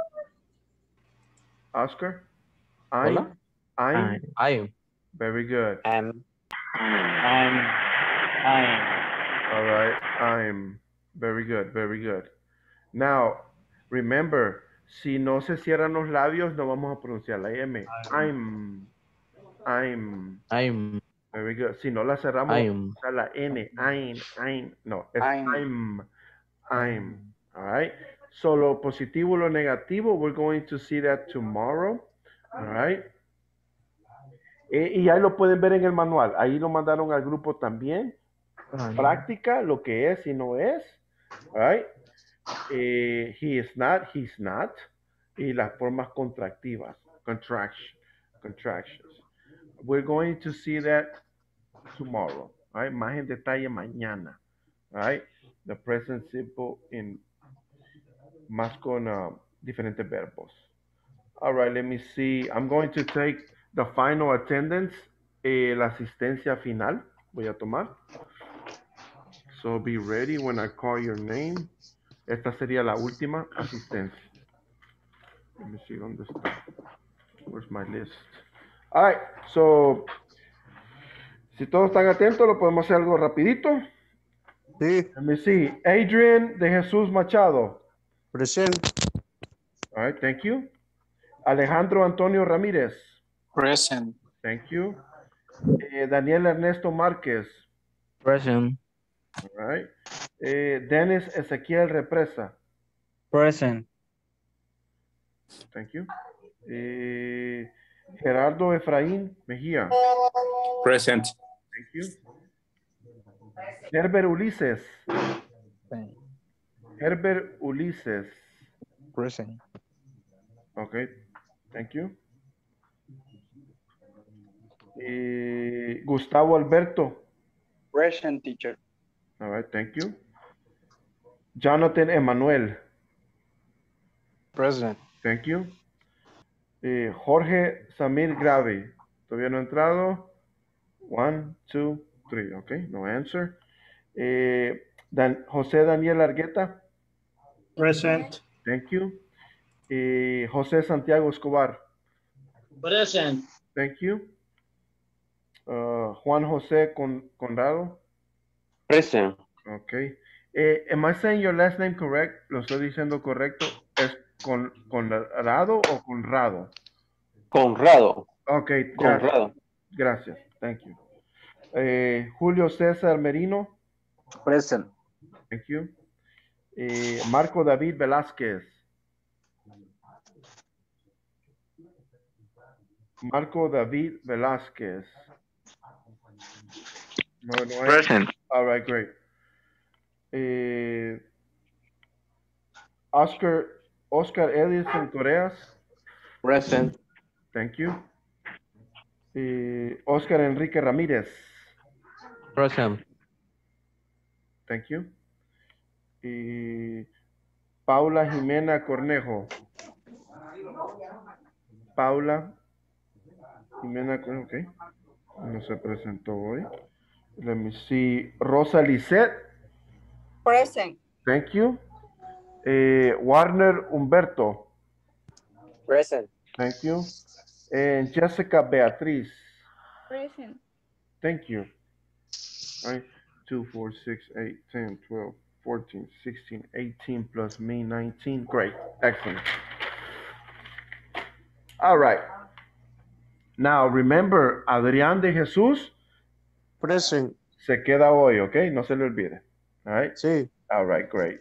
Oscar. Hola. I'm. Very good. I'm. All right. I'm. Very good. Very good. Now, remember, si no se cierran los labios, no vamos a pronunciar la M. I'm. Very good. Si no la cerramos, vamos a usar la N. I'm. No, es I'm. All right. So lo positivo, lo negativo, we're going to see that tomorrow. All right. Y ahí lo pueden ver en el manual. Ahí lo mandaron al grupo también. Práctica, lo que es y no es. All right. He is not, he's not. Y las formas contractivas. Contractions. We're going to see that tomorrow. All right. Más en detalle mañana. All right. The present simple in más con diferentes verbos. All right, let me see. I'm going to take the final attendance, la asistencia final. Voy a tomar. So be ready when I call your name. Esta sería la última asistencia. Let me see dónde está. Where's my list? All right, so Si todos están atentos, lo podemos hacer algo rapidito. Sí. Let me see. Adrian de Jesús Machado. Present. All right, thank you. Alejandro Antonio Ramírez. Present. Thank you. Daniel Ernesto Márquez. Present. All right. Dennis Ezequiel Represa. Present. Thank you. Gerardo Efraín Mejía. Present. Thank you. Herbert Ulises. Herbert Ulises. Present. Okay, thank you. Gustavo Alberto. Present, teacher. All right, thank you. Jonathan Emanuel. Present. Thank you. Jorge Samir Grave. Todavía no ha entrado. 1, 2, 3. Okay, no answer. José Daniel Argueta. Present. Thank you. José Santiago Escobar. Present. Thank you. Juan José Conrado. Present. Okay. Am I saying your last name correct? ¿Lo estoy diciendo correcto? ¿Es Conrado o Conrado? Conrado. Okay. Conrado. Gracias. Thank you. Julio César Merino. Present. Thank you. Marco David Velázquez. Marco David Velázquez. No, Present. All right, great. Oscar Edison Correas. Present. Thank you. Oscar Enrique Ramírez. Present. Thank you. Paula Jimena Cornejo. Paula Jimena Cornejo, okay. No se presentó hoy. Let me see. Rosa Lisette. Present. Thank you. Warner Humberto. Present. Thank you. And Jessica Beatriz. Present. Thank you. All right. 2, 4, 6, 8, 10, 12, 14, 16, 18 plus me, 19. Great. Excellent. All right. Now, remember, Adrián de Jesús. Present. Se queda hoy, okay? No se le olvide. All right? Sí. All right, great.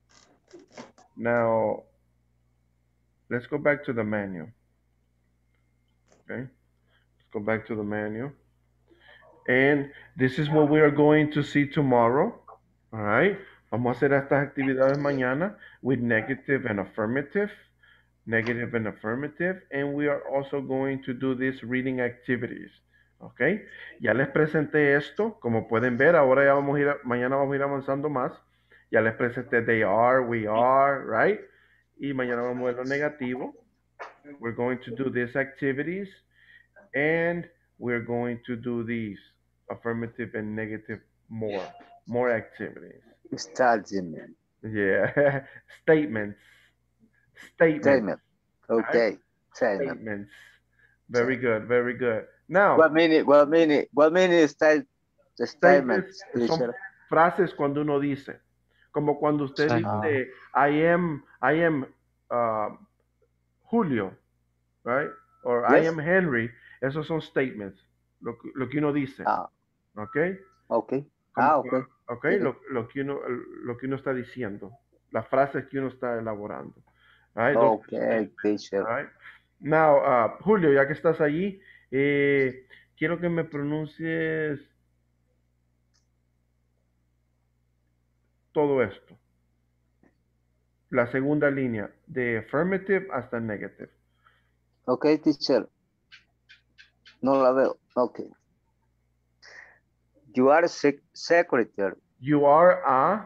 Now, let's go back to the menu. Okay? Let's go back to the menu. And this is what we are going to see tomorrow. All right? Vamos a hacer estas actividades mañana with negative and affirmative. Negative and affirmative. And we are also going to do these reading activities. Okay? Ya les presenté esto. Como pueden ver, ahora ya vamos a ir, mañana vamos a ir avanzando más. Ya les presenté they are, we are, right? Y mañana vamos a ver lo negativo. We're going to do these activities. And we're going to do these affirmative and negative more activities. Statement. Yeah. Statements. Statement. Okay. Right? Statements. Very good. Very good. Now, What meaning is the statement, son teacher? frases cuando uno dice. Como cuando usted dice, I am Julio, right? Or I am Henry. Esos son statements. Lo que uno dice. Okay? Okay. Okay. Okay. Lo que uno está diciendo. Las frases que uno está elaborando. Right? Okay, teacher. Right? Now, Julio, ya que estás allí, quiero que me pronuncies todo esto. La segunda línea, de affirmative hasta negative. Okay, teacher. No la veo. Okay. You are secretary. You are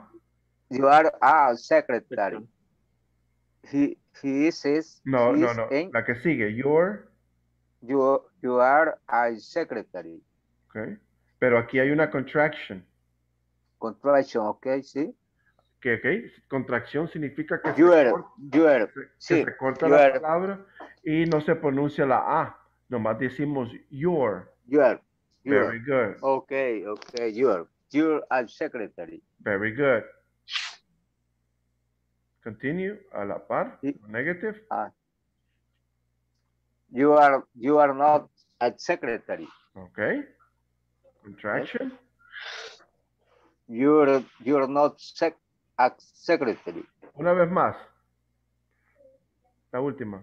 a secretary. He is. No. La que sigue. You are a secretary. Okay. Pero aquí hay una contraction. Contraction, okay, sí. Okay. Contracción significa que se corta la palabra y no se pronuncia la A. Nomás decimos your. Very good. Okay. You're a secretary. Very good. Continue. A la par. Negative. You are not a secretary. Okay. Contraction. You're not a secretary. Una vez más. La última.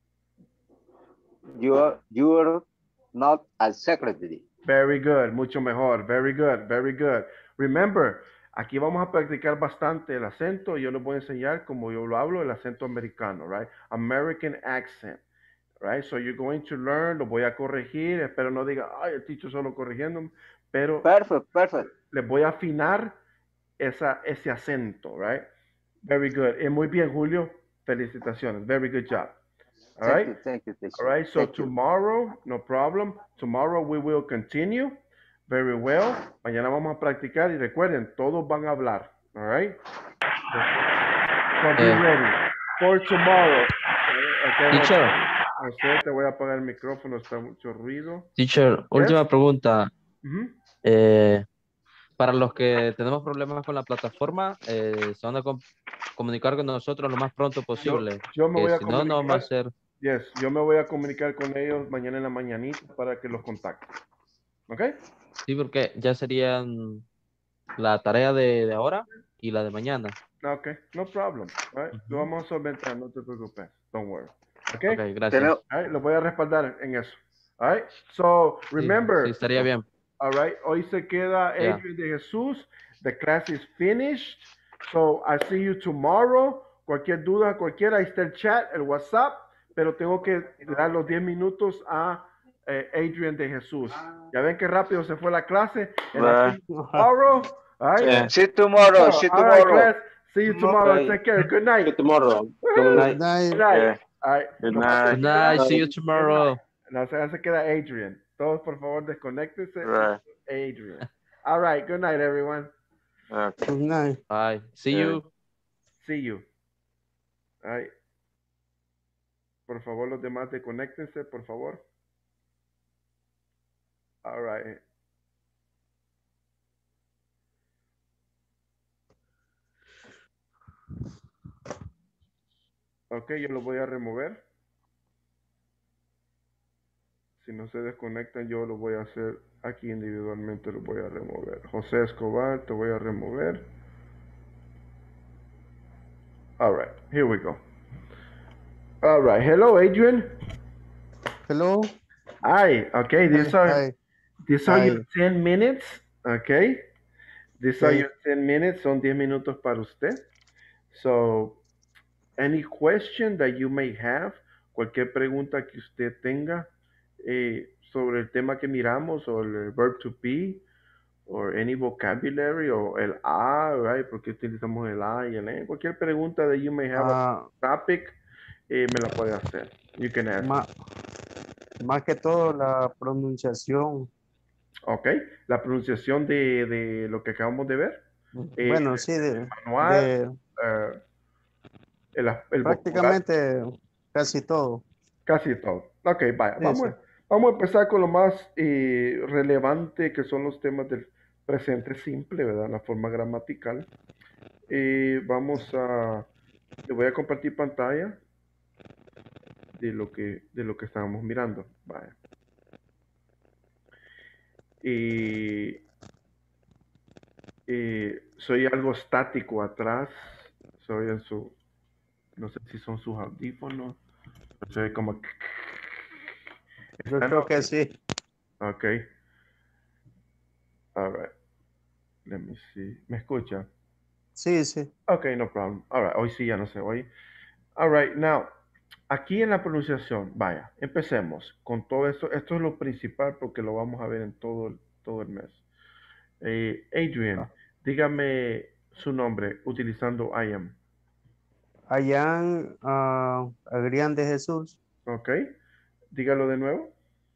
You're not a secretary. Very good. Mucho mejor. Very good. Very good. Remember, aquí vamos a practicar bastante el acento. Yo les voy a enseñar como yo lo hablo, el acento americano, right? American accent, right? So you're going to learn, lo voy a corregir. Espero no diga, ay, el teacher solo corrigiendo, pero Perfect. les voy a afinar ese acento, right? Very good. Y muy bien, Julio. Felicitaciones. Very good job. All right. Thank you, teacher. All right. So tomorrow, no problem. Tomorrow we will continue. Very well. Mañana vamos a practicar y recuerden, todos van a hablar. All right. So be ready for tomorrow. Okay, Teacher. José, te voy a apagar el micrófono, está mucho ruido. Teacher, última pregunta. Ujú. Para los que tenemos problemas con la plataforma, se van a comunicar con nosotros lo más pronto posible. Yo me voy a Si no, no va a ser. Yes, yo me voy a comunicar con ellos mañana en la mañanita para que los contacten. ¿Ok? Sí, porque ya serían la tarea de ahora y la de mañana. Ok, no problem. All right? Lo vamos a solventar, no te preocupes. Don't worry. Ok, Ok, gracias. All right? Lo voy a respaldar en eso. All right? So, remember. Sí, estaría bien. All right, hoy se queda Adrian de Jesús. The class is finished. So, I see you tomorrow. Cualquier duda, cualquiera, ahí está el chat, el WhatsApp. Pero tengo que dar los 10 minutos a Adrian de Jesús. Ya ven qué rápido se fue la clase. And I see you tomorrow. All right? Yeah. See you tomorrow. See you All right, tomorrow. class. See you tomorrow. Okay. Take care. Good night. See you tomorrow. Good night. Good night. All right. Good night. Good night. See you tomorrow. No, se queda Adrian. Todos, por favor, desconéctense. Right. Adrian. All right. Good night, everyone. Okay. Good night. Bye. See you. See you. All right. Por favor, los demás desconéctense, por favor. All right. Ok, yo lo voy a remover. Si no se desconectan, yo lo voy a hacer aquí individualmente, lo voy a remover. José Escobar, te voy a remover. All right, here we go. All right, hello, Adrian. Hello. Hi, okay, these are Hi. your 10 minutes, okay? These are Okay. your 10 minutes, son 10 minutos para usted. So, any question that you may have, cualquier pregunta que usted tenga sobre el tema que miramos, o el verb to be, or any vocabulary, o el right? Porque utilizamos el y el en. Cualquier pregunta that you may have on the topic, me la puede hacer. You can ask. Más que todo la pronunciación. Ok, la pronunciación de lo que acabamos de ver. Bueno, sí, manual, el prácticamente casi todo. Casi todo. Ok, vaya. Sí, Vamos a empezar con lo más relevante, que son los temas del presente simple, ¿verdad? La forma gramatical. Le voy a compartir pantalla de lo que estábamos mirando. Vaya. Soy algo estático atrás. Soy en no sé si son sus audífonos. Soy como... Yo creo que sí. Ok. All right. Let me see. ¿Me escucha? Sí, sí. Ok, no problem. All right. Hoy sí ya no se oye. All right. Now, aquí en la pronunciación, vaya, empecemos con todo esto. Esto es lo principal porque lo vamos a ver en todo el mes. Adrian, dígame su nombre utilizando I am. Adrián de Jesús. Ok. Dígalo de nuevo.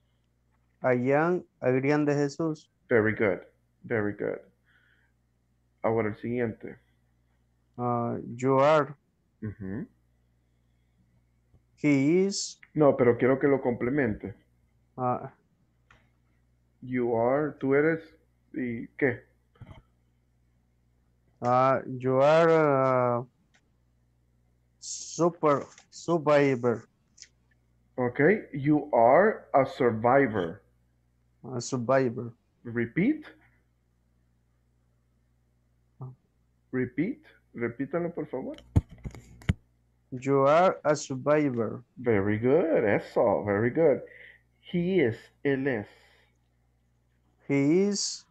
Adrián de Jesús. Very good. Very good. Ahora el siguiente. You are. He is. No, pero quiero que lo complemente. You are, tú eres, ¿y qué? You are survivor. Okay, you are a survivor. A survivor. Repeat. Repeat. Repítalo, por favor. You are a survivor. Very good. Eso. Very good. He is. Él es. He is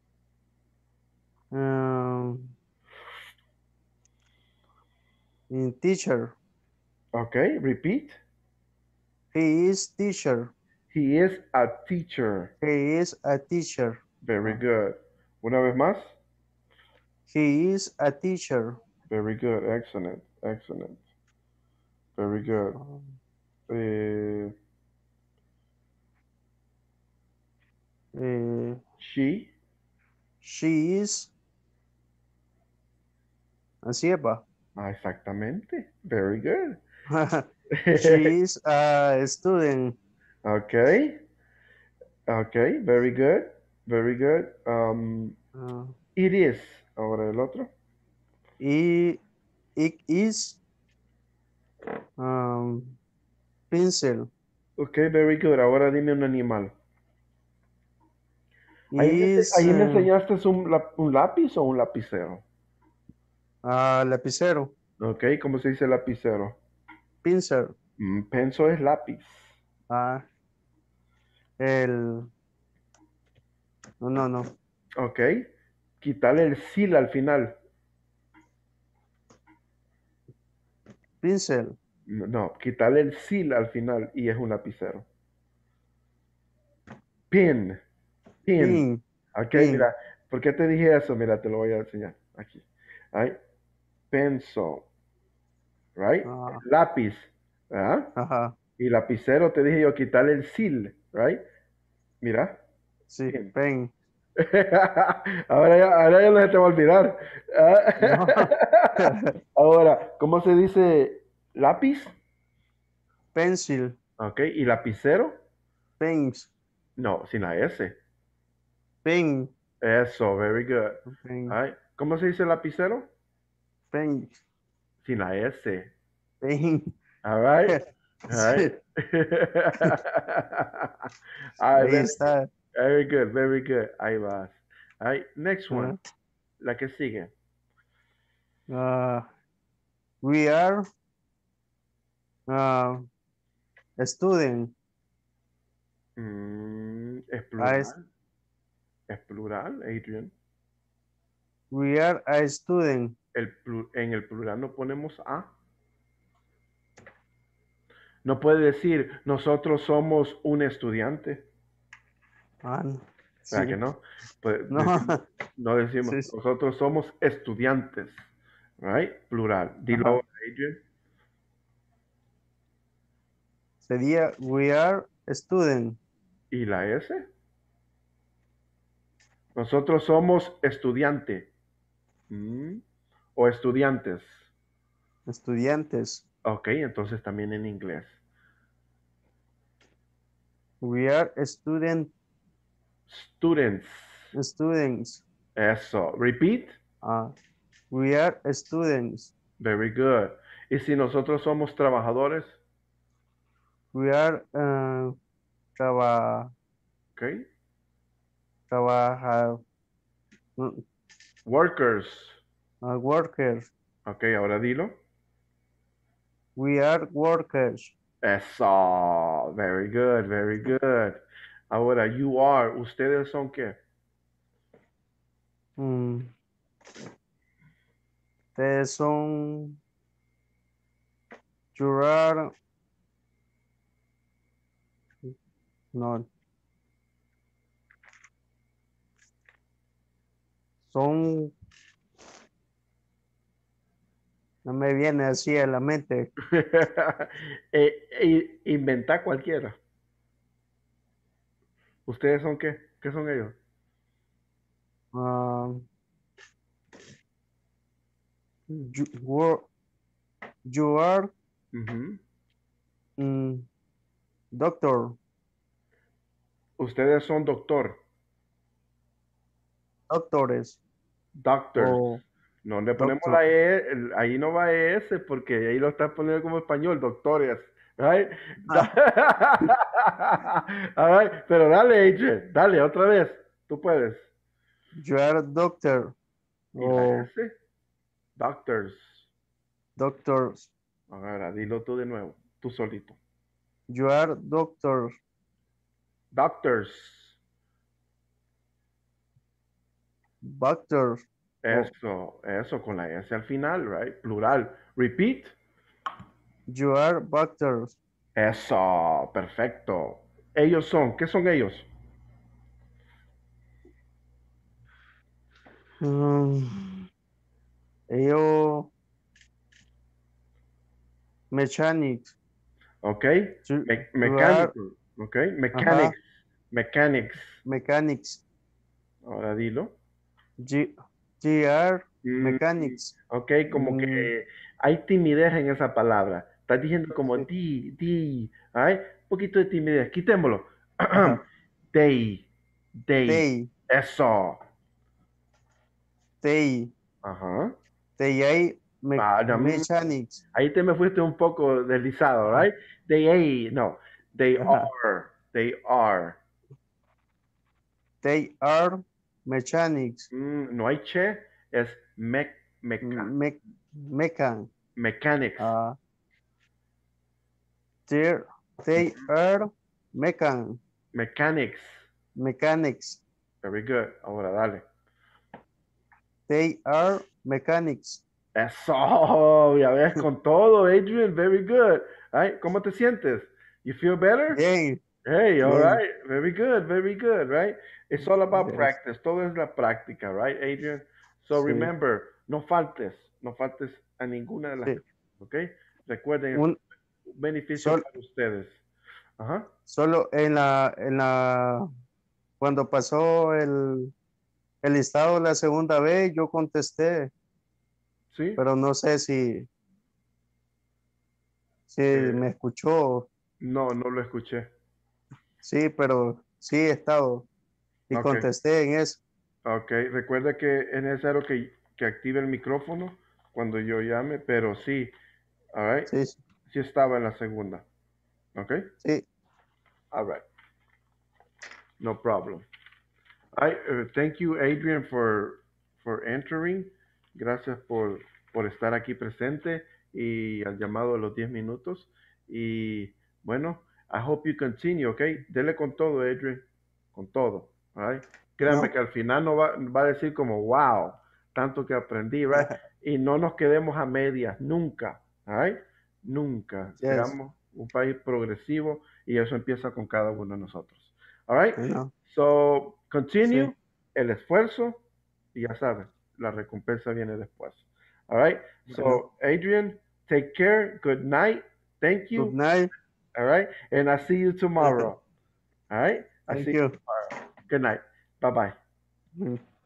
in teacher. Okay, repeat. He is teacher. He is a teacher. He is a teacher. Very good. Una vez más. He is a teacher. Very good. Excellent. Excellent. Very good. She. She is. Así es, pa. Exactamente. Very good. She is a student. Okay. Okay. Very good. Very good. It is. Ahora el otro. It is pencil. Okay, very good. Ahora dime un animal. Is, ¿Ahí me enseñaste un lápiz o un lapicero? Lapicero. Ok, ¿cómo se dice lapicero? Pencil. Pencil es lápiz. No. Ok. Quitarle el sil al final. Pincel. No, quitarle el sil al final y es un lapicero. Pin. Ok, Pin. mira. ¿Por qué te dije eso? Mira, te lo voy a enseñar aquí. Right? Pencil. Right? Lápiz. ¿Verdad? Ajá. Y lapicero te dije yo quitarle el sil. Right? Mira. Sí, pen. ahora ya no se te va a olvidar. Ahora, ¿cómo se dice lápiz? Pencil. Ok, ¿y lapicero? Pens. No, sin la S. Pen. Eso, very good. Right. ¿Cómo se dice lapicero? Pen. Sin la S. Pen. All right. All right. All right, Ahí está. Very good, very good. Ahí vas. All right, next one. La que sigue. We are a student. Es plural. Es plural, Adrian. We are a student. En el plural no ponemos a. No puede decir, nosotros somos un estudiante. No. ¿Verdad que no? Pues, no decimos, nosotros somos estudiantes. Right? Plural. Dilo ahora, Adrian. Sería, we are a student. ¿Y la S? Nosotros somos estudiante. O estudiantes. Estudiantes. Ok, entonces también en inglés. We are a student. Students. Students. Eso. Repeat. We are students. Very good. ¿Y si nosotros somos trabajadores? We are Okay. Workers. Workers. Ok, ahora dilo. We are workers. Eso. Very good, very good. Ahora, you are. ¿Ustedes son qué? Ustedes son. You are. No. Son. No me viene así a la mente. Inventa cualquiera. ¿Ustedes son qué? ¿Qué son ellos? You are doctor. Ustedes son doctor. Doctores. Doctors. O No le ponemos doctor. la E, ahí no va ES porque ahí lo está poniendo como español, doctores. Right? All right, pero dale, Adrian, dale, otra vez. Tú puedes. You are a doctor. ¿Y la O S? Doctors. doctors. Ahora, dilo tú de nuevo, tú solito. You are doctor. Doctors. Doctor. Eso, con la S al final, right? Plural. Repeat. You are doctors. Eso, perfecto. Ellos son, ¿qué son ellos? Ellos mechanics. Ok. You Mecánico. Ok. Mechanics. Ajá. Mechanics. Mechanics. Ahora dilo. GR mechanics. Ok, como que hay timidez en esa palabra. Estás diciendo como ¿ay? Un poquito de timidez. Quitémoslo. They. Eso. Ajá. They mechanics. Ahí te me fuiste un poco deslizado, right? No. They are. They are. They are mechanics. No hay che, es mechanics. They are mechanics. Very good. Ahora dale. They are mechanics. Eso, ya ves, con todo, Adrian. Very good. Right? ¿Cómo te sientes? You feel better? Hey, all right. Very good, right? It's all about practice. Todo es la práctica, right, Adrian? So remember, no faltes a ninguna de las clases, ¿ok? Recuerden, es beneficio para ustedes. Ajá. Solo cuando pasó el listado la segunda vez, yo contesté. Sí. Pero no sé si me escuchó. No lo escuché. Sí, pero sí he estado y contesté en eso. Ok, recuerda que es necesario que active el micrófono cuando yo llame, pero sí, all right? Sí estaba en la segunda. Ok? Sí. All right. No problem. Thank you, Adrian, for entering. Gracias por estar aquí presente y al llamado de los 10 minutos. Y bueno, I hope you continue, ¿ok? Dele con todo, Adrian. Con todo, all right? Créanme que al final no va a decir como, wow, tanto que aprendí, right? Y no nos quedemos a medias, nunca, all right? Nunca. Seamos un país progresivo y eso empieza con cada uno de nosotros. All right? So, continue el esfuerzo y ya saben, la recompensa viene después. All right? So, Adrian, take care. Good night. Thank you. Good night. All right? And I'll see you tomorrow. All right? Thank you. Tomorrow. Good night. Bye-bye.